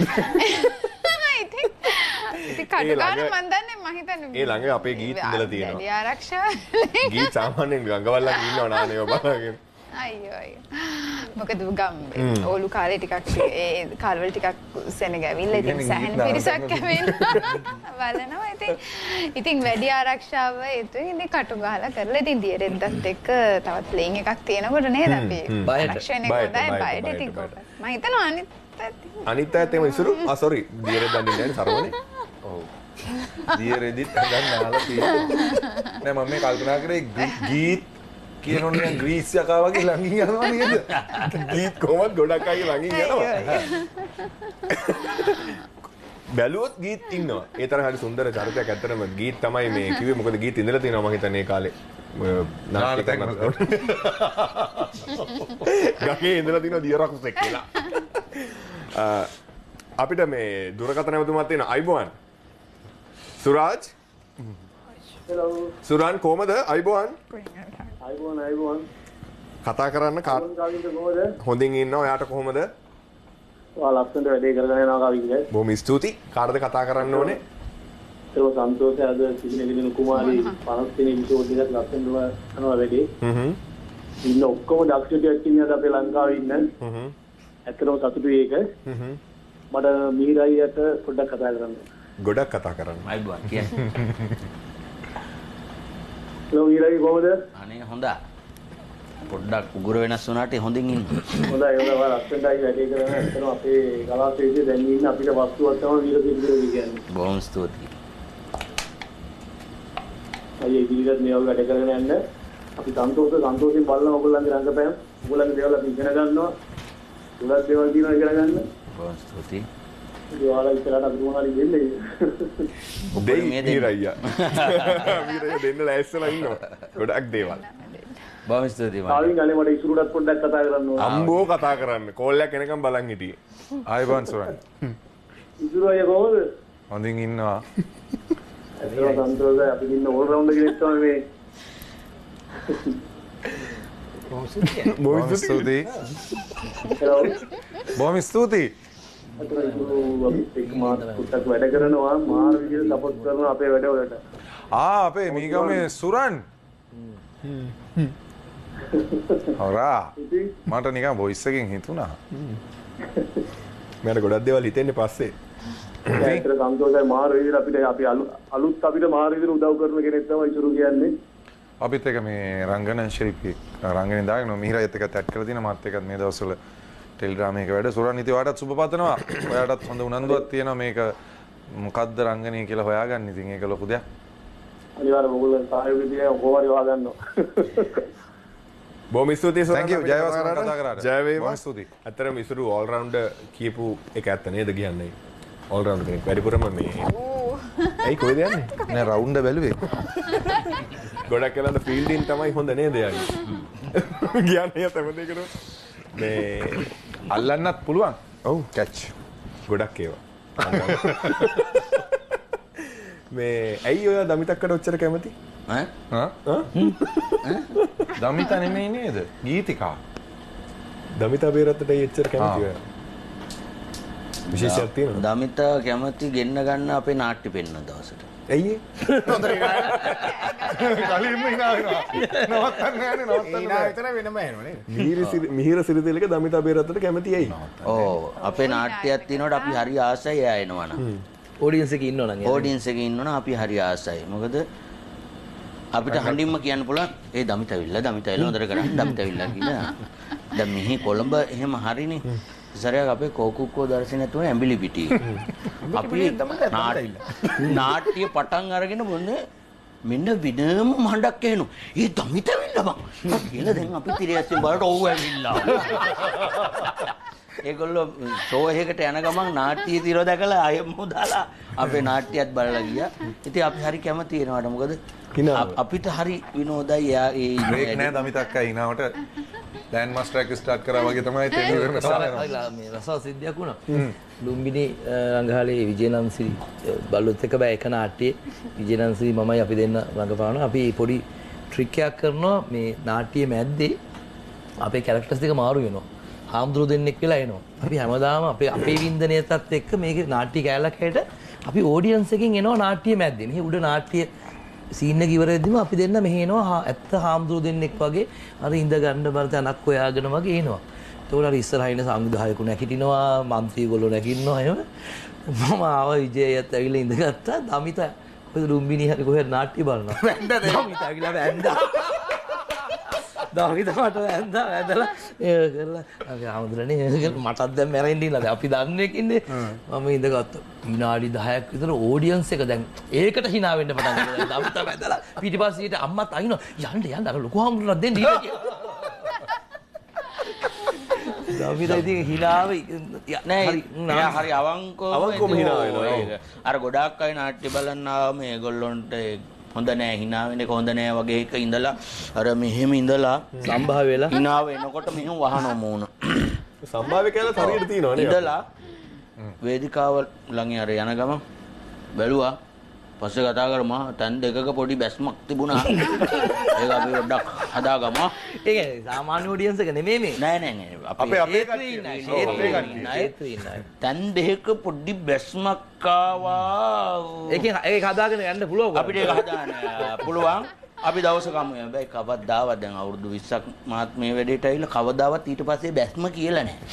ඉතින් කඩගාන මන් දන්නේ මම හිතන්නේ ඒ ළඟ අපේ ගීත් ඉඳලා තියෙනවා. වැඩි ආරක්ෂාව. ගීත් සාමාන්‍යයෙන් ගඟවල් ළඟ ඉන්නව නානේ ඔය බලගෙන. අයියෝ අයියෝ. මොකද ගම් ඕලු කාලේ ටිකක් ඒ කාලවල ටිකක් සෙනග ඇවිල්ලා ඉතින් සෑහෙන පිරිසක් ඇවිල්ලා බලනවා. ඉතින් වැඩි ආරක්ෂාව ඒතුයි ඉතින් කටු ගහලා කරලා ඉතින් දියරෙද්දත් එක්ක තවත් ප්ලේන් එකක් තියෙනකොට නේද අපි ආරක්ෂණය කරලා බයට ඉතින් මම හිතනවා අනිත් පැත්තේ එම ඉසුරු සෝරි දියරෙද්ද දන්නේ නැහැ සරෝනේ. ඔව්. දියරෙදිත් හදන්න ආලා තියෙනවා. නෑ මම මේ කල්පනා කරේ ගීත් කියනෝනේ ග්‍රීස් යකා වගේ ළඟින් යනවා නේද? ගීත් කොහොමද ගොඩක් අය ළඟින් යනවා. බැලුවොත් ගීත් ඉන්නවා. ඒ තරම් හරි සුන්දර චරිතයක් ඇත්තටම ගීත් තමයි මේ කිව්වේ. මොකද ගීත් ඉඳලා තියෙනවා මම හිතන්නේ ඒ කාලේ. ගගේ ඉඳලා තියෙනවා දියරකුසෙක් කියලා. අපිට මේ දුරකථන නැවතුමක් තියෙන අයිබෝන්. සුරාජ්. හෙලෝ. සුරාන් කොහමද අයිබෝන්? අයිබෝන්. කතා කරන්න හොඳින් ඉන්නවා. ඔයාට කොහමද? ලස්සනට වැඩේ කරගෙන යනවා කවිද? බොහොම ස්තුතියි. කාටද කතා කරන්න ඕනේ? ඒක සන්තෝෂයි අද සිහිනගෙන කුමාරි 50 වෙනි එපිසෝඩ් එකක් ලස්සනට කරනවා වැඩේ. ඉන්න ඔක්කොම දක්ෂ ටීම් එකක් අපේ ලංකාවේ ඉන්න. ඇත්තටම සතුටුයි ඒක. මට මීරයියට පොඩ්ඩක් කතා කරන්න. ගොඩක් කතා කරන්න. අයිබෝන් කියන්නේ. ලෝ මීරයි කොහමද? අනේ හොඳයි. පොඩ්ඩක් උගුර වෙනස් වුණාට හොඳින් ඉන්න. හොඳයි හොඳයි ලස්සනටයි වැඩේ කරගෙන ඇත්තටම අපේ කලාශීලී දැන් ඉන්න අපිට වස්තුවක් තමයි වීරසිරිදේ කියන්නේ. බොහොම ස්තුතියි. අයියේ ඉදිරියට මේ වගේ වැඩ කරගෙන යන්න අපි සන්තෝෂයෙන් බලන ඔයගොල්ලන්ගේ රංගපෑම් ඔයගොල්ලන්ගේ දේවල් අපි ඉගෙන ගන්නවා. උගත් දේවල් දිනන ඉගෙන ගන්න. බොහොම ස්තුතියි. දේවල් ඉස්සරහට අපි මොනවාරි දෙන්නේ. දෙයි මීරයියා. මීරයියා දෙන්න ලෑස්තිලා ඉන්නවා. ගොඩක් දේවල්. බොහොම ස්තුතියි. ආවින් අනේ මට ඉසුරුටත් පොඩ්ඩක් කතා කරන්න ඕන. අම්බෝ කතා කරන්න. කෝල් එකක් එනකම් බලන් හිටියේ. ආයිබෝන් සුරන්. ඉසුරු අය කොහොමද? හොඳින් ඉන්නවා. ඒක සන්තෝෂයි අපි ඉන්න ඕල් රවුන්ඩ් කෙනෙක් තමයි මේ. බොහොම ස්තුතියි. බොහොම ස්තුතියි. ඒක මාත් වැඩ කරනවා මාර විදිහට සපෝට් කරනවා අපේ වැඩවලට. අපේ මීගමේ සුරන්. හොරා මට නිකන් වොයිස් එකෙන් හිතුණා. මට ගොඩක් දේවල් හිතෙන්නේ පස්සේ. ඒකට සන්තෝෂයි මාර විදිහට අපි අලුත් අපිට මාර විදිහට උදව් කරන කෙනෙක් තමයි ඉසුරු කියන්නේ. අපිත් එක මේ රංගන ශිල්පී රංගනේ දාගෙන මිහිරයත් එක්ක ඇඩ් කරලා තියෙන මාත් එක්කත් මේ දවස්වල ටෙලිග්‍රාම් එකක වැඩ සුරන් ඉතින් ඔයාටත් සුබ පතනවා. ඔයාටත් හොඳ උනන්දුවක් තියෙනවා මේක මොකද්ද රංගනේ කියලා හොයාගන්න. ඉතින් ඒක ලොකු දෙයක්. අනිවාර්යයෙන්ම ඔයගොල්ලෝ සහයෝගය දීලා කොහොමද හොයාගන්නවා. බොහොම ස්තුතියි සර්. Thank you. ජයවර්ධන කතා කරාට. ජය වේවා. බොහොම ස්තුතියි. අතරම ඉසුරු all rounder කියපු එක ඇත්ත නේද කියන්නේ. all rounder කෙනෙක් වැඩිපුරම මේ ඇයි කොහෙද යන්නේ? නෑ රවුන්ඩ් බැලුවේ. ගොඩක් වෙලාවට ෆීල්ඩින් තමයි හොඳ නේද යන්නේ. කියන්නේ තම දෙකට මේ අල්ලන්නත් පුළුවන්. ඔව් කැච්. ගොඩක් ඒවා. මේ ඇයි ඔය දමිතක්කට ඔච්චර කැමති? දමිතා නෙමෙයි නේද? ගීතිකා. දමිතා බේරත්තට එච්චර කැමති ඔය. විශේෂයක් තියෙනවද? දමිතා කැමති ගෙන්න ගන්න අපේ නාට්‍ය පෙන්වන දවසට. ඇයි ඒ? කලින්ම ඉනානවා. නවත්තන්න නෑනේ නවත්තන්න. ඉනා විතර වෙනම එනවා නේද? මිහිර සිරිතෙලක දමිතා බේරත්තට කැමති ඇයි? ඔව් අපේ නාට්‍යයක් තියෙනකොට අපි හරි ආසයි එයා එනවනම්. ඔඩියන්ස් එකේ ඉන්නවනම් ඔඩියන්ස් එකේ ඉන්නවනම් අපි හරි ආසයි. මොකද අපිට හඬින්ම කියන්න පුළුවන් ඒ දමිතවිල්ල හොඳට කරන්න දමිතවිල්ල කියලා. දැන් මෙහි කොළඹ එහෙම හරිනේ. සරයක් අපේ කෝකුක්කෝ දර්ශනය තුන ඇඹිලි පිටියේ. අපි නාට්‍ය පටන් අරගෙන මොන්නේ මෙන්න විනම මහඬක් එනවා. ඒ දමිතවිල්ල බං. කියලා දැන් අපි තිරයස්යෙන් බලට ඔව් ඇවිල්ලා. ඒගොල්ලෝ ෂෝ එකකට යන ගමන් නාට්‍ය තිරෝ දැකලා ආයෙම දාලා අපේ නාට්‍යයත් බලලා ගියා. ඉතින් අපි හරි කැමති වෙනවාට මොකද අපිට හරි විනෝදයි එයා ඒ බ්‍රේක් නෑ දමිතක්කා ඉනාවට ලෑන්ඩ් මාස්ටර් එක ස්ටාර්ට් කරා වගේ තමයි තේරෙන්නේ. මේ රසවත් සිද්ධියක් වුණා. ලුම්බිනි රංගහලේ විජේනන්සි බල්ලොත් එක්ක බෑ එක නාට්‍යයේ විජේනන්සි මමයි අපි දෙන්න රංගපානවා. අපි පොඩි ට්‍රික් එකක් කරනවා මේ නාට්‍යයේ මැද්දේ අපේ කැරක්ටර්ස් දෙක මාරු වෙනවා. හාමුදුරු දෙන්නෙක් වෙලා එනවා. අපි හැමදාම අපේ වින්දනයටත් එක්ක මේකේ නාට්‍ය කැලක් හැට අපි ඔඩියන්ස් එකකින් එනවා නාට්‍ය මැද්දේ. මෙහි උඩ නාට්‍ය සීන් එක ඉවර වෙද්දිම අපි දෙන්න මෙහි එනවා ඇත්ත හාමුදුරු දෙන්නෙක් වගේ අර ඉඳ ගන්න බර තැනක් හොයාගෙන වගේ එනවා. ඒතකොට අර ඉස්සරහා ඉන්න සංවිධායකු නැගිටිනවා, മന്ത്രിගොල්ලෝ නැගිටිනවා එහෙම. මම ආව විජයයත් ඇවිල්ලා ඉඳගත්තා. දමිත කොහෙද ලුම්බිනි හරි කොහෙද නාට්‍ය බලනවා. දමිත ඇවිල්ලා වැන්දා. දමිත මට වැන්දලා ඒ කරලා අපි හාමුදුරනේ මටත් දැන් මැරෙන්න ඉන්නද අපි දන්නේ කින්නේ. මම ඉඳගත්තා. විනාඩි 10ක් විතර ඔඩියන්ස් එක දැන් ඒකට hina වෙන්න පටන් ගත්තා. දමිත වැදලා පිටිපස්සේට අම්මත් අයිනෝ යන්න අර ලොකු හාමුදුරන්ට දෙන්න ඊට කියලා. දමිත ඉතින් hinaව නෑ හරි අවංකවම hina වෙනවා. අර ගොඩාක් අය නාට්‍ය බලන්න ආවම මේගොල්ලොන්ට හොඳ නෑ hina වෙන එක හොඳ නෑ වගේ එක ඉඳලා අර මෙහෙම ඉඳලා සම්භාව වෙලා hina වෙනකොට මෙහෙම වහනවා මූණ. සම්භාව්‍ය කියලා හරියට තියෙනවා නේ. ඉඳලා වේදිකාව ළඟින් අර යන ගම බැලුවා. පස්සේ කතා කරමු තන් දෙකක පොඩි බැස්මක් තිබුණා. ඒක අපි පොඩ්ඩක් හදාගමු. ඒ කියන්නේ සාමාන්‍ය ඔඩියන්ස් එක නෙමෙයි මේ. නෑ අපේ කට්ටිය. තන් දෙකක පොඩි බැස්මක් ආවා. ඒක හදාගෙන යන්න පුළුවන්. අපිට ඒක හදාන්න පුළුවන්. අපි දවසකම හැබැයි කවදාවත් දැන් අවුරුදු 20ක් මාත් මේ වැඩේට ඇවිල්ලා කවදාවත් ඊට පස්සේ බැස්ම කියලා නැහැ.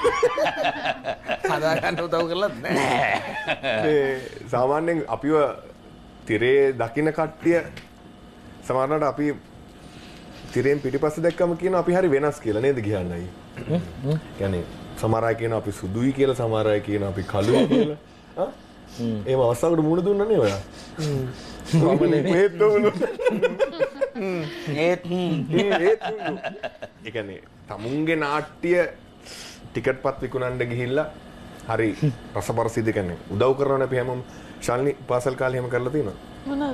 හදාගන්න උදව් කරලත් නැහැ. මේ සාමාන්‍යයෙන් අපිව තිරේ දකින්න කට්ටිය සමහරවිට අපි තිරෙන් පිටිපස්සේ දැක්කම කියන අපි හරි වෙනස් කියලා නේද කියන්නේ. කියන්නේ සමහර අය කියන අපි සුදුයි කියලා, සමහර අය කියන අපි කළුයි කියලා. එහෙම අවස්ථාවකට මුණ දුන්නා නේ ඔයා. ඒ කියන්නේ තමුන්ගේ නාට්‍ය ටිකට් පත් විකුණන්න ගිහිල්ලා හරි රසපරසිද කියන්නේ උදව් කරනවනේ අපි හැමෝම. ශාලිනී පාසල් කාලේ එහෙම කරලා තියෙනවද? මොනවද?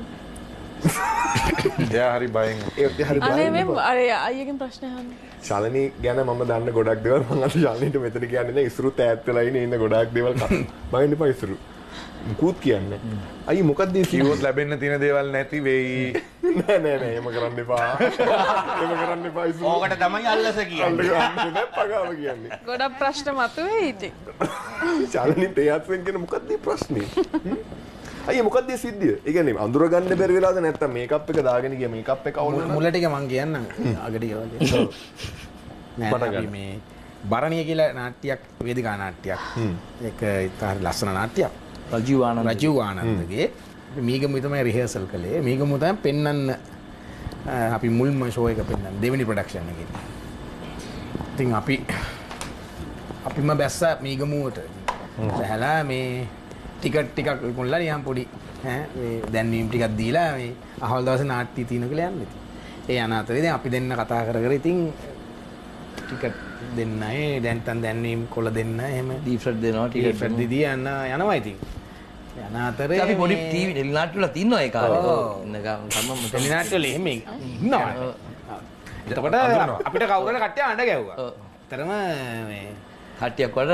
එයා හරි බයෙන්. අනේ මේ අර අයියගෙන් ප්‍රශ්න අහන්න. ශාලිනී ගැන මම දන්න ගොඩක් දේවල් මම අද ශාලිනීට මෙතන කියන්නේ නැහැ. ඉසුරුත් ඈත් වෙලා ඉන්න ගොඩක් දේවල් මම ඉන්නපා ඉසුරු. මුකුත් කියන්නේ. අයිය මොකක්ද කිව්වොත් ලැබෙන්න තියෙන දේවල් නැති වෙයි. නෑ එහෙම කරන්න එපා. එහෙම කරන්න එපා ඉසුරු. ඕකට තමයි අල්ලස කියන්නේ. නෑ පගාව කියන්නේ. ගොඩක් ප්‍රශ්න මතුවේ ඉතින්. ශාලිනී තේයත්ෙන් කියන මොකක්ද ප්‍රශ්නේ? අයිය මොකක්ද සිද්ධිය? ඒ කියන්නේ අඳුර ගන්න බැරි වෙලාද නැත්තම් මේකප් එක දාගෙන ගිය මේකප් එක අවුල් වෙනවා. මුල ටික මං කියන්නම්. අග ටික වගේ. නෑ අපි මේ බරණිය කියලා නාට්‍යයක් වේදිකා නාට්‍යයක්. ඒක ඉතාලි ලස්සන නාට්‍යයක්. රජීව් ආනන්දගේ මීගමු තමයි රිහර්සල් කළේ. මීගමු තමයි පෙන්වන්න අපි මුල්ම ෂෝ එක පෙන්වන්න දෙවෙනි ප්‍රොඩක්ෂන් එකේ. ඉතින් අපිම බැස්සා මීගමුවට. බැලලා මේ ටිකට් ටිකක් විකුණලා නියම් පොඩි මේ දැන්වීම් ටිකක් දීලා මේ අහවල් දවසේ නාට්‍ය තියෙන කියලා යන්න ඉතින්. ඒ යන අතරේ දැන් අපි දෙන්න කතා කර ඉතින් ටිකට් දෙන්න ඒ දැන්වීම් කොළ දෙන්න එහෙම ඩීෆ්‍රඩ් දෙනවා ටිකට් දීදී යනවා ඉතින්. යන අතරේ අපි පොඩි ටීවී ටෙලිනාට්‍ය වල තින්නවා ඒ කාලේ. ඉන්න ගමන් තමයි ටෙලිනාට්‍ය වල එහෙම ඉන්නවා. එතකොට අපිට කවුරුහරි කට්ටිය අඬ ගැව්වා. ඇත්තටම මේ කට්ටියක් වල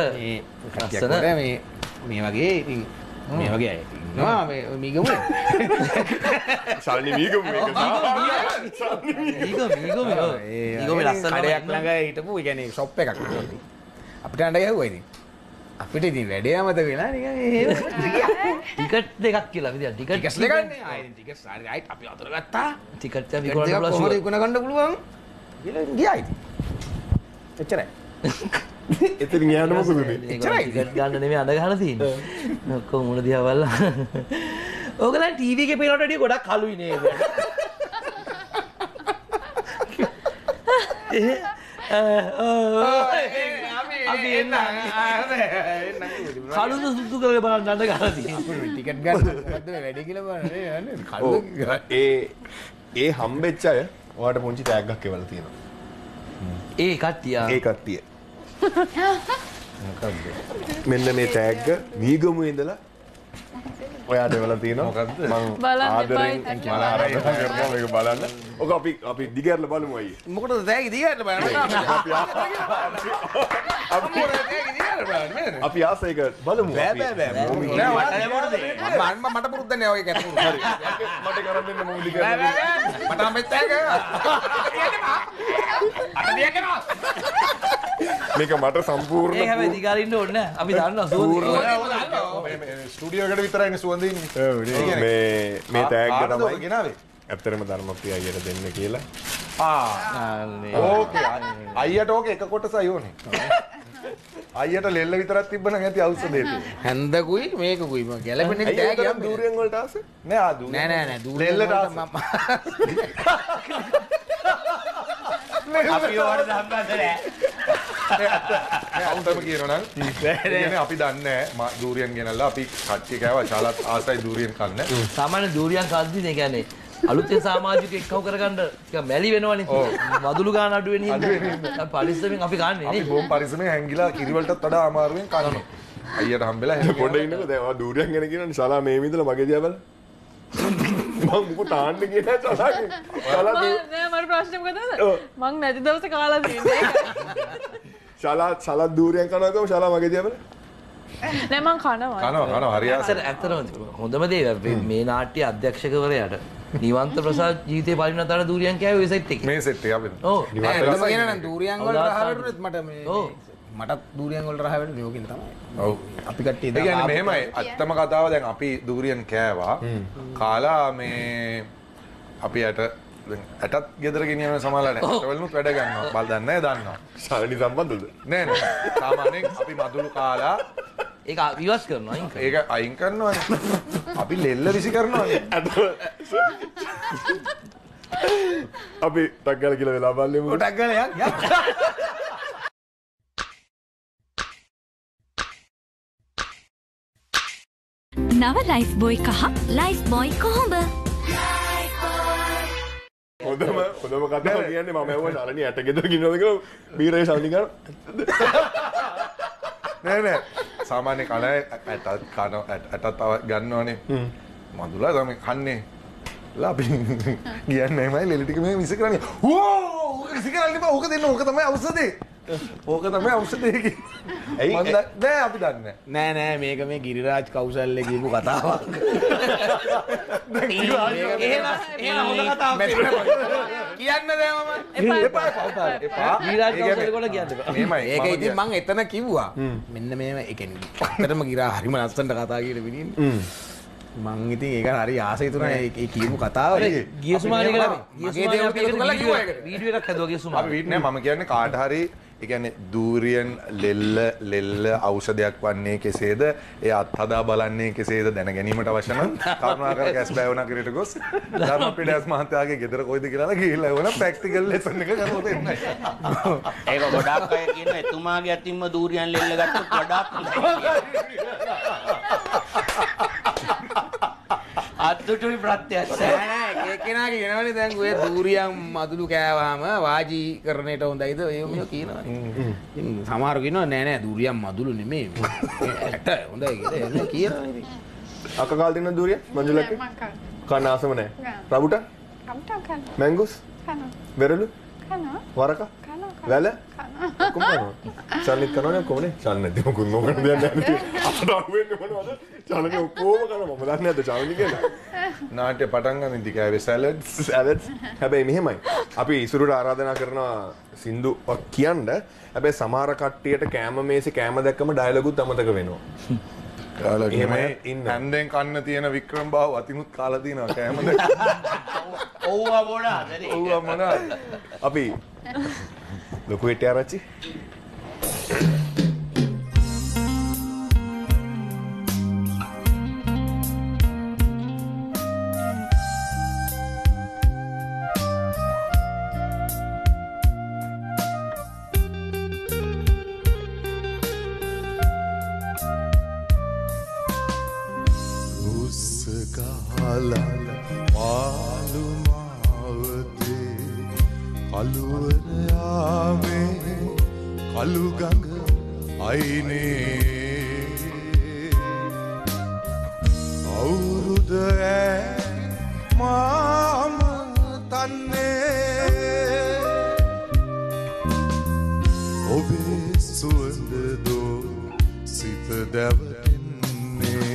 මේ වගේ ඉතින් මේ වගේ අය ඉන්නවා මේ මීගමු. ශාලිනී මීගමු මේක. මීගමු ලස්සන කඩයක් ළඟ හිටපු ඒ කියන්නේ ෂොප් එකක්. අපිට අඬ ගැහුවා ඉතින්. අපිට ඉතින් වැඩේ අමතක වෙලා නිකන් එහෙම ටිකට් දෙකක් කියලා විදියට ටිකට්ස් දෙකක්නේ ආයෙත් ටිකට්ස් ආයෙත් අපි අතර ගත්තා ටිකට් එක විකුණන්න පුළුවන් කොහොමද විකුණ ගන්න පුළුවන් කියලා ගියා ඉතින් එච්චරයි එතන ගියාම මොකද උනේ එච්චරයි ටිකට් ගන්න නෙමෙයි අඳ ගහලා තියෙන්නේ ඔක්කොම මුණ දිහා බලලා ඕගලන් ටීවී එකේ පේනවට වඩා ගොඩක් කළුයි නේද අපි එන්න කළුද සුදු කරලා බලන්න අඬ ගහලා තියෙනවා ටිකට් ගන්න මොකද්ද මේ වැඩේ කියලා බලන්නේ යන්නේ කළු ඒ හම්බෙච්ච අය ඔයාලට පුංචි ටැග්ගක් එවලා තියෙනවා ඒ කට්ටිය මෙන්න මේ ටැග්ග මීගමුවේ ඉඳලා ඔයාට වෙලා තියෙනවා මම ආදරෙන් කරනවා මේක බලන්න. ඔක අපි දිගහැරලා බලමු අයියේ. මොකටද තෑගි දිගහැරලා බලන්න? අපි ආසයක බලමු. බෑ මට පුරුද්ද නැහැ ඔය කැට පුරුද්ද. හරි. මට කරන් දෙන්න මම දිගහැරලා. මට හම්බෙත් නැහැ. අත දිගහැරනවා. මේක මට සම්පූර්ණ ඒක හැබැයි දිගාරින්න ඕනේ නැහැ. අපි දන්නවා සුවඳ. ස්ටුඩියෝ එකට විතරයිනේ සුවඳ ඉන්නේ. මේ තෑග්ග තමයි ගෙනාවේ. ඇත්තරම ධර්මප්‍රිය අයියට දෙන්න කියලා. ඕකේ. අයියට ඕක එක කොටසයි ඕනේ. අයියට ලෙල්ල විතරක් තිබ්බනම් ඇති ඖෂධේ. හැන්දකුයි මේකකුයි මම ගැලපෙන එක තෑගි යම් දූරියෙන් වලට ආසේ. නෑ නෑ දූරියෙන් ලෙල්ලට ආසේ. අපි ඕවට සම්බන්ධ නෑ. අවුතම කියනවනම් කියන්නේ අපි දන්නේ නැහැ දූරියන් ගෙනල්ලා අපි කට්ටිය කෑවා ශාලත් ආසයි දූරියන් කන්න. සාමාන්‍ය දූරියන් කද්දී නේ කියන්නේ අලුතෙන් සමාජික එක්කව කරගන්න ටික මැලි වෙනවනේ. මදුළු ගාන අඩු වෙන හින්දා පරිස්සමෙන් අපි කන්නේ නේ. අපි බොම් පරිස්සමෙන් හැංගිලා කිරි වලටත් වඩා අමාරුවෙන් කන්නේ. අයියට හම්බෙලා එහෙම පොඩ ඉන්නකෝ දැන් ඔයා දූරියන් ගැන කියනවනේ ශාලා මේ විදිහට මගේ දිහා බලන්න. මම මුකු තාන්න ගියේ නැහැ ශාලාගේ. ශාලා නෑ මට ප්‍රශ්නේ මොකදද? මං නැති දවසේ කාලා තියෙන්නේ. ශාලා දූරියන් කනවා ගම ශාලා මගේ දිහා බලන්න. නෑ මං කනවා හරියට. ඇත්තටම හොඳම දේ මේ නාට්‍ය අධ්‍යක්ෂකවරයාට නිවන්ත ප්‍රසාද් ජීවිතේ පරිණතන දූරියන් කෑවේ සෙට් එකේ. මේ සෙට් එක අපි. ඔව්. ඇත්තම කියනනම් දූරියන් වල රහ වැටුනෙත් මට මේ මටත් දූරියන් වල රහ වැටුනේ යෝගින් තමයි. ඔව්. අපි කට්ටිය ඒ කියන්නේ මෙහෙමයි අත්තම කතාව දැන් අපි දූරියන් කෑවා. කාලා මේ අපි ඇටත් ගෙදර ගෙනියන සමාලට ඇටවලුත් වැඩ ගන්නවා. බල දන්නේ දන්නවා. ශාලනි සම්බන්ධද? නෑ සාමාන්‍යයෙන් අපි මදුළු කාලා ඒක විවස් කරනවා අයින් කරනවා. ඒක අයින් කරනවානේ. අපි ලෙල්ල විසි කරනවානේ. අපි ටක් ගාලා කියලා වෙලා බලමු. ටක් ගාලා යන්න. නව ලයිෆ් බොයි කහ ලයිෆ් බොයි කොහොඹ හොඳම කතාව කියන්නේ මම ඇහුවා ශාලනි ඇට ගෙදර ගිනවද කියලා බීරේ ශාලනි ගන්න. නෑ සාමාන්‍ය කලයි ඇටත් ගන්නවනේ. මදුලා තමයි කන්නේ. අපි කියන්නේ මම ලෙලි ටික මේ විස කරන්නේ. ඕ විස කරන්නේ බා ඕක දෙන්න ඕක තමයි ඖෂධේ. ඕක තමයි ඖෂධේ කියන්නේ. ඇයි නෑ අපි දන්නේ නෑ මේක මේ ගිරිරාජ් කෞශල්‍ය කියපු කතාවක්. එහෙනම් හොඳ කතාවක් කියන්න දැන් මම එපා ගිරිරාජ් කෞශල්‍ය වල කියන්න බෑ. ඒක ඉතින් මම එතන කිව්වා. මෙන්න මේව ඒ කියන්නේ ඇත්තටම ගිරා හරිම ලස්සනට කතා කියලා විදිහින්. මං ඉතින් ඒක හරි ආසයි තුනා ඒ කියපු කතාව. ගිය සුමානේ මගේ දේවල් එකතු කරලා කිව්වා ඒකට. වීඩියෝ එකක් හදුවා ගිය සුමානේ. අපි වීඩ් නෑ මම කියන්නේ කාට හරි ඒ කියන්නේ දූරියන් ලෙල්ල ඖෂධයක් වන්නේ කෙසේද? ඒ අත්හදා බලන්නේ කෙසේද දැන ගැනීමට අවශ්‍ය නම් කරුණාකර කැස් බෑවුණා කිරට ගොස් ධර්මපීඩස් මහත්තයාගේ ගෙදර කොයිද කියලා ගිහිල්ලා වුණා ප්‍රැක්ටිකල් ලෙසන් එක කරලා දෙන්නයි. ඒක ගොඩක් අය කියන එතුමාගේ අතින්ම දූරියන් ලෙල්ල ගත්තොත් වඩාත් හොඳයි. අත්තුටුයි ප්‍රත්‍යක්ෂ. නෑ කෙනා කියනවනේ දැන් ඔය දූරියන් මදුළු කෑවහම වාජීකරණයට හොඳයිද එහෙම කියනවා. ඉතින් සමහරව කියනවා නෑ දූරියන් මදුළු නෙමෙයි. ඇට හොඳයි කියලා කියනවා ඉතින්. අක කාල් දෙන්න දූරියන් මංජුලක් කන්න ආසම නෑ. රබුට? මැංගුස්? වෙරළු? වරක? වැල? කොහොමද? ශාලනිත් කරනවනේ කොහොමනේ? ශාලනි නැති මොකුත් නොකරන දෙයක් නැහැ. අපට අහුවෙන්නේ මොනවද? ශාලනි ඔක්කොම කරනවා. මම දන්නේ නැද්ද ශාලනි කියලා? නාට්‍ය පටන් ගන්න ඉඳි කෑවේ සැලඩ්ස්. හැබැයි මෙහෙමයි. අපි ඉසුරුට ආරාධනා කරනවා සින්දුවක් කියන්න. හැබැයි සමහර කට්ටියට කෑම මේසේ කෑම දැක්කම ඩයලොගුත් අමතක වෙනවා. ඩයලොග් එහෙම හැන්දෙන් කන්න තියෙන වික්‍රම් බාහුව අතිනුත් කාලා තිනවා කෑම දැක්ක. ඔව්වා මොනවාද? ඔව්වා මොනවාද? අපි ලොකු හිටිය ආරච්චි කළු ගඟ අයිනේ කවුරුද මාම තන්නේ ඔබේ සුවඳ දෝ සිත දැවටෙන්නේ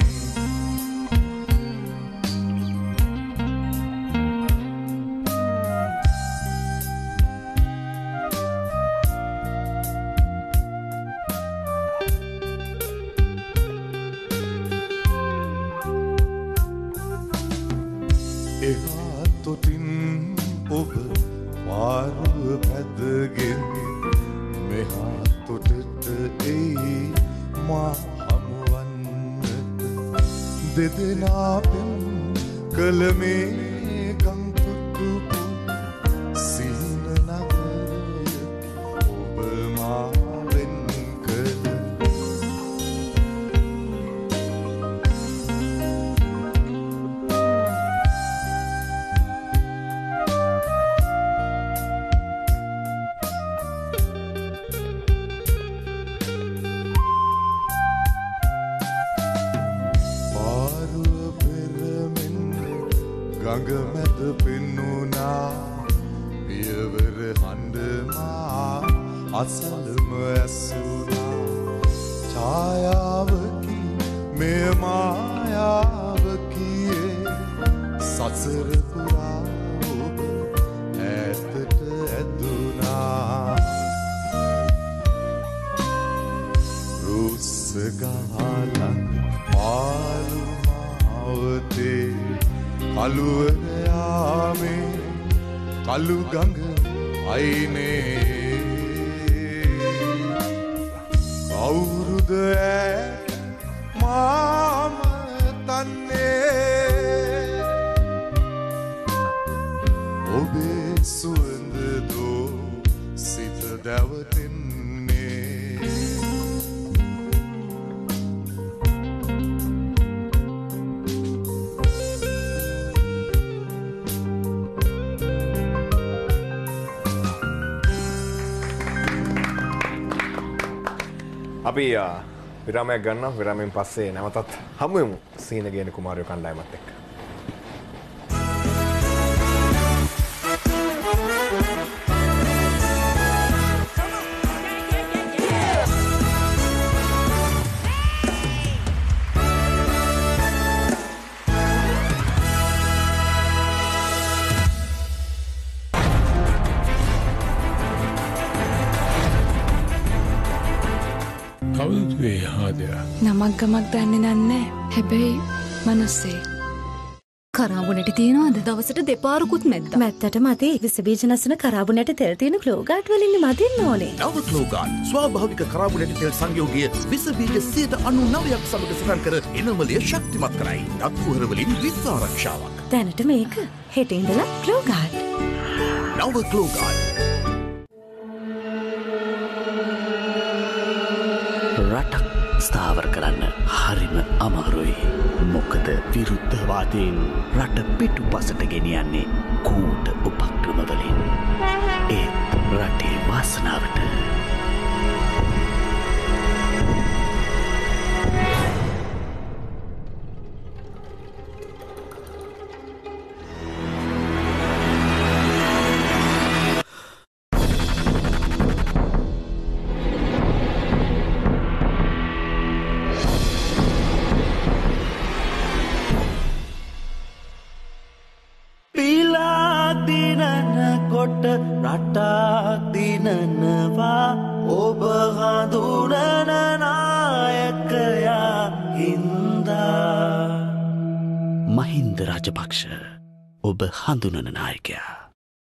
එහා තොටින් ඔබ පාරුව පැදගෙන මෙහා තොටට එයි මා හමුවන්නට දෙදෙනා පෙම් කළ මේ ගම්තුටුපු සිහින නගරය ඔබ මා වෙන් කළ ගඟ මැද පෙන්නුනා පියවර හඬමා අසලම ඇසුනා ඡායාවකි මෙය මායාවකියේ සසර පුරා ඔබ ඈතට ඇදුනා රුස්ස ගහලන් පාලු මාවතේ කළුවර යාමේ කළු ගඟ අයිනේ කවුරුද මාම තන්නේ ඔබේ සුවඳ දෝ සිත දැවටෙන්නේ අපි විරාමයක් ගන්නවා. විරාමයෙන් පස්සේ නැවතත් හමු වෙමු සීනගේන කුමාරයෝ කණ්ඩායමත් එක්ක. නමක් ගමක් දන්නේ නන්නේ හැබැයි මනස්සේ කරාබුනට තියෙනවද දවසට දෙපාරකුත් මැද්ද මැත්තට මතේ විසබීජ නසන කරාබුනට තෙල් තියෙන ක්ලෝගාට් වලින් මදින්න ඕනේ නව ක්ලෝගාට් ස්වාභාවික කරාබුනට තෙල් සංයෝගය විසබීජ 99% සමග සටන් කර එනමලිය ශක්තිමත් කරයි දත්කුහර වලින් විස ආරක්ෂාවක් දැනට මේක හෙට ඉඳලා ක්ලෝගාට් නව ක්ලෝගාට් රටක් ස්ථාවර කරන්න හරිම අමාරුයි. මොකද විරුද්ධවාදයෙන් රට පිටුපසට ගෙනියන්නේ කූට උපක්‍රමවලින්. ඒත් රටේ වාසනාවට කොට රටක් දිනනවා ඔබ හඳුනන නායකයා හින්දා මහින්ද රාජපක්ෂ ඔබ හඳුනන නායකයා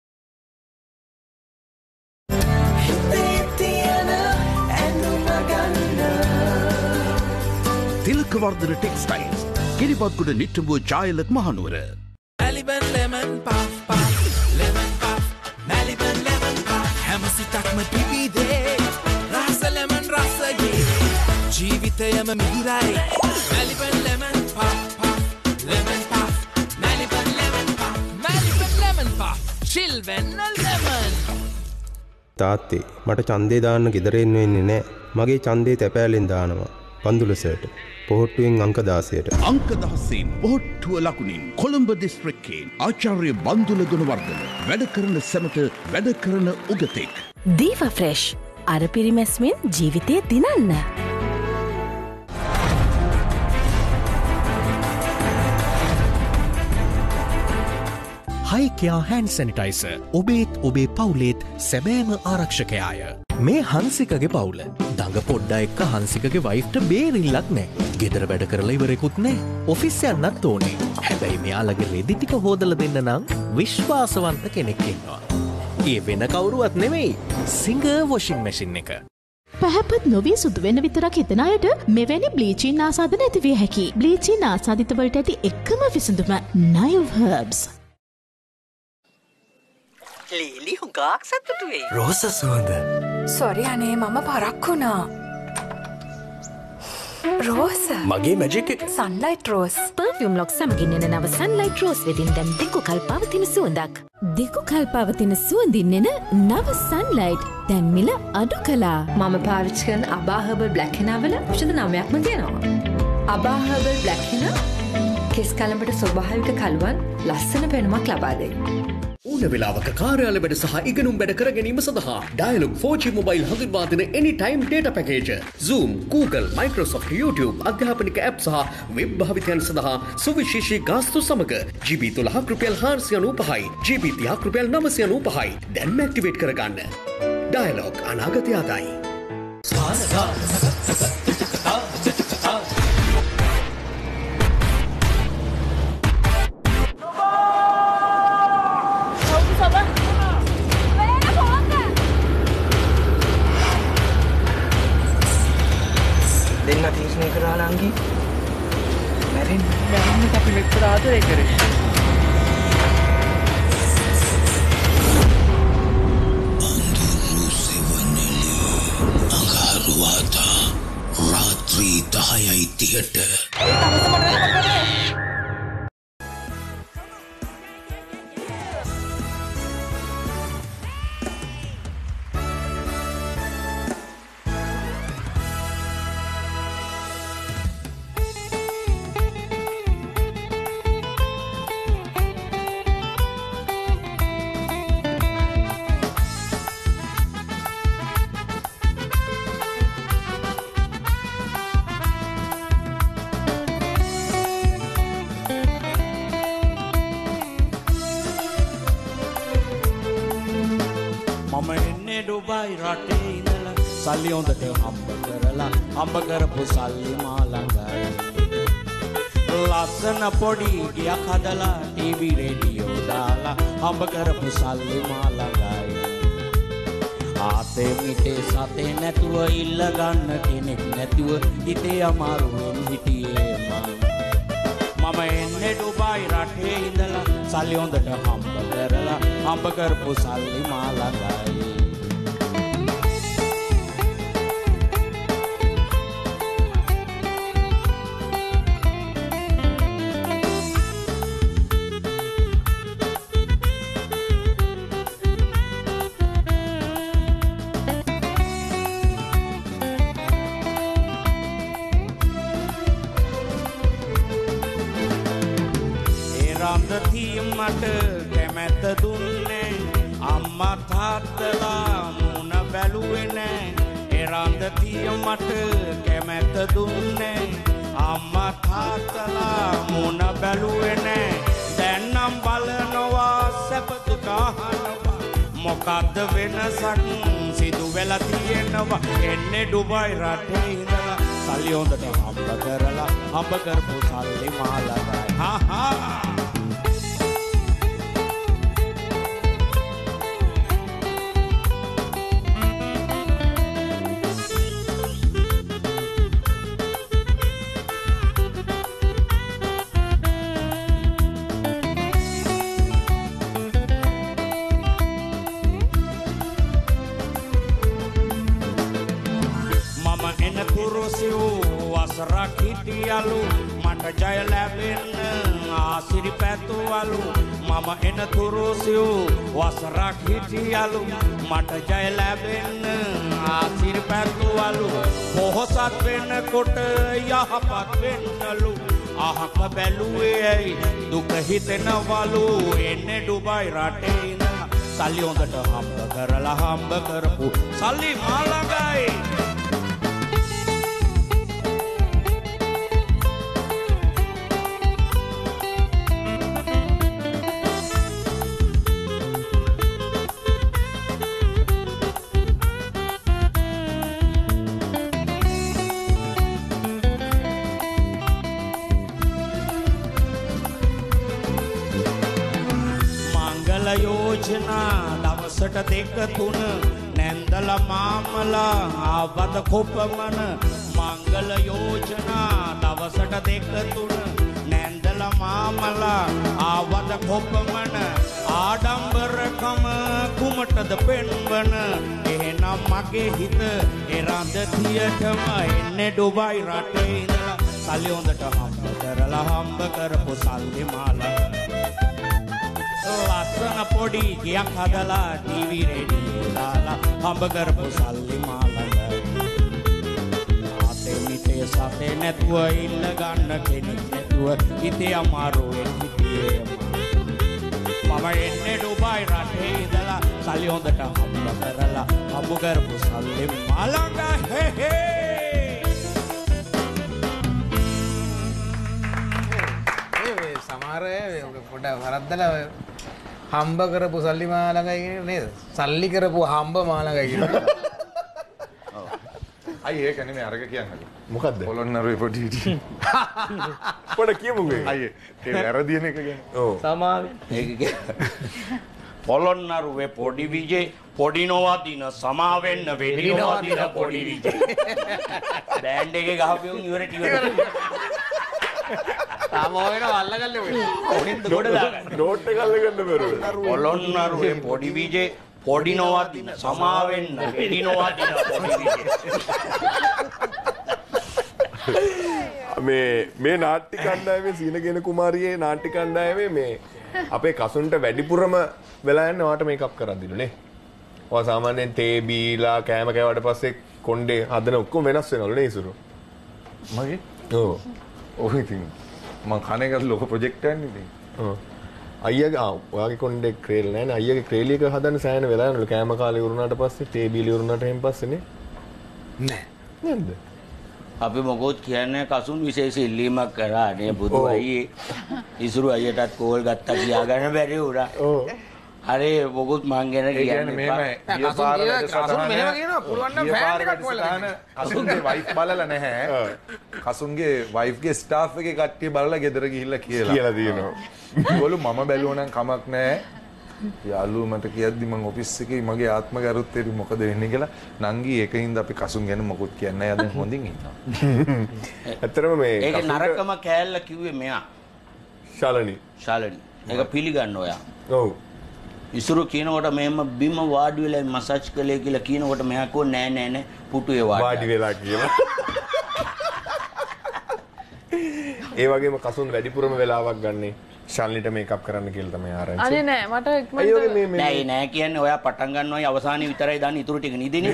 Thilakawardhana textiles Kiribathgoda Nittambuwa Ja-Ela Mahanuwara Maliban lemon puff puff lemon puff Maliban lemon puff හැම සිතක්ම පිබිදේ රස lemon රසයේ ජීවිතයම මිහිරයි Maliban lemon puff puff lemon puff Maliban lemon puff Maliban lemon puff chill වෙන්න lemon තාත්තේ මට ඡන්දේ දාන්න ගෙදර එන්න වෙන්නේ නැහැ මගේ ඡන්දේ තැපෑලෙන් දානවා පන්දුලසට පොහොට්ටුවෙන් අංක 16ට අංක 16 පොහොට්ටුව ලකුණින් කොළඹ දිස්ත්‍රික්කයෙන් ආචාර්ය බන්දුල ගුණවර්ධන වැඩ කරන සැමට වැඩ කරන උගතෙක්. දීවා ෆ්‍රෙෂ් අර පිරිමැස්මෙන් ජීවිතය දිනන්න. හයිකයා හැන් සැනිටයිස ඔබේත් ඔබේ පවුලේත් සැබෑම ආරක්ෂකයාය. මේ හන්සිකගේ පවුල දඟ පොඩ්ඩ එක්ක හන්සිකගේ වයිෆ්ට බේරිල්ලක් නෑ. ගෙදර වැඩ කරලා ඉවරෙකුත් නෑ. ඔෆිස් යන්නත් ඕනේ. හැබැයි මෙයාලගේ රෙදි ටික හොදලා දෙන්න නම් විශ්වාසවන්ත කෙනෙක් ඉන්නවා. ඒ වෙන කවුරුවත් නෙමෙයි. සිංගර් වොෂින් මැෂින් එක. පැහැපත් නොවී සුදු වෙන විතරක් හිතන අයට මෙවැනි බ්ලීචින් ආසාදන ඇතිවිය හැකි. බ්ලීචින් ආසාදිත වලට ඇති එකම විසඳුම නයව් හර්බ්ස්. ලීලි හුඟක් සතුටු වෙයි. රෝස සුවඳ. සොරි අනේ මම පරක් වුණා. රෝස. මගේ මැජික් එක. Sunlight rose. පර්ෆියුම් ලොක් සමගින් එන නව සන්ලයිට් රෝස් වෙතින් දැන් දෙකු කල් පවතින සුවඳක්. දෙකු කල් පවතින සුවඳින් එන නව සන්ලයිට් දැන් මිල අඩු කළා. මම පාවිච්චි කරන අබා හර්බල් බ්ලැක් හෙනාවල ඖෂධ 9ක්ම තියෙනවා. අබා හර්බල් බ්ලැක් හෙනා කෙස් කලඹට ස්වභාවික කළුවන් ලස්සන පෙනුමක් ලබා දෙයි. ඕන වෙලාවක කාර්යාල වැඩ සහ ඉගෙනුම් වැඩ කර ගැනීම සඳහා ඩයලොග් 4G මොබයිල් හඳුන්වා දෙන anytime data package Zoom, Google, Microsoft, YouTube අධ්‍යාපනික ඇප් සහ වෙබ් භාවිතයන් සඳහා සුවිශේෂී ගාස්තු සමග GB 13ක් රුපියල් 495යි GB 30ක් රුපියල් 995යි දැන්ම ඇක්ටිවේට් කරගන්න. ඩයලොග් අනාගතය අදයි. දෙන්න තීරණය කරා නංගි. මැරෙන්න. මැරෙන්න අපි මෙච්චර ආදරේ කරේ. අඟහරුවාදා රාත්‍රී 10:30ට. සල්ලි හොඳට හම්බ කරපු සල්ලි මා ළඟයි. ලස්සන පොඩි ගියක් හදලා ටීවී රේඩියෝ දාලා හම්බ කරපු සල්ලි මා ළඟයි. ආතේ මිටේ සතේ නැතුව ඉල්ල ගන්න කෙනෙක් නැතුව හිතේ අමාරුවෙන් හිටියේ මම එන්නේ ඩුබායි රටේ ඉඳලා සල්ලි හොඳට හම්බ කරපු සල්ලි මා ළඟයි. මට කැමැත්ත දුන්නේ අම්මා තාත්තලා මුණ බැලුවේ නෑ. එරන්දතිය මට කැමැත්ත දුන්නේ අම්මා තාත්තලා මුණ බැලුවේ නෑ. දැන් නම් බලනවා සැප දුක අහනවා මොකද්ද වෙනසක් සිදු වෙලා තියෙනවා. එන්නේ ඩුබායි රටේ ඉඳලා සල්ලි හොඳට හම්බ කරපු සල්ලි මා ළඟයි. තුරුසිව් වසරක් හිටියලු මට ජය ලැබෙන්න ආසිරි පැතුවලු මම එන තුරුසිව් වසරක් හිටියලු මට ජය ලැබෙන්න ආසිරි පැතුවලු පොහොසත් වෙනකොට යහපත් වෙන්නලු අහක බැලුවේ ඇයි දුක හිතෙනවලු එන්නේ ඩුබයි රටේ ඉඳලා සල්ලි හොඳට හම්බ කරලා හම්බ කරපු සල්ලි මා ළඟයි යෝජනා දවසට දෙක තුන නැන්දල මාමලා ආවද කොපමණ මංගල යෝජනා දවසට දෙක තුන නැන්දල මාමලා ආවද කොපමණ ආඩම්බරකම කුමටද පෙන්වන එහෙනම් මගේ හිත එරන්දතියටම එන්නේ ඩුබයි රටේ ඉඳලා සල්ලි හොඳට හම්බ කරලා හම්බ කරපු සල්ලි මාලා ලස්සන පොඩි ගයක් හදලා ටීවී රේඩියෝ දාලා හම්බ කරපු සල්ලි මාළඟ ආතේ මිතේ සතේ නැතුව ඉල්ල ගන්න කෙනෙක් නැතුව හිතේ අමාරුවෙන් හිටියේ මම එන්නේ ඩුබයි රටේ ඉඳලා සල්ලි හොඳට හම්බ කරලා හම්බ කරපු සල්ලි මාළඟ හේ හේ සමහර පොඩ වරද්දලා හම්බ කරපු සල්ලි මාළඟයි නේද? සල්ලි කරපු හම්බ මාළඟයි කියලා. අයි ඒක නෙමෙයි අරක කියන්නේ. මොකද්ද? පොළොන්නරුවේ පොඩි හිටි. පොඩ කියමු මේ. අයියේ ඒ වැරදින එක කියන්නේ. ඔව්. සමාවෙන්. ඒක පොළොන්නරුවේ පොඩි විජේ පොඩි නොවදින සමාවෙන්න වෙඩි නොවදින පොඩි විජේ. බෑන්ඩ් එකේ ගහපියුන් ඉවරට ඉවර. තාමෝයන අල්ලගන්න වෙයි. කොහෙන්ද ගොඩ දාගන්න? නෝට් එක අල්ලගන්න බැරුව. පොළොන්නරුවේ පොඩි විජේ පොඩි නොවදින සමාවෙන්න වෙඩි නොවදින පොඩි විජේ. මේ නාට්‍ය කණ්ඩායමේ සීනගෙන කුමාරියේ නාට්‍ය කණ්ඩායමේ මේ අපේ කසුන්ට වැඩිපුරම වෙලා යන්නේ ඔයාට මේකප් කරද්දිලු නේ. ඔයා සාමාන්‍යයෙන් තේ බීලා කෑම කෑවට පස්සේ කොණ්ඩේ හදන ඔක්කොම වෙනස් වෙනවලු නේ ඉසුරු. මගේ? ඔව්. ඔව් ඉතින් මං කන එක ලොක ප්‍රොජෙක්ට් එකක් නේ ඉතින්. ඔව්. අයියාගේ ඔයාගේ කොණ්ඩේ ක්‍රේල් නැහැ නේ. අයියාගේ ක්‍රේලි එක හදන්න සෑහෙන වෙලා යනවලු කෑම කාලේ ඉවරුනාට පස්සේ තේ බීලා ඉවරුනාට එහෙන් පස්සේ නේ. නෑ. නේද? අපි මොකොත් කියන්නේ කසුන් විශේෂ ඉල්ලීමක් කරා නේ බුදු අයියේ ඉසුරු අයියටත් කෝල් ගත්තා කියා ගන්න බැරි වුණා. ඔව්. හරි මොකොත් මං ගැන කියන්නේ මෙහෙමයි. කසුන් මෙහෙම කියනවා පුළුවන් නම් ෆෑන් එකක් වලලා. කසුන්ගේ වයිෆ් බලලා නැහැ. කසුන්ගේ වයිෆ්ගේ ස්ටාෆ් එකේ කට්ටිය බලලා ගෙදර ගිහිල්ලා කියලා තියෙනවා. ඒගොල්ලෝ මම බැලුවා නම් කමක් නැහැ. යාළුවෝ මට කියද්දි මම ඔෆිස් එකේ මගේ ආත්ම ගරුත්වයට මොකද වෙන්නේ කියලා නංගි ඒකින්ද අපි කසුන් ගැන මොකුත් කියන්නේ නැහැ. දැන් හොඳින් ඉන්නවා. ඇත්තටම මේ ඒක නරකම කෑල්ල කිව්වේ මෙයා. ශාලනි. ඒක පිළිගන්න ඔයා. ඔව්. ඉසුරු කියනකොට මෙහෙම බිම වාඩි වෙලා මසාජ් කළේ කියලා කියනකොට මෙයා කෝ නෑ නෑ නෑ පුටුවේ වාඩි වෙලා කියලා. ඒ වගේම කසුන් වැඩිපුරම වෙලාවක් ගන්නේ ශාලිනිට මේකප් කරන්න කියලා තමයි ආරංචි. අනේ නෑ මට ඉක්මනට නෑ කියන්නේ ඔයා පටන් ගන්නවයි අවසානයේ විතරයි දාන්නේ ඉතුරු ටික නිදිනේ.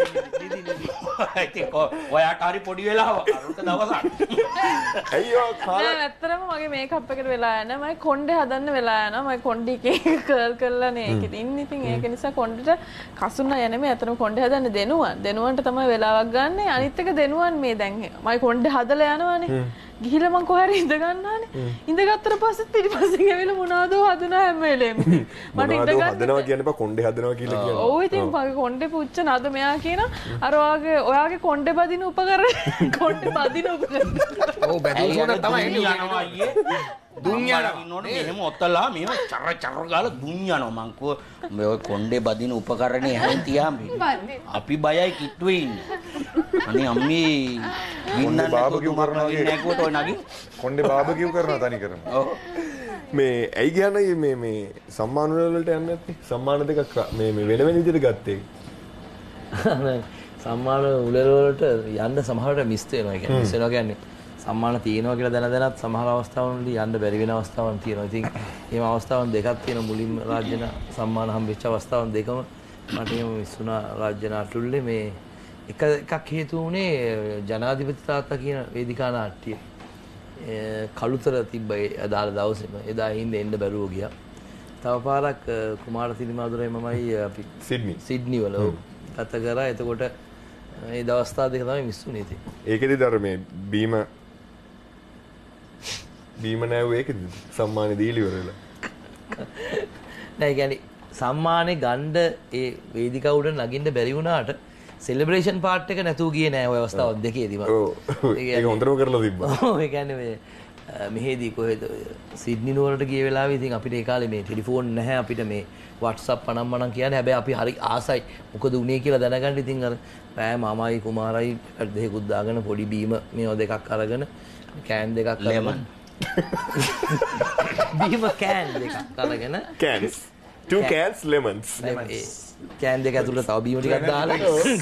ඒක ඔයාට හරි පොඩි වෙලාවක් අරුන්ට දවසක්. අයියෝ කාලා ඇත්තටම මගේ මේකප් එකට වෙලා යනවා. මම කොණ්ඩේ හදන්න වෙලා යනවා. මම කොණ්ඩේ එක කර්ල් කරලා නේ ඒකෙත් ඉන්නේ. ඉතින් ඒක නිසා කොණ්ඩේට කසුන් යන්නේ මේ ඇත්තටම කොණ්ඩේ හදන්න දෙනුවන්ට තමයි වෙලාවක් ගන්න. අනිත් එක දෙනුවන් මේ දැන් මම කොණ්ඩේ හදලා යනවානේ. ගිහිල්ලා මං කොහරි ඉඳ ගන්නානේ. ඉඳගත්තට පස්සෙත් පිටිපස්සෙන් ඇවිල්ලා මොනවදෝ හදනවා හැම වෙලේම. මට ඉඳ ගන්න හදනවා කියන්නේ බා කොණ්ඩේ හදනවා කියලා කියනවා. ඔව් ඉතින් මගේ කොණ්ඩේ පුච්ච නද මෙයා කියන අර ඔයාගේ කොණ්ඩේ බදින උපකරණ කොණ්ඩේ බදින උපකරණ. ඔව් බැදුන තමයි යනවා අයියේ. දුන් යනවා. මෙහෙම ඔත්තලා මෙහෙම චර ගාලා දුන් යනවා මං කෝ මේ ඔය කොණ්ඩේ බදින උපකරණේ හැම තියාම අපි බයයි කිට්ටුවේ ඉන්නේ. අනේ අම්මේ කොණ්ඩේ බාබකියු කරනවා නේකුවට ඔය නගි කොණ්ඩේ බාබකියු කරනවා තනි කරම. ඔව්. මේ ඇයි කියන්නේ මේ සම්මාන වලට යන්නේ නැත්තේ? සම්මාන දෙකක් මේ වෙන විදිහට ගත්තේ. සම්මාන උළෙලවලට යන්න සමහරවිට මිස් වෙනවා. ඒ කියන්නේ මිස් වෙනවා කියන්නේ සම්මාන තියෙනවා කියලා දැනත් සමහර අවස්ථාවලදී යන්න බැරි වෙන අවස්ථාවන් තියෙනවා. ඉතින් මේ අවස්ථාවන් දෙකක් තියෙනවා. මුලින්ම රාජ්‍ය සම්මාන හම්බෙච්ච අවස්ථාවන් දෙකම මට එහෙම මිස් වුණා රාජ්‍ය නාට්‍යවල. මේ එකක් හේතු වුණේ ජනාධිපති තාත්තා කියන වේදිකා නාට්‍ය. කළුතර තිබ්බ අදාළ දවසේම එදා හින්දා එන්න බැරුව ගියා. තව පාරක් කුමාර තිරිමාදුරයි මමයි අපි සිඩ්නි වල ගත කරා. එතකොට මේ දවස් දෙක තමයි මිස් වුනේ ඉතින්. ඒකෙදිද අර මේ බීම නෑවුවේ ඒකෙදිද සම්මානේ දීලා ඉවරලා. නෑ ඒ කියන්නේ සම්මානේ ගන්න ඒ වේදිකාව උඩ නගින්න බැරි වුණාට සෙලිබ්‍රේෂන් පාර්ට් එක නැතුව ගියේ නෑ ඔය අවස්ථාව දෙකේදීම. ඒක හොඳටම කරලා තිබ්බා. ඔව් ඒ කියන්නේ මේ මෙහෙදී කොහෙද සිඩ්නි නුවරට ගිය වෙලාවේ ඉතින් අපිට ඒ කාලේ මේ ටෙලිෆෝන් නැහැ අපිට මේ WhatsApp පනම්මනම් කියන්නේ හැබැයි අපි හරි ආසයි මොකද උනේ කියලා දැනගන්න. ඉතින් අර පෑ මාමයි කුමාරයි දෙකකුත් දාගෙන පොඩි බීම මේවා දෙකක් අරගෙන කෑන් දෙකක් අරගෙන බීම කෑන් දෙකක් අරගෙන cans 2 cans lemons කෑන් දෙක ඇතුළට තව බීම ටිකක් දාලා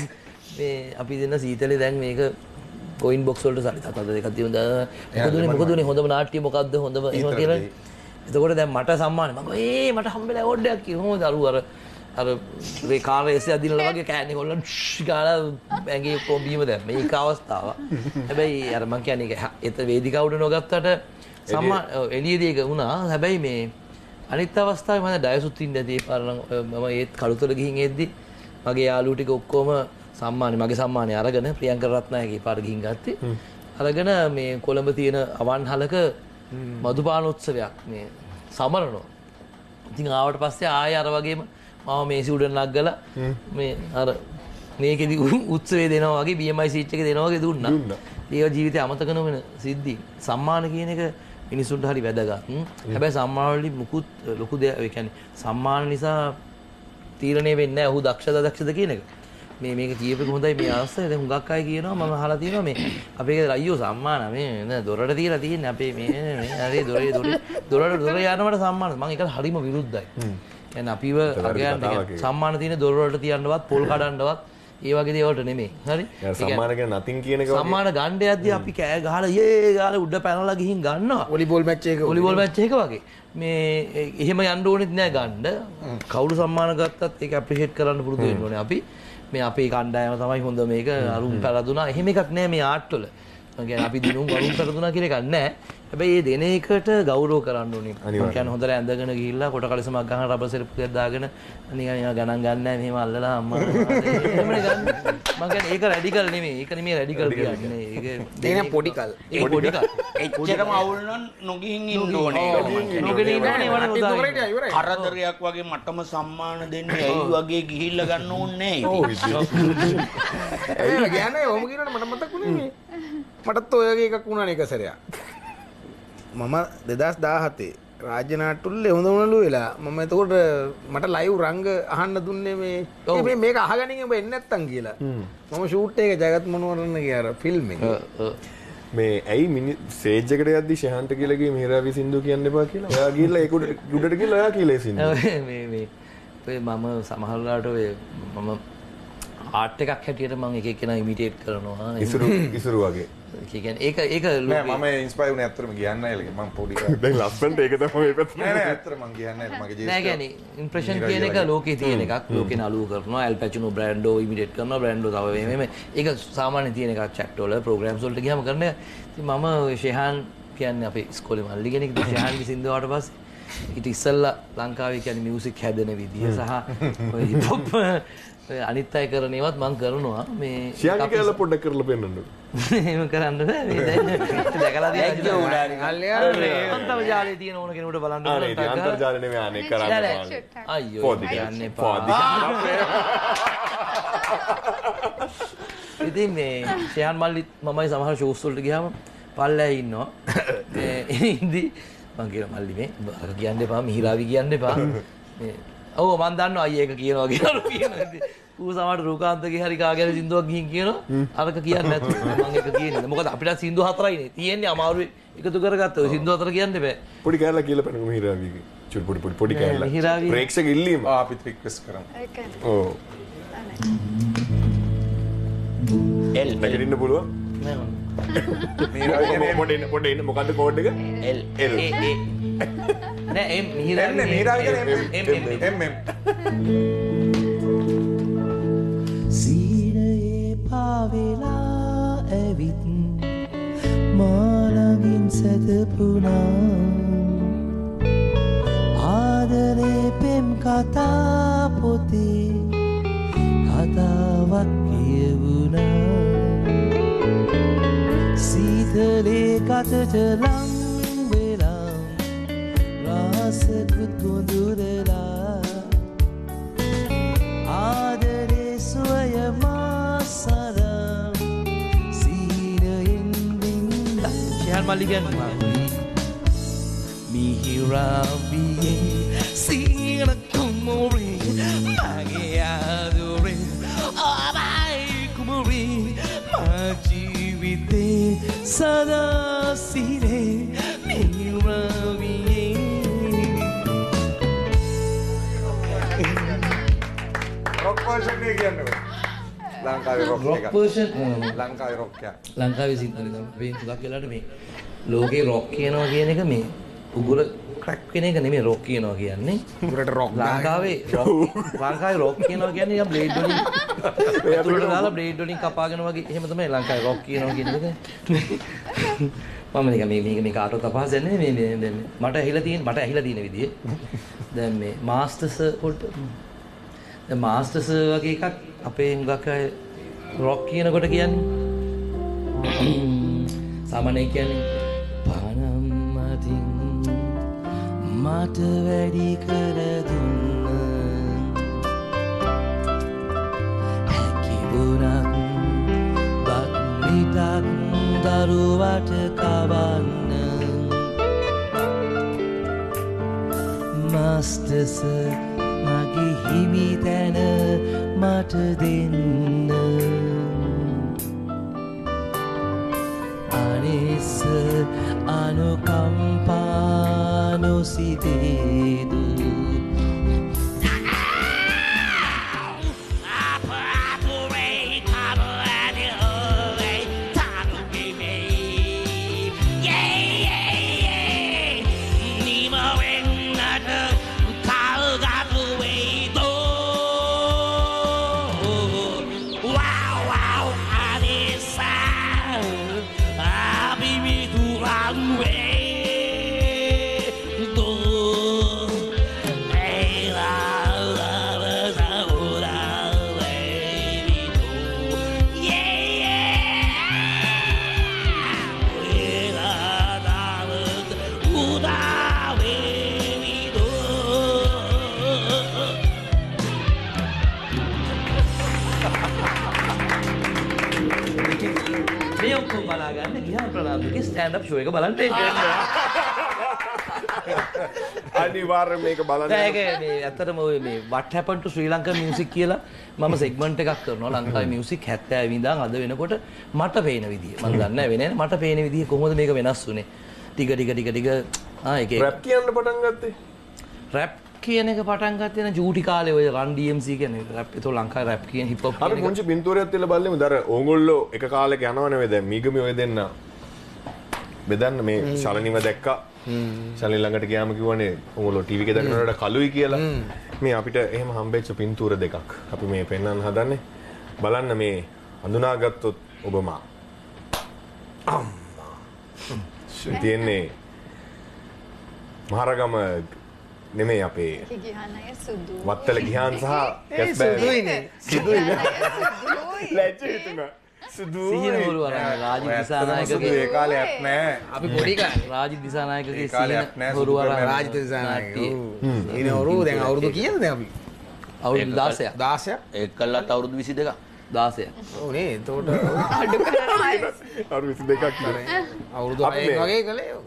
මේ අපි දෙන්න සීතලේ දැන් මේක කොයින් බොක්ස් වලට සල්ලි තත දෙකක් දිනුදා මොකද උනේ හොඳම නාට්‍ය මොකද්ද හොඳම එහෙම කියලා. එතකොට දැන් මට සම්මානේ මම මට හම්බෙලා ඕඩ් එකක් කිව්වම දරුවෝ අර මේ කාර් එසේ අදිනලා වගේ කෑන්නේ හොල්ලන් ගාලා ඇඟේ කොම්බීම දැන් මේක අවස්ථාවක්. හැබැයි අර මං කියන්නේ ඒක වේදිකාව උඩ නොගත්තට සම්මාන එළියේදී ඒක වුණා. හැබැයි මේ අනිත් අවස්ථාවේ මම ඩයසුත් ඉන්න ඇති ඒ පාරනම් මම ඒත් කළුතර ගිහින් එද්දි මගේ යාළුවෝ ටික ඔක්කොම මගේ සම්මානය අරගෙන ප්‍රියංක රත්නායකගේ පාර ගිහින් ගත්තේ. අරගෙන මේ කොළඹ තියෙන අවන්හලක මදුපානෝත්සවයක් මේ සමරනවා. ඉතින් ආවට පස්සේ ආයෙ අර වගේම මම මේසි උඩ නගලා මේ අර මේකෙදි උත්සවය දෙනවා වගේ BMI සීට් එක දෙනවා වගේ දුන්නා. ඒක ජීවිතේ අමතක නොවන සිද්ධි. සම්මාන කියන එක මිනිසුන්ට හරි වැදගත්. හැබැයි සම්මාන වලින් මුකුත් ලොකු දෙයක් ඒ කියන්නේ සම්මාන නිසා තීරණය වෙන්නේ නැහැ ඔහු දක්ෂද කියන එක. මේක කියපේ හොඳයි මේ අවස්ථාවේ දැන් හුඟක් අය කියනවා මම අහලා තියෙනවා මේ අපේ අයියෝ සම්මාන මේ දොරට තියලා තියෙන්නේ අපේ මේ හරි දොරට යනවට සම්මාන මම ඒකට හරිම විරුද්ධයි. කියන්නේ අපිව අගයන් සම්මාන තියෙන දොර වලට තියන්නවත් පොල් කඩන්නවත් ඒ වගේ දේවල්ට නෙමෙයි. හරි? සම්මාන කියන nothing කියන එක සම්මාන ගන්න යද්දී අපි කෑ ගහලා යේ ගාලා උඩ පැනලා ගිහින් ගන්නවා. වොලිබෝල් මැච් එක වගේ. මේ එහෙම යන්න ඕනෙත් නෑ ගන්න. කවුරු සම්මාන ගත්තත් ඒක ඇප්‍රීෂিয়েට් කරන්න පුරුදු වෙන්න ඕනේ අපි. මේ අපේ කණ්ඩායම තමයි හොඳ මේක අරුම් පැරදුනා එහෙම එකක් නෑ මේ ආර්ට් වල. මම කියන්නේ අපි දිනුම් අරුම් පැරදුනා කියන එකක් නෑ. හැබැයි මේ දෙන එකට ගෞරව කරන්න ඕනේ. මම කියන්නේ හොඳට ඇඳගෙන ගිහිල්ලා කොට කලිසමක් ගහන රබර් සෙරප්පු දෙකක් දාගෙන නිකන් ගණන් ගන්න නෑ මෙහෙම අල්ලලා අම්මා එහෙමනේ ගන්න. මම කියන්නේ ඒක රැඩිකල් නෙමෙයි. ඒක නෙමෙයි රැඩිකල් කියන්නේ. ඒක දෙන පොඩි කල්. ඒක පොඩි කල්. එච්චරම අවුල් නම් නොගිහින් ඉන්න ඕනේ. නොගෙන ඉන්න ඕනේ වඩා කරදරයක් වගේ මටම සම්මාන දෙන්නේ ඇයි වගේ ගිහිල්ලා ගන්න ඕනේ නෑ. ඒක කියන්නේ ඔහොම කියනකොට මට මතකුනේ මටත් ඔය වගේ එකක් වුණානේ එක සැරයක්. මම 2017 රාජ්‍ය නාට්‍යවල හොඳමලු වෙලා මම එතකොට මට ලයිව් රංග අහන්න දුන්නේ මේ මේක අහගනින් ඔබ එන්නේ නැත්තම් කියලා. මම ෂූට් එක ජගත් මනෝරන්න ගියා ෆිල්ම් එක. මේ ඇයි ස්ටේජ් එකට යද්දි ශහන්ට කියලා ගියේ මිහිරාවි සින්දු කියන්න එපා කියලා. ඔයා ගිහලා ඒක උඩට ගිහලා ඔයා කියලා සින්දු. මේ මම සමහර වෙලාවට මම ආර්ට් එකක් හැටියට මම එක එකනා ඉමිටේට් කරනවා. ඉසුරු වගේ. ඒක නෑ මම ඉන්ස්පයර් වුණේ ඇත්තටම කියන්න නෑ මම පොඩි දැන් ලස්සනට ඒක තමයි මේ පැත්ත නෑ ඇත්තටම මම කියන්නේ මගේ ජීවිතේ නෑ කියන්නේ ඉම්ප්‍රෙෂන් කියන එක ලෝකේ තියෙන එකක් ලෝකේ නළුව කරනවා ඇල් පැචිනෝ බ්‍රැන්ඩෝ ඉමිටේට් කරනවා බ්‍රැන්ඩෝ තව මේ ඒක සාමාන්‍ය තියෙන එකක් චැට් වල ප්‍රෝග්‍රෑම්ස් වලට ගියාම කරන්නේ ඉතින් මම ශේහාන් කියන්නේ අපේ ඉස්කෝලේ මල්ලි කෙනෙක් ශේහාන්ගේ සින්දුවට පස්සේ ඊට ඉස්සෙල්ලා ලංකාවේ කියන්නේ මියුසික් හැදෙන විදිය සහ ඔය හිප් හොප් අනිත් අය කරන ඒවත් මම කරනවා මේ ශියාගේ කියලා පොඩ්ඩක් කරලා පෙන්නන්න. එහෙම කරන්න බෑ මේ දැන් දැකලා තියෙනවා උඩාරි අන්තර්ජාලයේ තියෙන ඕන කෙනෙකුට බලන්න ඕන ටක් අන්තර්ජාලේ නෙමෙයි අනේ කරන්න අයියෝ යන්න එපා. ඉතින් මේ ශියාන් මල්ලි මමයි සමහර ෂෝස් වලට ගියාම පල්ලෑ ඉන්නවා මේ ඉඳි මම කියන මල්ලි මේ අර කියන්න එපා මිහිරාවි කියන්න එපා මේ ඔව් මම දන්නවා අයියා ඒක කියනවා කියනවා ඌ සමහර රූකාන්තගේ හරි කාගෙන සින්දුවක් ගිහින් කියනවා අරක කියන්නේ නැතුව මම ඒක කියන්නේ මොකද අපිට සින්දු හතරයිනේ තියෙන්නේ අමාරුයි එකතු කරගත්ත ඔය සින්දු හතර කියන්න බෑ පොඩි කෑල්ලක් කියලා පෙන්නු මිහිරාවිගේ පොඩි කෑල්ලක් ප්‍රේක්ෂක ඉල්ලීම අපිත් රික්වෙස්ට් කරමු ඔව් L නැගිටින්න පුළුවන්. පොඩ ඉන්න මොකද්ද කෝඩ් එක? L නෑ M මිහිරාගේ M සීනයේ පාවෙලා ඇවිත් මාළඟින් සැතපුනා ආදරේ පෙම් කතා පොතේ කතාවක් කියවුණා සීතලේ කතට ලං වෙලා රාසකුත් ගොඳුරලා ආදරේ සොය මාසරම් සීනයෙන් බින්දා ශහන් මල්ලි කියන්නේ මිහිරාවියෙන් සීන කුමරි මගේ ආදරේ ආබයි කුමරි මා ජීවිතේ සදා සීනේ මිහිරාවියෙන් රොක් වර්ෂන් එක කියන්නේ ලංකාවේ රොක් එක. ලංකාවේ රොක් එක. ලංකාවේ සින්දන මේ තුනක් වෙලාට මේ ලෝකේ රොක් කියනවා කියන එක මේ උගුර ක්‍රැක් වෙන එක නෙමෙයි රොක් කියනවා කියන්නේ. උගුරට රොක් ලංකාවේ රොක් කියනවා කියන්නේ නිකන් බ්ලේඩ් වලින් උගුරට දාලා බ්ලේඩ් වලින් කපාගෙන වගේ එහෙම තමයි ලංකාවේ රොක් කියනවා කියන එක. මම නිකන් මේ කාටවත් අපහසු නැහැ මේ මට ඇහිලා තියෙන විදිහේ. දැන් මේ මාස්ටර්ස් වලට දැන් මාස්ටර්ස් වගේ එකක් අපේ හුඟක් අය රොක් කියනකොට කියන්නේ සාමාන්‍යයෙන් කියන්නේ පනම් මතින් මට වැඩි කර දුන්න හැකිවුණත් බත් මිටක් දරුවට කවන්න මාස්ටර්ස් මගේ හිමි තැන මට දෙන්න අනිස අනුකම්පා නොසිතේදු ස්ටෑන්ඩ් අප් ෂෝ එක බලන්න අනිවාර්යයෙන් මේක බලන්න. ඒක මේ ඇත්තටම ඔය මේ what happened to Sri Lankan music කියලා මම සෙග්මන්ට් එකක් කරනවා ලංකාවේ මියුසික් 70 ඉඳන් අද වෙනකොට මට පේන විදිය. මම දන්නේ නැහැ වෙන්නේ මට පේන විදිය කොහොමද මේක වෙනස් වුනේ. ටික ඒක රැප් කියන්න පටන් ගත්තේ. රැප් කියන එක පටන් ගත්තේ නේ ජූටි කාලේ ඔය රන් DMC කියන්නේ රැප් ඒතෝ ලංකාවේ රැප් කියන හිප් හොප් අපි පුංචි පින්තූරයක් තියලා බලමු. දර ඕගොල්ලෝ එක කාලෙක යනවනේ දැන් මීගමි ඔය දෙන්න බෙදන්න මේ ශලනිව දැක්කා. ශලනි ළඟට ගියාම කිව්වනේ ඕගොල්ලෝ ටීවී එකේ දකින්නට කළුයි කියලා. මේ අපිට එහෙම හම්බෙච්ච පින්තූර දෙකක් අපි මේ පෙන්වන්න හදන්නේ. බලන්න මේ හඳුනාගත්තොත් ඔබමා. තියන්නේ මහරගම නෙමෙයි අපේ වත්තල ගිහාන් සහ සුදුයිනේ ලැජ්ජ හිතුණා. සිහින හොරුවර රාජිත් දිසානායකගේ ඒ කාලයක් නෑ. අපි පොඩි කාලේ රාජිත් දිසානායකගේ කාලයක් නෑ. හොරුවර රාජිත් දිසානායක. ඉතින් හොරු දැන් අවුරුදු කීයද දැන් අපි? අවුරුදු 16ක්. 16ක්? ඒක කළාත් අවුරුදු 22ක්. 16ක්. ඕනේ. එතකොට අඩු කරනවා. අවුරුදු 22ක් නේ. අවුරුදු 6ක් වගේ කළේ ඔක.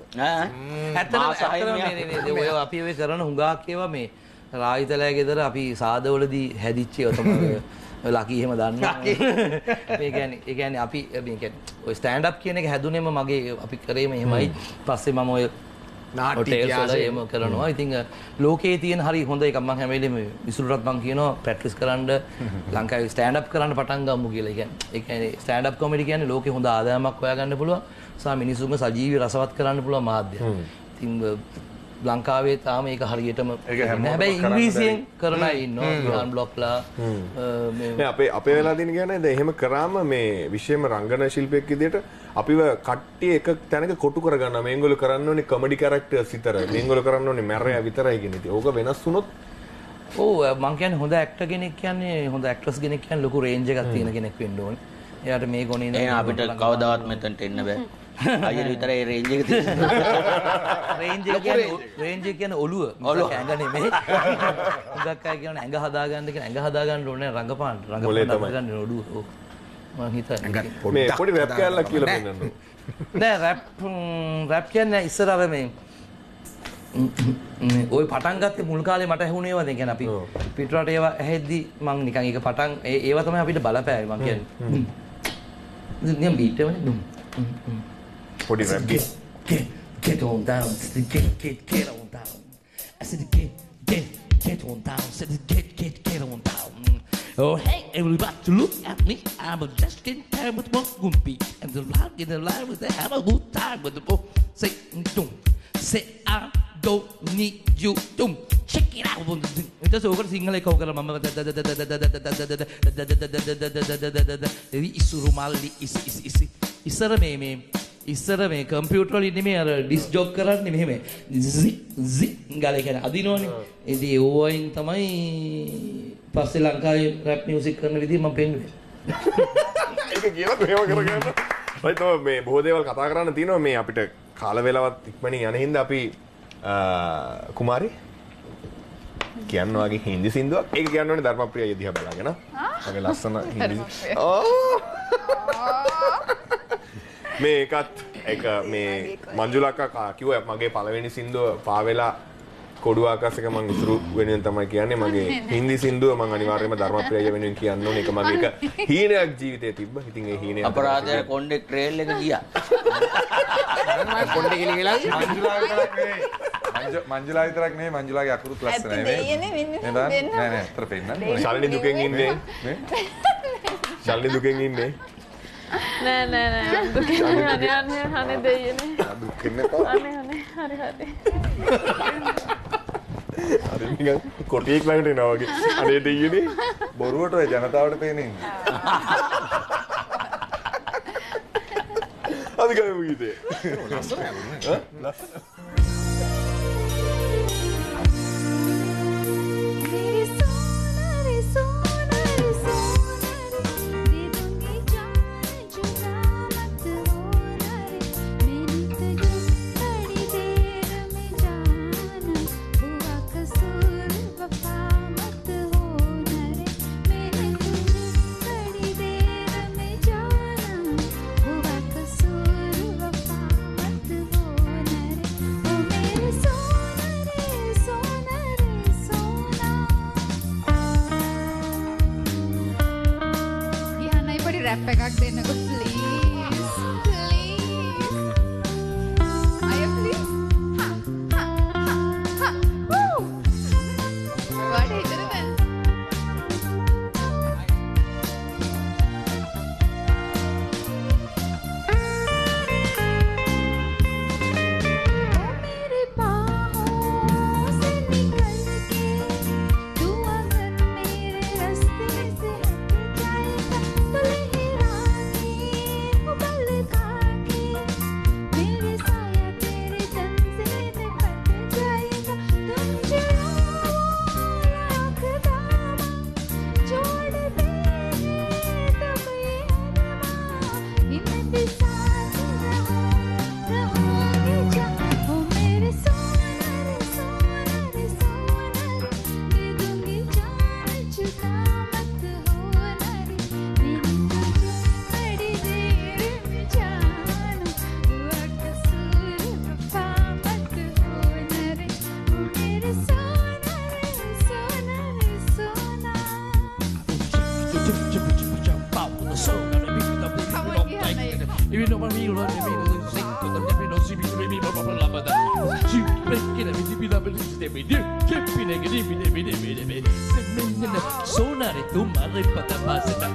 ඇත්තටම ඔය අපි ඔය කරන හුඟක් ඒවා මේ රාජිතලෑ ගෙදර අපි සාදවලදී හැදිච්ච ඒවා තමයි ලකි එහෙම දන්නවා. මේ කියන්නේ අපි මේ කියන්නේ ඔය ස්ටෑන්ඩ් අප් කියන එක හැදුනේම මගේ අපි කරේම එහෙමයි. පස්සේ මම ඔය හොටෙල්ස් වල එහෙම කරනවා. ඉතින් ලෝකයේ තියෙන හරි හොඳ එකක් මම හැම වෙලේම විසුරුටත් මම කියනවා ප්‍රැක්ටිස් කරන්න ලංකාවේ ස්ටෑන්ඩ් අප් කරන්න පටන් ගමු කියලා. ඒ කියන්නේ ස්ටෑන්ඩ් අප් කොමඩි කියන්නේ ලෝකේ හොඳ ආදායමක් හොයාගන්න පුළුවන් සහ මිනිසුන්ගේ සජීවී රසවත් කරන්න පුළුවන් මාධ්‍යයක්. ඉතින් ලංකාවේ තාම ඒක හරියටම හැබැයි ඉංග්‍රීසියෙන් කරන අය ඉන්නවා. ග්‍රාන්ඩ් බ්ලොක්ලා මේ අපේ වෙලා තියෙන කියන්නේ දැන් එහෙම කරාම මේ විශේෂම රංගන ශිල්පියෙක් විදිහට අපිව කට්ටිය එක තැනක කොටු කරගන්නවා. මේගොල්ලෝ කරන්න ඕනේ කොමඩි කැරක්ටර්ස් විතරයි. මේගොල්ලෝ කරන්න ඕනේ මැරයා විතරයි කියන ඉතින් ඕක වෙනස් වුණොත් ඔව් මං කියන්නේ හොඳ ඇක්ටර් කෙනෙක් කියන්නේ හොඳ ඇක්ට්‍රස් කෙනෙක් කියන්නේ ලොකු රේන්ජ් එකක් තියෙන කෙනෙක් වෙන්න ඕනේ. එයාට මේ ගොනේ නෑ අපිට කවදාවත් මෙතනට එන්න බෑ. අයියල විතරයි රේන්ජ් එක තියෙන්නේ. රේන්ජ් එක කියන්නේ ඔළුව. ඔළුව ඇඟ නෙමෙයි. හුඟක් අය කියනවා ඇඟ හදාගන්න කියන ඇඟ හදාගන්න ඕනේ රංගපාන. රංගපාන ගන්න ඔළුව. ඔව්. මම හිතන්නේ මේ පොඩි රැප් කැලක් කියලා පෙන්නන්න. නෑ රැප් කියන්නේ ඉස්සර අර මේ ඔය පටන් ගත්තේ මුල් කාලේ මට ඇහුනේ ඒවා දැන් කියන්නේ අපි පිටරට ඒවා ඇහෙද්දි මම නිකන් ඒක පටන් ඒවා තමයි අපිට බලපෑවේ මම කියන්නේ. නිකන් බීට් එකනේ දුම්. Put it right. Get on down. Get on down. I said get on down. I said get on down. Oh hey, everybody look at me. I'm just getting time with one gumpy. And the loud in the line with the have a good time with the book. Say dum. Say I don't need you. Dum. Check it out. Itu suka single kau kalau mama isu rumal isi. ඉස්සර මේ ඉස්සර මේ computer වලින් නෙමෙයි අර disc ජොක් කරන්නේ මෙහෙම zzi ගාලා කියන්නේ අදිනවනේ. ඉතින් ඒ වයින් තමයි පස්සේ ලංකාවේ රැප් මියුසික් කරන විදිහ මම පෙන්නුවේ. ඒක කියලා කොහෙම කරගන්න. right තමයි මේ බොහෝ දේවල් කතා කරන්න තියෙනවා මේ අපිට කාල වේලාවත් ඉක්මනින් යන හින්දා අපි කුමාරි කියන්න වගේ හින්දි සින්දුවක් ඒක කියන්න ඕනේ ධර්මප්‍රිය දිහා බලාගෙන. මගේ ලස්සන හින්දි. මේකත් එක මේ මංජුලක්කා කිව්වා මගේ පළවෙනි සින්දුව පාවෙලා කොඩු ආකාශයක මම ඉතුරු වෙනුවෙන් තමයි කියන්නේ මගේ හින්දි සින්දුව මම අනිවාර්යයෙන්ම ධර්මප්‍රිය වෙනුවෙන් කියන්න ඕනේ ඒක මගේ එක හීනයක් ජීවිතේ තිබ්බ. ඉතින් ඒ හීනය අපරාධය කොණ්ඩේ ට්‍රේල් එක ගියා. කොණ්ඩේ කියලා මංජුලා විතරක් නෙවෙයි මංජුලාගේ අකුරුත් ලස්සනයි නේ. නෑ නෑ අතර පෙන්නන්න. ශාලිනි දුකෙන් ඉන්නේ. ශාලිනි දුකෙන් ඉන්නේ. නෑ දුකෙන් අනේ දෙයියනේ. දුකෙන් නෑ. අනේ හරි. අර නිකන් කොටියෙක් ළඟට එනවා වගේ. අනේ දෙයියනේ. බොරුවට ඔය ජනතාවට පේන්නේ. අදිගම ගීතේ. ලස්සනයි. ලස්සන. රැප් එකක් දෙන්නකො ප්ලීස් අය ප්ලීස් වූ what is it then If you know what I mean, sing to the baby, no see me, blah blah blah blah. Breaking a bit of a chipping a bit. Sonare tu mare patapasita.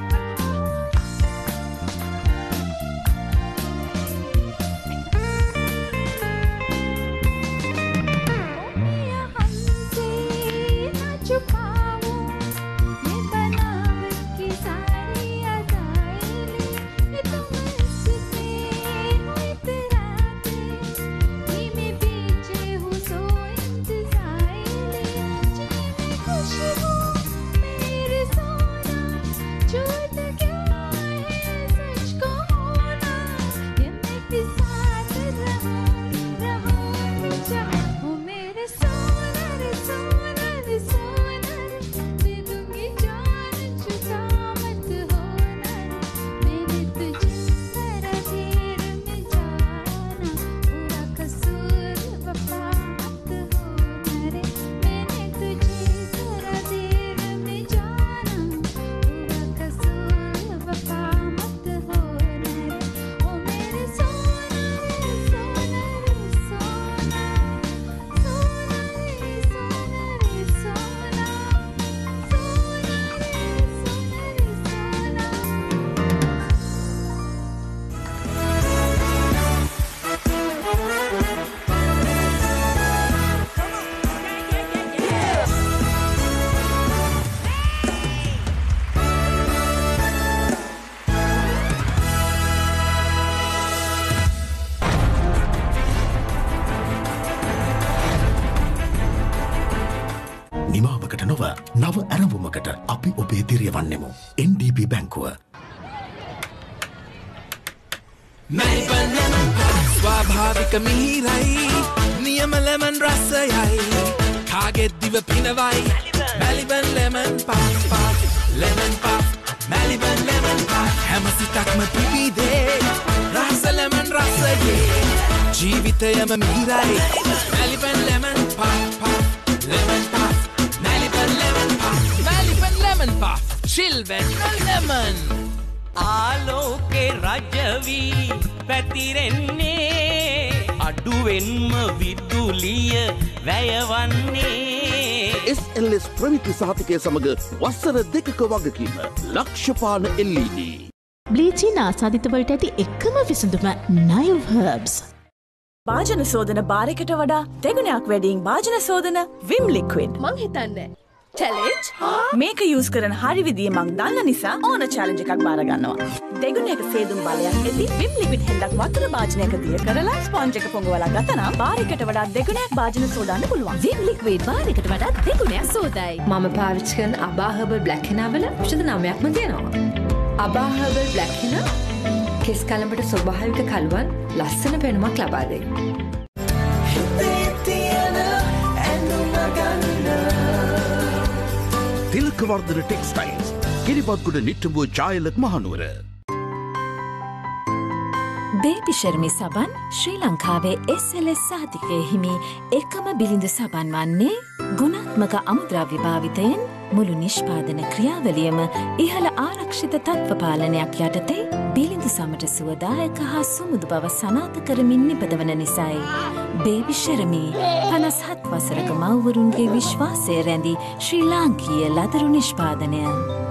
නිමාවකට නොව නව ඇරඹුමකට අපි ඔබේ දිරියවන්නෙමු. NDB බැංකුව. ස්වාභාවික මිහිරයි නියම lemon රසයයි කාගෙත් දිව පිනවයි Maliban lemon puff lemon puff Maliban lemon puff හැම සිතක්ම පිබිදේ රස ලෙමන් රසයේ ජීවිතයම මිහිරයි Maliban lemon puff lemon puff lemon puff, children lemon. ආලෝකේ රජවී පැතිරෙන්නේ අඩුවෙන්ම විදුලිය වැයවන්නේ SLS ප්‍රවිති සහතිකය සමග වසර 2ක වගකීම ලක්ෂපාන LED. බ්ලීචින් ආසාදිතවලට ඇති එකම විසඳුම Nile Herbs. භාජන සෝදන බාරයකට වඩා දෙගුණයක් වැඩියෙන් භාජන සෝදන Vim Liquid. මං හිතන්නේ චැලෙන්ජ් මේක යූස් කරන හරි විදිය මං දන්න නිසා ඕන චැලෙන්ජ් එකක් බාර ගන්නවා. දෙගුණයක සේදුම් බලයක් ඇති Vim Liquid හෙල්ලක් වතුර භාජනයක දිය කරලා ස්පොන්ජ් එක පොඟවලා ගතනම් බාරයකට වඩා දෙගුණයක් භාජන සෝදන්න පුළුවන්. Vim Liquid බාරයකට වඩා දෙගුණයක් සෝදයි. මම පාවිච්චි කරන Abba Herbal Black Henna වල ඖෂධ 9ක්ම තියෙනවා. Abba Herbal Black Henna කෙස් කලඹට ස්වභාවික කළුවන් ලස්සන පෙනුමක් ලබා දෙයි. තිලකවර්ධන ටෙක්ස්ටයිල්ස් කිරිබත්ගොඩ නිට්ටඹුව ජායලක් මහනුවර. බේබි ශර්මි සබන් ශ්‍රී ලංකාවේ SLS සහතිකයේ හිමි එකම බිලිඳු සබන් වන්නේ ගුණාත්මක අමුද්‍රව්‍ය භාවිතයෙන් මුළු නිෂ්පාදන ක්‍රියාවලියම ඉහළ ආරක්ෂිත තත්ත්ව පාලනයක් යටතේ බිලිඳු සමට සුවදායක හා සුමුදු බව සනාථ කරමින් නිපදවන නිසායි. බේබි ශර්මි 57 වසරක මව්වරුන්ගේ විශ්වාසය රැඳි ශ්‍රී ලාංකීය ලදරු නිෂ්පාදනය.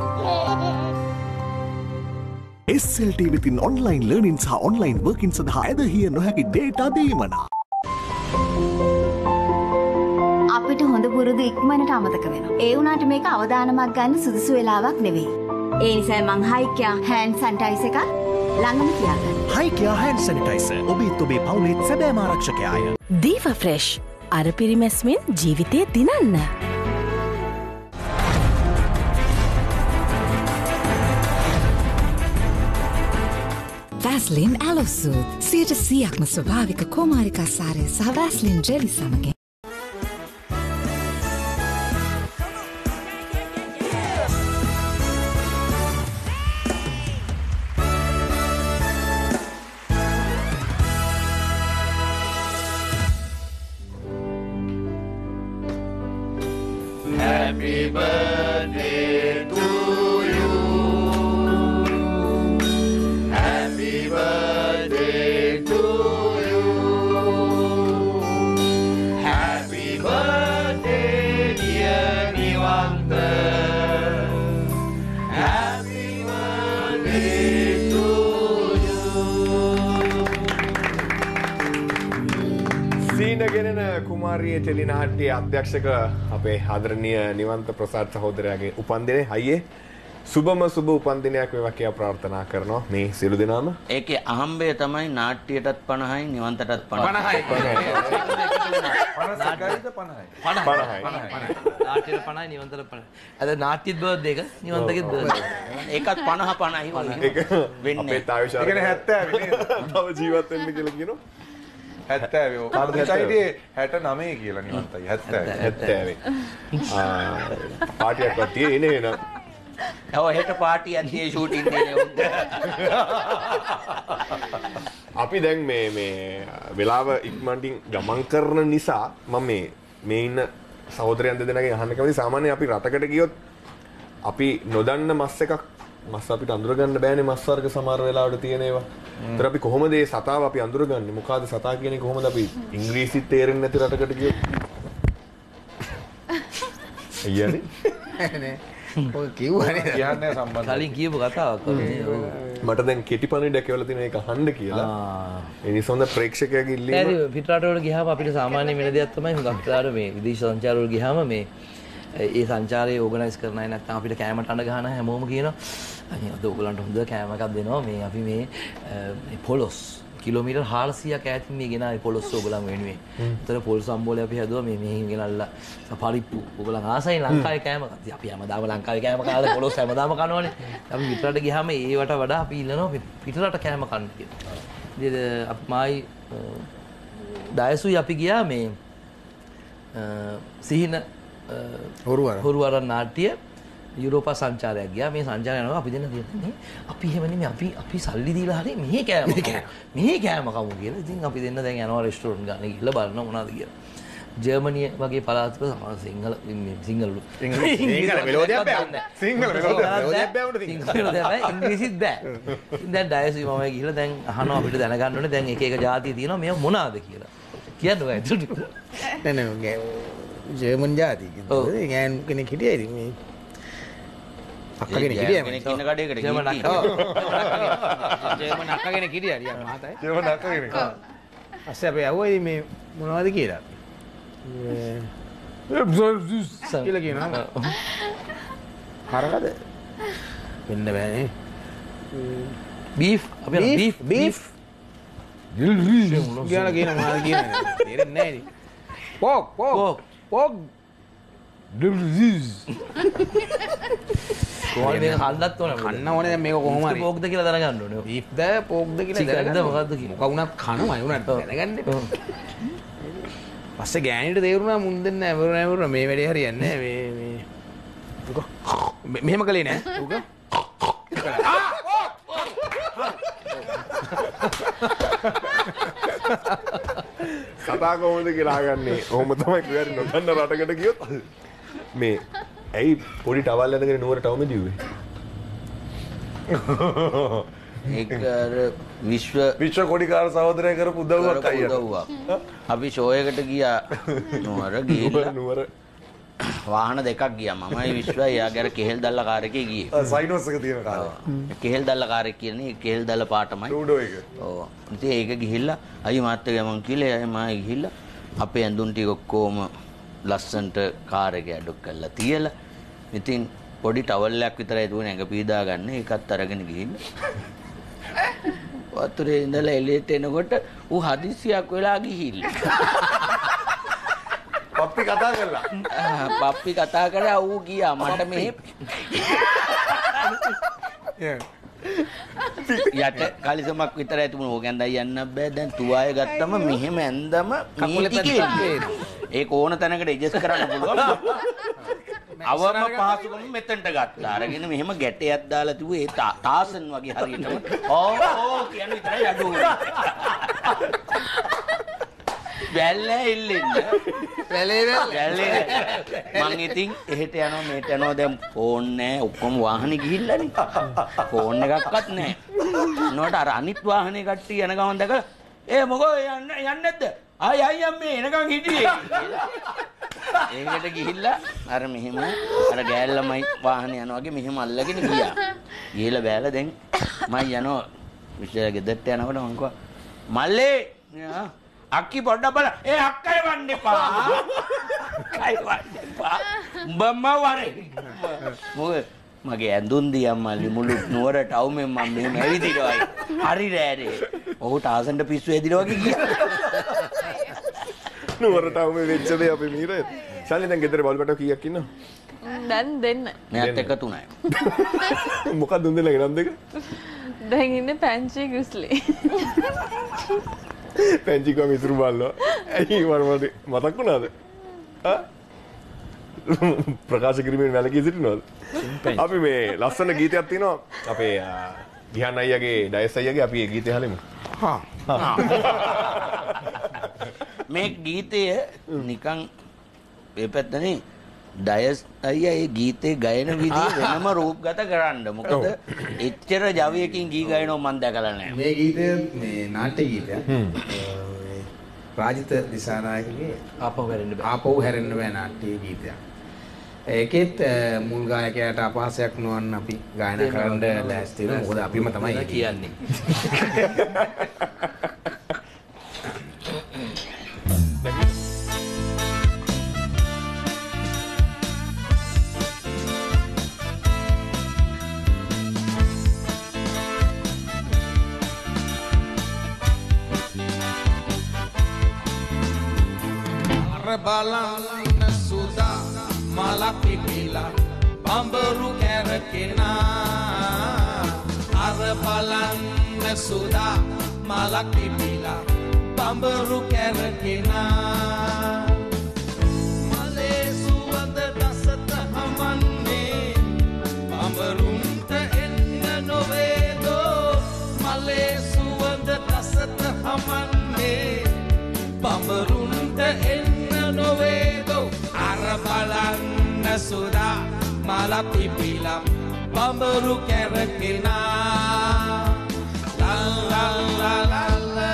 SLT වෙතින් ඔන්ලයින් ලර්නින් සහ ඔන්ලයින් වර්කින් සඳහා ඇදහිය නොහැකි ඩේටා දීමනා. අපිට හොඳ පුරුදු ඉක්මනට අමතක වෙනවා. ඒ වුණාට මේක අවදානමක් ගන්න සුදුසු වෙලාවක් නෙවෙයි. ඒ නිසා මං හයිකියා හෑන්ඩ් සැනිටයිසර් එකක් ළඟම තියාගන්න. හයිකියා හෑන්ඩ් සැනිටයිසර් ඔබේත් ඔබේ පවුලේත් සැබෑම ආරක්ෂකයාය. දීවා ෆ්‍රෙෂ් අර පිරිමැස්මෙන් ජීවිතේ දිනන්න. Vaseline Aloe Soothe 100%ක්ම ස්වභාවික කුමාරිකා සාරය සහ Vaseline ජෙලි සමගින් Happy birthday to you. Happy birthday to you. සීනගෙනන කුමාරිය ටෙලිනාට්‍ය අධ්‍යක්ෂක අපේ ආදරණීය නිවන්ත ප්‍රසාද් සහෝදරයාගේ උපන්දිනේ අයියේ සුබම සුබ උපන්දිනයක් වේවා කියලා ප්‍රාර්ථනා කරනවා මේ සියලු දෙනාම. ඒකේ අහම්බය තමයි නාට්‍යයටත් 50යි නිවන්තටත් 50යි. 50යි. නාට්‍යයට 50යි නිවන්තට 50යි. අද නාට්‍යත් බර්ත්ඩේ එක නිවන්තකෙත් බර්ත්ඩේ. ඒකත් 50 50යි වගේ. ඒක වෙන්නේ. අපේ තාවිශාර. ඒ කියන්නේ 70 නේ. තව ජීවත් වෙන්න කියලා කියනවා. 70 පාටියේ 69 කියලා නිවන්තයි 70 පාටියක්වත් තියෙන්නේ නේද? ඔව් හෙට පාටි අධ්‍යය ෂූටින් දෙන්නේ උන්ට. අපි දැන් මේ වෙලාව ඉක්මනටින් ගමන් කරන නිසා මම මේ ඉන්න සහෝදරයන් දෙදෙනාගෙන් අහන්න කැමතියි. සාමාන්‍යයෙන් අපි රටකට ගියොත් අපි නොදන්න මස් අපිට අඳුර ගන්න බෑනේ මස් වර්ග සමහර වෙලාවට තියෙන ඒවා. ඒතර අපි කොහොමද මේ සතාව අපි අඳුරගන්නේ? මොකಾದ සතා කියන්නේ කොහොමද අපි ඉංග්‍රීසිත් තේරෙන්නේ නැති රටකට ගියොත්? අයියනේ. නේ. ඔය කිව්වනේ කියන්නේ සම්බන්ධ. කලින් කියපු කතාවක් මට දැන් කෙටි පණිඩක් කියලා තියෙන එක අහන්න කියලා. ඒ නිසා හොඳ ප්‍රේක්ෂකයාගේ ඉල්ලීම. ඒ පිටරට වල ගියාම අපිට සාමාන්‍ය වෙන දෙයක් තමයි හුඟක් පිටරට මේ විදේශ සංචාර වල ගියාම මේ ඒ සංචාරය ඕගනයිස් කරන අය නැත්නම් අපිට කෑමට අඬ ගහන හැමෝම කියනවා අනේ අද ඕගලන්ට හොඳ කෑම එකක් දෙනවා මේ අපි මේ පොලොස් කිලෝමීටර් 400ක් ඈතින් මේ ගෙනාවේ පොලොස් ඕගලන් වෙනුවෙන්. ඒතර පොල් සම්බෝලේ අපි හැදුවා මේ මෙහින් ගෙනල්ලා පරිප්පු ඕගලන් ආසයි ලංකාවේ කෑම. අපි හැමදාම ලංකාවේ කෑම කාලා පොලොස් හැමදාම කනවනේ. අපි පිටරට ගියාම ඒවට වඩා අපි ඉල්ලනවා පිටරට කෑම කන්න කියලා. ඉතින් අපි මායි ඩයසුයි අපි ගියා මේ සිහින හොරුවරන් නාට්‍ය යුරෝපා සංචාරයක් ගියා. මේ සංචාරය යනවා අපි දෙන්න කියන්නේ අපි එහෙම නෙමෙයි අපි සල්ලි දීලා හරි මෙහි කෑම කමු කියලා. ඉතින් අපි දෙන්න දැන් යනවා රෙස්ටෝරන්ට් ගන්න ගිහලා බලනවා මොනවද කියලා. ජර්මනිය වගේ පළාතක සමහර සිංහල මෙලෝඩියක් බෑ. සිංහල මෙලෝඩියක් බෑ උන්ට ඉංග්‍රීසිත් බෑ. දැන් ඩයසි මම ගිහලා දැන් අහනවා අපිට දැනගන්න ඕනේ දැන් එක එක ජාති තියෙනවා මේව මොනවාද කියලා. කියන්න බෑ ඒකට. නෑ ජර්මන් ජාති කිව්වද? ගෑන් කෙනෙක් හිටියා ඉතින් මේ අක්ක කෙනෙක් හිටියා කෙනෙක් ඉන්න කඩේකට ජර්මන් අක්ක කෙනෙක් හිටියා රියා මහතයි. ජර්මන් අක්ක කෙනෙක්. අස්සේ අපි යවුවා ඉතින් මේ මොනවද කියලා. කියලා කියනවා. හරකද? වෙන්න බෑනේ. බීෆ් අපි බීෆ් කියලා කියන මොනවද කියන්නේ? තේරෙන්නේ නැහැ ඉතින්. පොක් කොහොමද මේක හල්ලත් ඕන කන්න ඕනේ දැන් මේක කොහොම හරි පොක්ද කියලා දැනගන්න ඕනේ. බීෆ්ද පොක්ද කියලා දැනගන්න මොකද්ද කියලා. මොකක් වුණත් කනවා ඒ උනත් දැනගන්න. පස්සේ ගෑනිට තේරුණා මුන් දෙන්න නැවර මේ වැඩේ හරියන්නේ නැහැ මේ මෙහෙම කළේ නෑ උක. කතා කොහොමද කියලා අහගන්නේ. ඔහොම තමයි කිව්වරි නොදන්න රටකට ගියොත් මේ ඇයි පොඩි ටවල් ඇඳගෙන නුවර ටවුමේ දිව්වේ? ඒක විශ්ව කොඩිකාර සහෝදරය කරපු උදව්වක් අයියා. අපි ෂෝ එකට ගියා නුවර ගිහිල්ලා නුවර වාහන දෙකක් ගියා. මමයි විශ්වයි එයාගේ අර කෙහෙල් දැල්ල කාර් එකේ ගියේ. සයිනෝස් එක තියෙන කාර්. කෙහෙල් දැල්ල කාර් එක කියන්නේ කෙහෙල් දැල්ල පාටමයි. ටූඩෝ එක. ඔව්. ඉතින් ඒක ගිහිල්ලා අයි මාත් එක්ක මං කිව්ලේ අය මම ගිහිල්ලා අපේ ඇඳුම් ටික ඔක්කොම ලස්සන්ට කාර් එකේ ඇඩොක් කරලා තියලා ඉතින් පොඩි ටවල් එකක් විතරයි දුවන්නේ ඇඟ පීදා ගන්න. ඒකත් අරගෙන ගිහිල්ලා වතුරේ ඉඳලා එළියට එනකොට ඌ හදිස්සියක් වෙලා ගිහිල්ලා. පප්පි කතා කළා. පප්පි කතා කරා ඌ ගියා මට මෙහෙ යට කලිසමක් විතරයි තිබුණා. ඕක ඇඳලා යන්න බෑ. දැන් තුවාය ගත්තම මෙහෙම ඇඳම ඒක ඕන තැනකට ඇඩ්ජස්ට් කරන්න පුළුවන්. අවම පහසුකම මෙතනට ගත්තා. අරගෙන මෙහෙම ගැටයක් දාලා තිබුවේ ඒ තාසන් වගේ හරියටම. ඕ කියන විතරයි අඩු වුණේ. වැල්ලේ ඉල්ලෙන්න. වැල්ලේ. මං ඉතින් එහෙට යනවා මෙහෙට යනවා දැන් ෆෝන් නැහැ ඔක්කොම වාහනේ ගිහිල්ලානේ. ෆෝන් එකක්වත් නැහැ. නෝට අර අනිත් වාහනේ කට්ටිය යන ගමන් දැකලා ඒ මොකෝ යන්නේ නැද්ද? ආයි අම්මේ එනකන් හිටියේ. ඒකට ගිහිල්ලා අර මෙහෙම අර ගෑල්ලමයි වාහනේ යනවා වගේ මෙහෙම අල්ලගෙන ගියා. ගිහලා බෑලා දැන් මම යනවා විශ්වය ගෙදරට යනකොට මං කිව්වා මල්ලේ අක්කි පොඩ්ඩක් බලන්න. ඒ අක්කයි වන්න එපා. අක්කයි වන්න එපා. උඹම වරේ. මොකද මගේ ඇඳුම් දියම් මල්ලි මුළු නුවරට අවුමෙන් මම මෙහෙම ඇවිදිනවා. හරි රෑනේ. ඔහුට ආසන්න පිස්සු ඇදිනවා වගේ ගියා. නුවරට අවුමෙන් වෙච්ච දේ අපි මීරේ. ශාලිනී දැන් ගෙදර බලපටව කීයක් ඉන්නව? දැන් දෙන්න. මෙයාත් එක 3යි. මොකක්ද දුන් දෙන්නගේ නම් දෙක? දැන් ඉන්නේ පැංචි ග්‍රිස්ලි. පැංචි කම ඉතුරු බල්ලෝ. ඇයි වරමඩ මතක් වුණාද? ප්‍රකාශ කිරීමෙන් වැළකී සිටිනවද? අපි මේ ලස්සන ගීතයක් තියෙනවා අපේ ගිහන් අයියාගේ ඩයස් අයියාගේ අපි ඒ ගීතය අහලමු. මේ ගීතය නිකන් මේ පැත්තනේ ඩයස් අයියා ඒ ගීතේ ගයන විදිය වෙනම රූපගත කරන්න. මොකද එච්චර ජවයකින් ගී ගයනව මම දැකලා නැහැ. මේ ගීතය මේ නාට්‍ය ගීතයක්. රාජිත දිසානායකගේ ආපහු හැරෙන්න බෑ නාට්‍ය ගීතයක්. ඒකෙත් මුල් ගායකයාට අපහාසයක් නොවන්න අපි ගායනා කරන්න ලෑස්ති වෙනවා. මොකද අපිම තමයි කියන්නේ. බලන්න සුදා මලක් පිපිලා බඹරු කැරකෙනා අර බලන්න සුදා මලක් පිපිලා බඹරු කැරකෙනා මලේ සුවඳ දසත හමන්නේ බඹරුන්ට එන්න නොවේදෝ මලේ සුවඳ දසත හමන්නේ බඹරුන්ට එන්න නොවේදෝ අර බලන්න සුදා මල පිපිලා බඹරු කැරකෙනා ලා ලා ලා ලා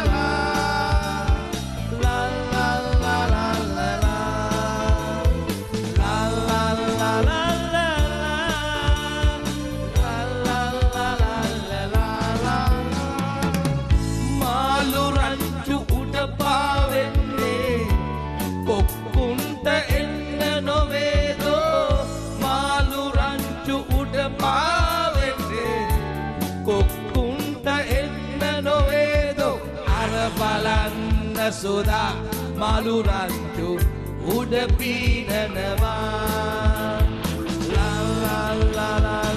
සුදා මාළු රංචු උඩ පීනනවා ලා ලා ලා ලා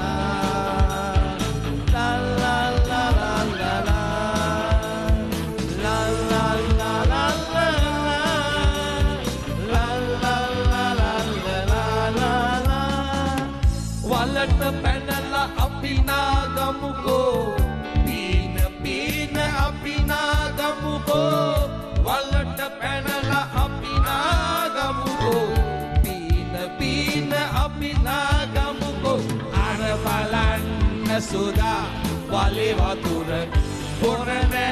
වලට පැනලා අපි නාගමුකෝ පීන පීන අපි නාගමුකෝ වලට පැනලා අපි නාගමුකෝ පීන පීන අපි නාගමුකෝ අර බලන්න සුදා වලේ වතුර පොර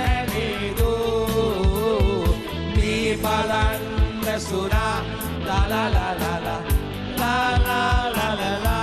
නැහැනේදෝ මේ බලන්න සුදා ලා ලා ලා ලා ලා ලා ලා ලා ලා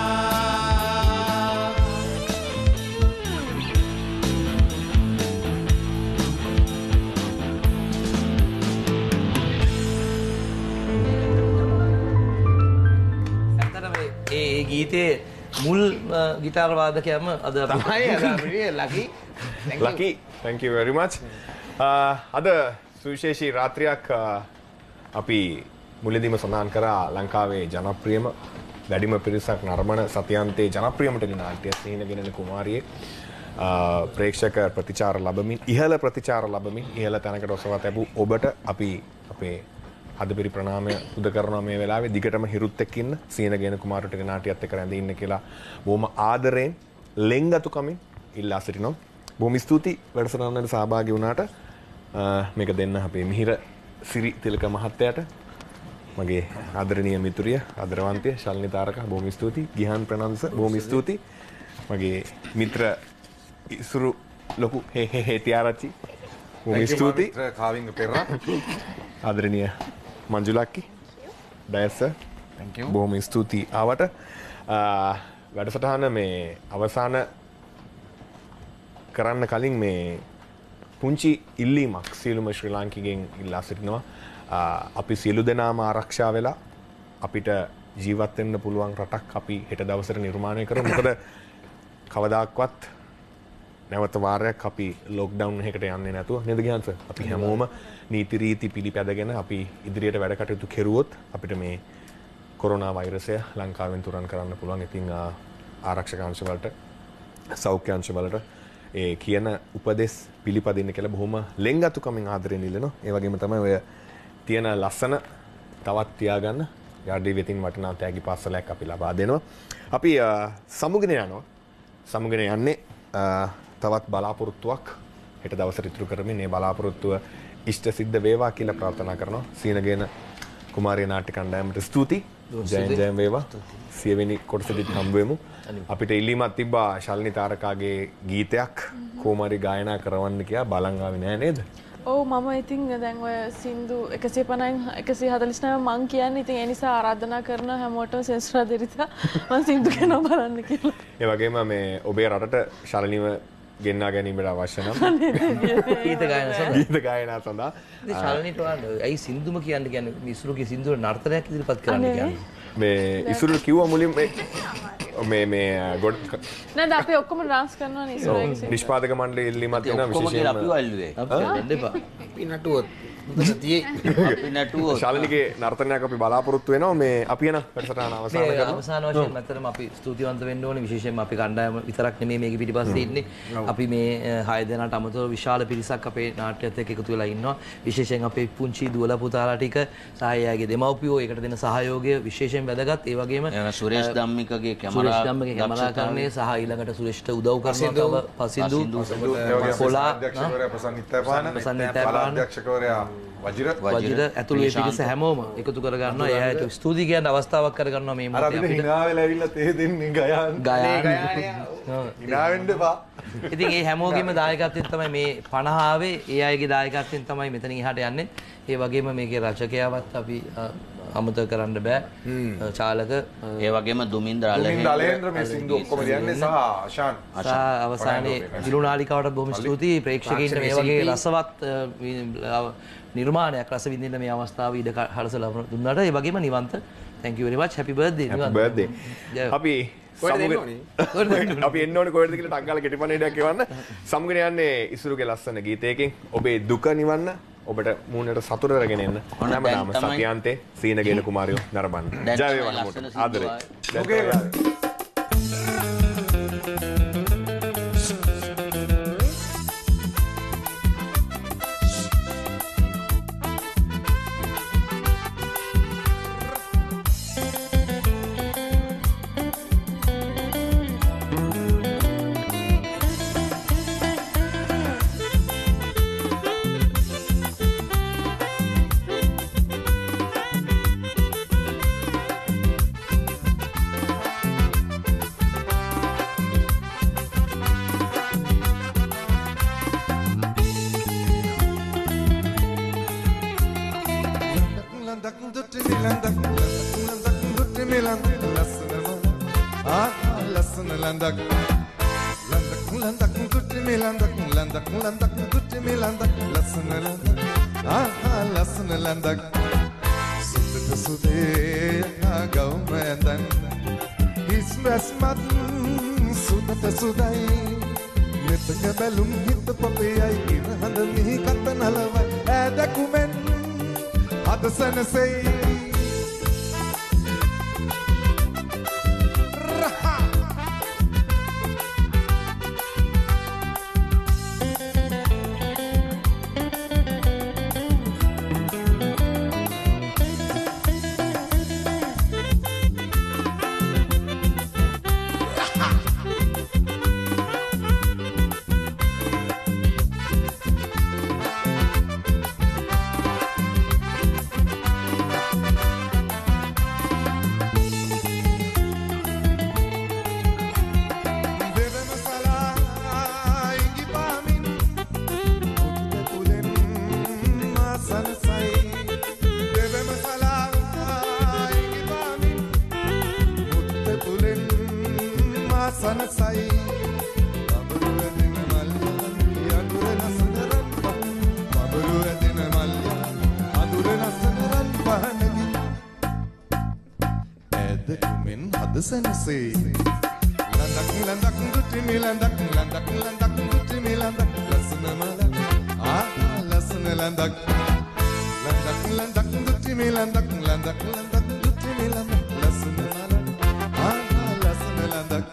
ඒ ගීතේ මුල් ගිටාර වාදකයම අද තමයි ලකි. ලකි. Thank you very much. අද සුවිශේෂී රාත්‍රියක් අපි මුලදීම සඳහන් කරා ලංකාවේ ජනප්‍රියම වැඩිම පිරිසක් නරඹන සතියන්තයේ ජනප්‍රියම ටෙලිනාට්‍ය සිහිනගෙනන කුමාරියෙක් ප්‍රේක්ෂක ප්‍රතිචාර ලැබමින් ඉහළ ප්‍රතිචාර ලැබමින් ඉහළ තැනකට ඔසවා තැබූ ඔබට අපි අපේ අදපිරි ප්‍රණාමය පුද කරනවා මේ වෙලාවේ දිගටම හිරුත් එක්ක ඉන්න සීනගෙන කුමාර ටෙලිනාට්‍යයත් එක්ක රැඳී ඉන්න කියලා බොහොම ආදරෙන් ලෙන්ගතුකමින් ඉල්ලා සිටිනවා. බොහොම ස්තුතියි වැඩසටහනට සහභාගී වුණාට. මේක දෙන්න අපේ මිහිර සිරි තිලක මහත්තයාට මගේ ආදරණීය මිතුරිය ආදරවන්තිය ශල්නි තාරකා බොහොම ස්තුතියි. ගිහන් ප්‍රනන්ස බොහොම ස්තුතියි. මගේ මිත්‍ර ඉසුරු ලොකු හේ තියාරච්චි බොහොම ස්තුතියි. කාවින්ග පෙරා ආදරණීය මංජුලක්කි ඩයස් සර් thank you බොහොම ස්තුතියි ආවට. වැඩසටහන මේ අවසාන කරන්න කලින් මේ පුංචි ඉල්ලීමක් සියලුම ශ්‍රී ලාංකිකයන් ඉල්ලා සිටිනවා. අපි සියලු දෙනාම ආරක්ෂා වෙලා අපිට ජීවත් වෙන්න පුළුවන් රටක් අපි හෙට දවසට නිර්මාණය කරමු. මොකද කවදාක්වත් නැවත වාරයක් අපි ලොක්ඩවුන් එකකට යන්නේ නැතුව නේද ගියන්ස? අපි හැමෝම නීති රීති පිළිපැදගෙන අපි ඉදිරියට වැඩ කටයුතු කෙරුවොත් අපිට මේ කොරෝනා වෛරසය ලංකාවෙන් තුරන් කරන්න පුළුවන්. ඉතින් ආරක්ෂක අංශ වලට සෞඛ්‍ය අංශ වලට ඒ කියන උපදෙස් පිළිපදින්න කියලා බොහොම ලෙන්ගතුකමින් ආදරෙන් ඉල්ලනවා. ඒ වගේම තමයි ඔය තියෙන ලස්සන තවත් තියාගන්න යඩි වෙතින් වටිනා තෑගි පාසලයක් අපි ලබා දෙනවා. අපි සමුගෙන යනවා. සමුගෙන යන්නේ තවත් බලාපොරොත්තුවක් හෙට දවසට ඉතුරු කරමින් මේ බලාපොරොත්තුව ඉෂ්ට සිද්ධ වේවා කියලා ප්‍රාර්ථනා කරනවා. සීනගෙන කුමාරිය නාට්‍ය කණ්ඩායමට ස්තුතියි. ජයෙන් වේවා. 100 වෙනි කොටසෙදිත් හම්බ වෙමු. අපිට ඉල්ලීමක් තිබ්බා ශල්නි තාරකාගේ ගීතයක් කොමාරි ගායනා කරවන්න කියලා බලන් ආවේ නෑ නේද? ඔව් මම ඉතින් දැන් ඔය සින්දු 150න් 149 මං කියන්නේ ඉතින් ඒ නිසා ආරාධනා කරන හැමෝටම සෙන්සර් දෙරිතා මං සින්දු කරනවා බලන්න කියලා. ඒ වගේම මේ ඔබේ රටට ශල්නිව ගෙන්නා ගැනීමට අවශ්‍ය නම් ගීත ගායනා සඳහා ඉතින් ශල්නිට ඇයි සින්දුම කියන්නේ ඉසුරුගේ සින්දුවල නර්තනයක් ඉදිරිපත් කරන්න කියන්නේ. මේ ඉසුරු කිව්වා මුලින් මේ ගොඩ නේද අපි ඔක්කොම ඩාන්ස් කරනවා නේ ඉසුරුගේ නිෂ්පාදක මණ්ඩලයේ ඉල්ලීමක් තියෙනවා විශේෂයෙන්ම අපි වල්ලුවේ අපි දෙන්න එපා. අපි නටුවොත් අපි නටුවොත් ශාලිනිගේ නර්තනයක් අපි බලාපොරොත්තු වෙනවා. මේ අපි යන වැඩසටහන අවසන් කරනවා. අවසාන වශයෙන් මතරම අපි ස්තුතිවන්ත වෙන්න ඕනේ. විශේෂයෙන්ම අපි කණ්ඩායම විතරක් නෙමෙයි මේක පිටිපස්සේ ඉන්නේ. අපි මේ 6 දෙනාට අමතරව විශාල පිරිසක් අපේ නාට්‍යයත් එක්ක එකතු වෙලා ඉන්නවා. විශේෂයෙන් අපේ පුංචි දුවලා පුතාලා ටික සහ එයාගේ දෙමව්පියෝ ඒකට දෙන සහයෝගය විශේෂයෙන් වැදගත්. ඒ වගේම සුරේෂ් ධම්මිකගේ කැමරාකරණය සහ ඊළඟට සුරේෂ්ට උදව් කරනවා තව පසින්දු කොලා ප්‍රසන්නිතපාන වජිර ඇතුළු ඒ පිරිස හැමෝම එකතු කරගන්නවා. එයාට ස්තුති කියන අවස්ථාවක් කරගන්නවා මේ මොහොතේ අපිට. හිනා වෙලා ඇවිල්ලා තේ දෙන්නේ හිනා වෙන්න එපා. ඉතින් ඒ හැමෝගෙම දායකත්වයෙන් තමයි මේ 50 ආවේ. ඒ අයගේ දායකත්වයෙන් තමයි මෙතනින් එහාට යන්නේ. ඒ වගේම මේකේ රචකයාවත් අපි අමතක කරන්න බෑ. චාලක ඒ වගේම දුමින්ද්‍ර අලේන්ද්‍ර මේ සින්දු ඔක්කොම ලියන්නේ සහ ආශාන් අවසානයේ දිලුනාලිකාවට බොහොම ස්තුතියි ප්‍රේක්ෂකයින්ට මේ වගේ රසවත් නිර්මාණයක් රස විඳින්න මේ අවස්ථාව ඉඩ හරසලා දුන්නාට. ඒ වගේම නිවන්ත thank you very much happy birthday happy birthday. අපි අපි එන්න ඕනේ කොහෙද කියලා ටක් ගාලා කෙටිපණේඩයක් එවන්න. සමුගෙන යන්නේ ඉසුරුගේ ලස්සන ගීතයකින් ඔබේ දුක නිවන්න ඔබට මූණට සතුට රැගෙන එන්න. හැමදාම සත්‍යාන්තේ සීනගේන කුමාරයෝ නරඹන්න. ජය වේවා හැමෝටම. ආදරේ. සනසයි අඹරුවදින මල් යනුරන සුදරන් සැනසේ ලඳක් ලඳක් දුටි ලඳක් ලඳක් ලඳක් දුටි ලඳක් ලස්සන මලක් ලස්සන ලඳක් ලඳක් ලඳක් දුටි ලඳක් ලඳක් ලඳක් දුටි ලඳක් ලස්සන මලක් ලස්සන ලඳක්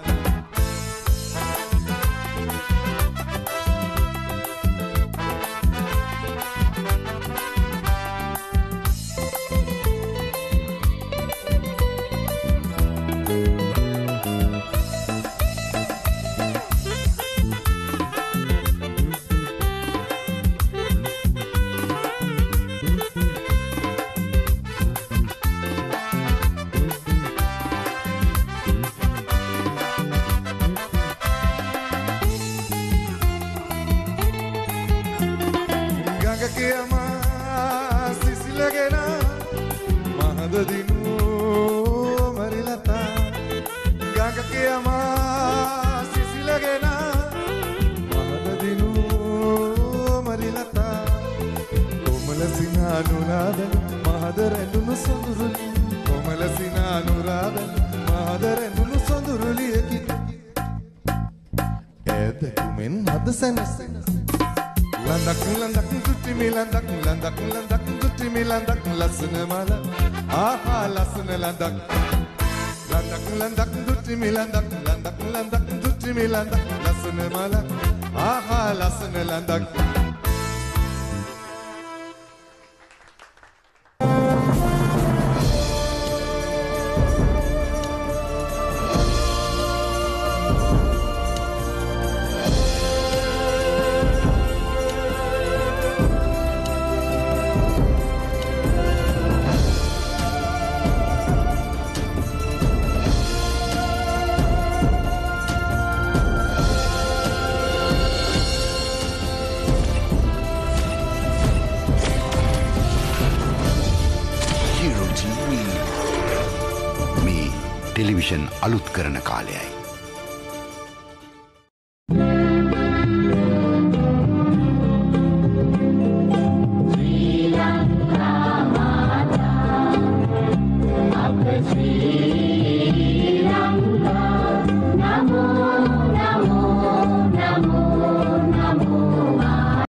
ටෙලිවිෂන් අලුත් කරන කාලයයි.